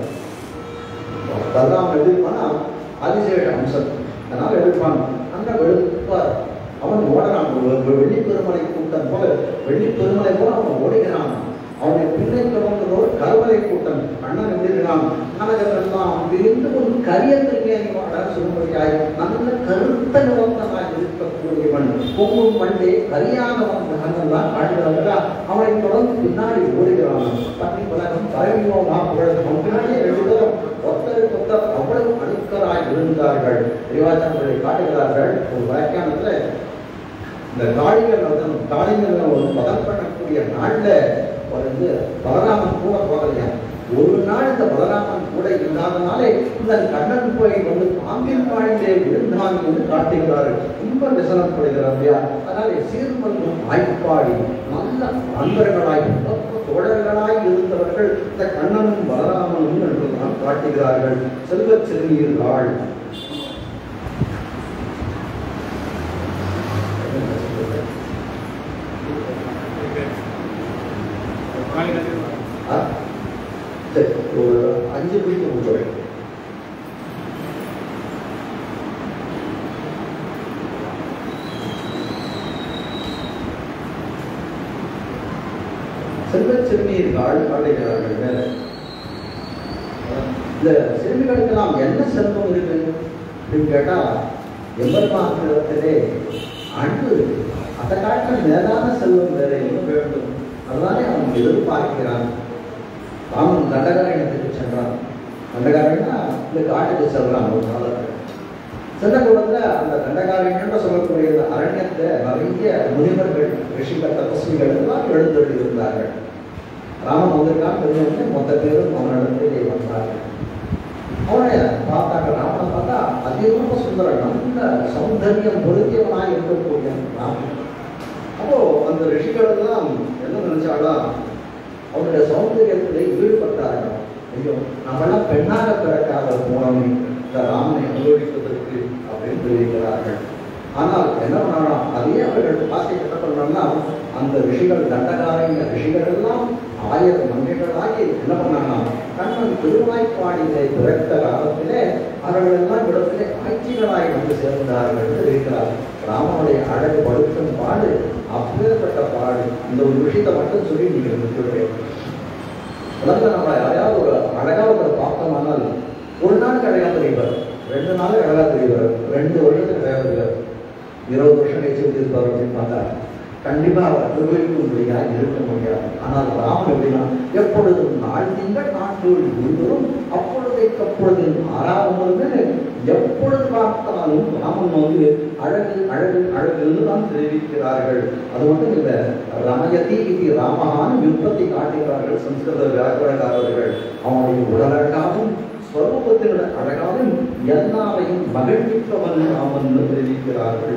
பலராம் எதிர்ப்பானா அதிசேஷ அம்சம், அதனால எடுப்பான். அந்த வெளுப்பார் அவன் ஓடுறான். வெள்ளி பெருமலை கூட்டன் போல, வெள்ளி பெருமலை போல அவன் ஓடுகிறான். அவனை பின்னை தொடர்ந்ததோர் கருவறை கூட்டம் அண்ணன் எழுதுகிறான். கனகரெல்லாம் விரிந்து ஒரு கரியத்திற்கே சொல்லும்படியாய் நல்ல கருத்த நிலத்தனாய் இருக்கக்கூடியவன் பொங்கும் மண்டே கரியானவன் கண்ணெல்லாம் ஆடுகிறார்களா. அவனை தொடர்ந்து பின்னாடி ஓடுகிறான். பன்னி உலகம் பரவியோ மாப்புகளும் பின்னாடியே எழுதுகிறோம். ஒத்தருக்கு ஒத்தர் அவ்வளவு அணுக்கராய் இருந்தார்கள். திருவாச்சங்களை காட்டுகிறார்கள். ஒரு வியாக்கியானத்துல இந்த காளிகள் காளிகள் ஒரு பதம் பண்ணக்கூடிய நாள்ல வந்து பலராமன் கூட போகலையா. ஒரு நாள் இந்த பலராமன் கூட இல்லாதனாலே இந்த கண்ணன் போய் வந்து பாம்பின் பாய்ந்தே விழுந்தான் என்று காட்டுகிறார்கள். ரொம்ப விசனப்படுகிறார் இல்லையா. அதனாலே சீர்மல்லும் ஆய்ப்பாடி நல்ல நண்பர்களாய் தோழர்களாய் இருந்தவர்கள் இந்த கண்ணனும் பலராமனும் என்றுதான் காட்டுகிறார்கள். செல்வச் சிறுநீர்கள் ஒரு அஞ்சு மணிக்கு முடிச்சோம். செல்வ சிறுமியர்கள் பாடுகிறார்கள் மேல. இந்த சிறுமிகளுக்கெல்லாம் என்ன செல்வம் இருக்கு அப்படின்னு கேட்டா எம்பெருமானிடத்திலே அன்பு இருக்கு. அதை காட்ட மேலான செல்வம் வேற என்ன வேண்டும்? அதுதானே அவன் எதிர்பார்க்கிறான். ராமன் தண்டகாரண்யத்துக்கு சென்றான். தண்டகாரண்யா இந்த காட்டுக்கு செல்றான் ஒரு காலத்தில். சென்ற கூடத்துல அந்த தண்டகாரண்யம் சொல்லக்கூடிய அரண்யத்தை நிறைய முனிவர்கள், ரிஷிகள், தபஸ்விகள் எல்லாம் எழுந்தெழுதி இருந்தார்கள். ராமன் வந்திருக்கான் தெரிஞ்சவங்க மொத்த பேரும் அவனிடத்திலே வந்தார்கள். அவனை பார்த்தாங்க. ராமனை பார்த்தா அதிகமாக சுந்தரன், நல்ல சௌந்தர்யம் பொருத்தியவனாக இருக்கக்கூடிய ராமன். அப்போ அந்த ரிஷிகள் எல்லாம் என்ன நினைச்சாலா, அவனுடைய சௌந்தரியத்திலே ஈடுபட்டார்கள். ஐயோ, நம்மளாம் பெண்ணாக பிறக்காத போனோம் இந்த ராமனை அனுபவிப்பதற்கு அப்படின்னு தெரிவிக்கிறார்கள். ஆனால் என்ன பண்ணலாம், அதே அவர்கள் பாசை என்ன பண்ணோம்னா, அந்த ரிஷிகள் தண்டகாரண்ய ரிஷிகள் எல்லாம் ஆயிரம் மன்னிகளாகி என்ன பண்ணாங்கன்னா, கண்ணன் திருவாய்ப்பாடியிலே பிறந்த காலத்திலே அவர்கள் எல்லாம் இடத்திலே ஆட்சிகளாய் வந்து சேர்ந்தார்கள் என்று இருக்கிறார். ராமனுடைய அழகு படுத்தும் பாடு அப்பேற்பட்ட பாடு. இந்த ஒரு விஷயத்தை மட்டும் சொல்லி நீங்கள் விட்டுவிடுறேன். உலகத்தில் நம்ம யாரையாவது ஒரு அழகா ஒரு பார்த்தோம்னால் ஒரு நாளுக்கு அழகா தெரிவார், ரெண்டு நாளுக்கு அழகா தெரிவார், ரெண்டு வருஷத்துக்கு அழகா தெரிவார், இருபது வருஷம் கழிச்சு இருப்பார் அப்படின்னு பார்த்தா கண்டிப்பா அவர் திருவிழிக்கும் முடியாது, இருக்க முடியாது. ஆனால் ராமன் எப்படின்னா, எப்பொழுதும் நாள் திங்கள் நாட்கள் முழுவதும் அப்பொழுதைக்கு அப்பொழுது ஆறாவது எப்பொழுது பார்த்தாலும் ராமன் வந்து அழகு அழகு அழகுன்னு தான் தெரிவிக்கிறார்கள். அது மட்டும் இல்லை, ரமயதி இது ராமகான்னு விற்பத்தி காட்டுகிறார்கள் சம்ஸ்கிருத வியாக்கரணக்காரர்கள். அவனுடைய உடலழகாகவும் ஸ்வரூபத்தினுடைய அழகாகவும் எல்லாரையும் மகிழ்விப்பவன் ராமன் தெரிவிக்கிறார்கள்.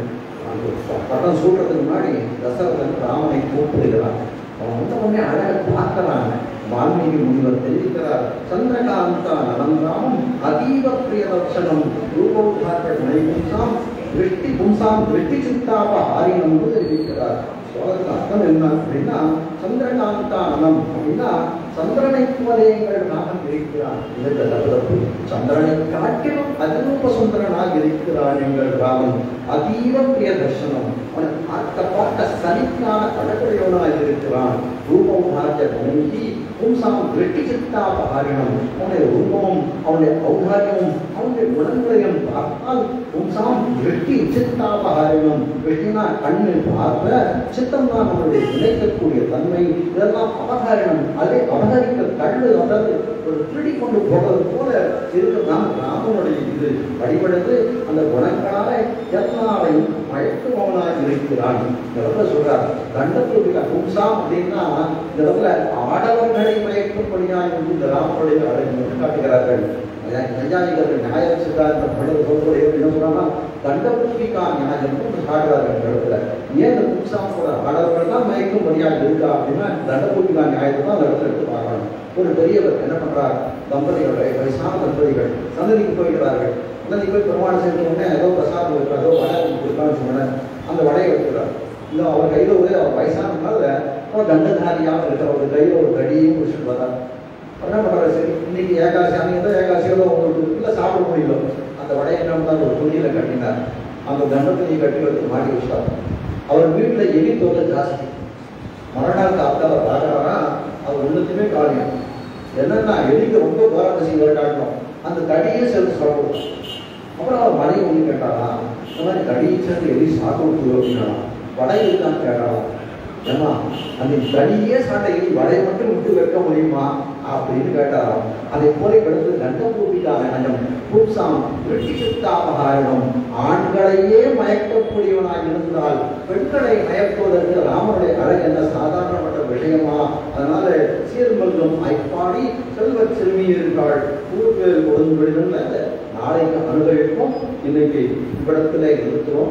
பட்டம் சூடுறதுக்கு முன்னாடி தசரதன் ராமனை கூப்பிடுகிறான். அவன் வந்த உடனே அழக பார்க்கிறான். வால்மீகி முனிவர் தெரிவிக்கிறார், சந்திரகாந்தா நலந்தாம் அதீவ பிரிய தர்சனம் ரூபோத்தார்கள் நைபும்சாம் திருஷ்டி பும்சாம் திருஷ்டி சித்தாப ஆரினம் தெரிவிக்கிறார். அர்த்தம் என்ன அப்படின்னா, சந்திரகாந்தா நலம் அப்படின்னா சந்திரனை போலே எங்கள் ராமன் இருக்கிறான். இந்த தப்பு, சந்திரனை காட்டிலும் அதிரூப சுந்தரனாக இருக்கிறான் எங்கள் ராமன். அதீவ பிரிய தர்சனம், அவன் பார்க்க பார்க்க சனிக்கான அழகுடையவனாக இருக்கிறான். ரூபம் ராஜ நைகி பும்சாம் திருஷ்டி சித்தாபகாரினம், அவனுடைய ரூபமும் அவனுடைய ஔதாரியமும் அவனுடைய குணங்களையும் பார்த்தால் பும்சாம் திருஷ்டி சித்தாபகாரினம், திருஷ்டினா கண்ணை பார்க்க, சித்தம் தான் நம்மளுடைய நினைக்கக்கூடிய தன்மை. இதெல்லாம் அபகாரினம், அதே அபகரிக்க கண்ணு அதாவது ஒரு திருடி கொண்டு போவது போல இருக்கிறதான் ராமனுடைய இது வழிபடுத்து அந்த குணங்களால எல்லாரையும் மயக்குபவனாக இருக்கிறான். இந்த சொல்றார் தண்டத்துக்கு பும்சாம் அப்படின்னா இந்த இடத்துல ஆடவர்களை மயக்கும்படியாக இந்த ராமனுடைய அழகு காட்டுகிறார்கள். நையாயிகர்கள் நியாயம் சித்தாந்த பழைய சொல்றது என்ன சொன்னா, தண்டபூமிக்கா நியாயம் காட்டுகிறார்கள். இந்த இடத்துல ஏன் இந்த பும்சாமோட ஆடவர்கள் தான் மயக்கும்படியாக இருக்கா அப்படின்னா தண்டபூமிக்கா நியாயத்தை தான் அந்த இடத்துல எடுத்து பார்க்கணும். ஒரு பெரியவர் என்ன பண்றார், தம்பதிகள் வயசான தம்பதிகள் சந்ததிக்கு போய்கிறார்கள். சந்ததிக்கு போய் பெருமாள் சேர்ந்த உடனே ஏதோ பிரசாதம் இருக்கிற ஏதோ வடை கொடுக்கலாம்னு சொன்னேன். அந்த வடையை வைக்கிறார். இல்லை அவர் கையில் ஒரு அவர் வயசானதுனால அவர் தண்டதாரியாக இருக்கிற ஒரு கையில் ஒரு கடியையும் குடிச்சிட்டு வர்றார். என்ன பண்ணுறாரு, சரி இன்னைக்கு ஏகாசி அன்னைக்கு தான் ஏகாசியோட உங்களுக்கு இல்லை சாப்பிட முடியல. அந்த வடையை என்ன பண்ணார், ஒரு துணியில கட்டினார். அந்த தண்டத்தை கட்டி வச்சு மாட்டி வச்சார். அவர் வீட்டில் எலி தொகை ஜாஸ்தி. மறுநாள் காத்தால பார்க்கறாரா, அது ஒன்றுத்துமே காரியம் என்னன்னா எலிக்கு ரொம்ப போராட்டசி காட்டணும். அந்த கடியை சேர்த்து சாப்பிடுவோம். அப்புறம் அவர் மனைவி ஒன்று கேட்டாரா, இந்த மாதிரி கடியை சேர்ந்து எலி சாப்பிடுவது அப்படின்னா வடை இருக்கான்னு கேட்டாராம். ஏமா அந்த கடியே சாட்டை எலி வடையை மட்டும் விட்டு வைக்க முடியுமா அப்படின்னு கேட்டாராம். அதை போல கிடந்து தண்டபூமிக்காக நயம் பும்சாம் திருஷ்டித்தாபகாரணம், ஆண்களையே மயக்கக்கூடியவனாக இருந்தால் பெண்களை மயக்குவதற்கு ராமனுடைய அழகு என்ன சாதாரணப்பட்ட விஷயமா? அதனால சீர்மல்லும் ஐப்பாடி செல்வ சிறுமியிருக்காள் ஊர்வேல் கொடுங்குடிகள் நாளைக்கு அனுபவிப்போம். இன்னைக்கு இவ்விடத்திலே இருக்கிறோம்.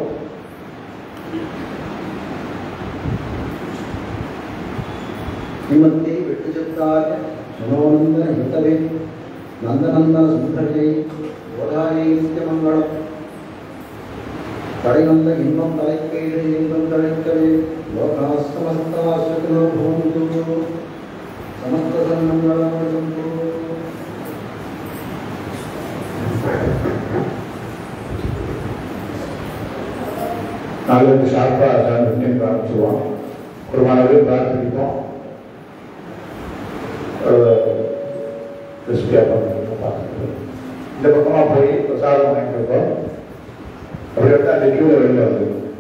நிமத்தை வெட்டு செத்தாக மனோநந்த ஹிதவே நந்தநந்தன சுந்தரே ஓதாயே நித்தியமங்கலம் கடைநந்த இன்பம் தலைக்கீழே இன்பம் தலைக்கவே லோகாஸ்தமஸ்தாசுனோ பூந்து சமஸ்த சன்னங்களம். நாளைக்கு ஷார்ப்பாக பிரார்த்திச்சுவோம். ஒரு மாணவர்கள் பிரார்த்திப்போம். கிறிஸ்பியாக பண்ணுறீங்க பார்த்துட்டு இந்த பக்கமாக போய் பிரசாதம் வாங்கிட்டு இருக்கோம். அப்படி எடுத்தால் அந்த கியூவில் வெளியில் வந்து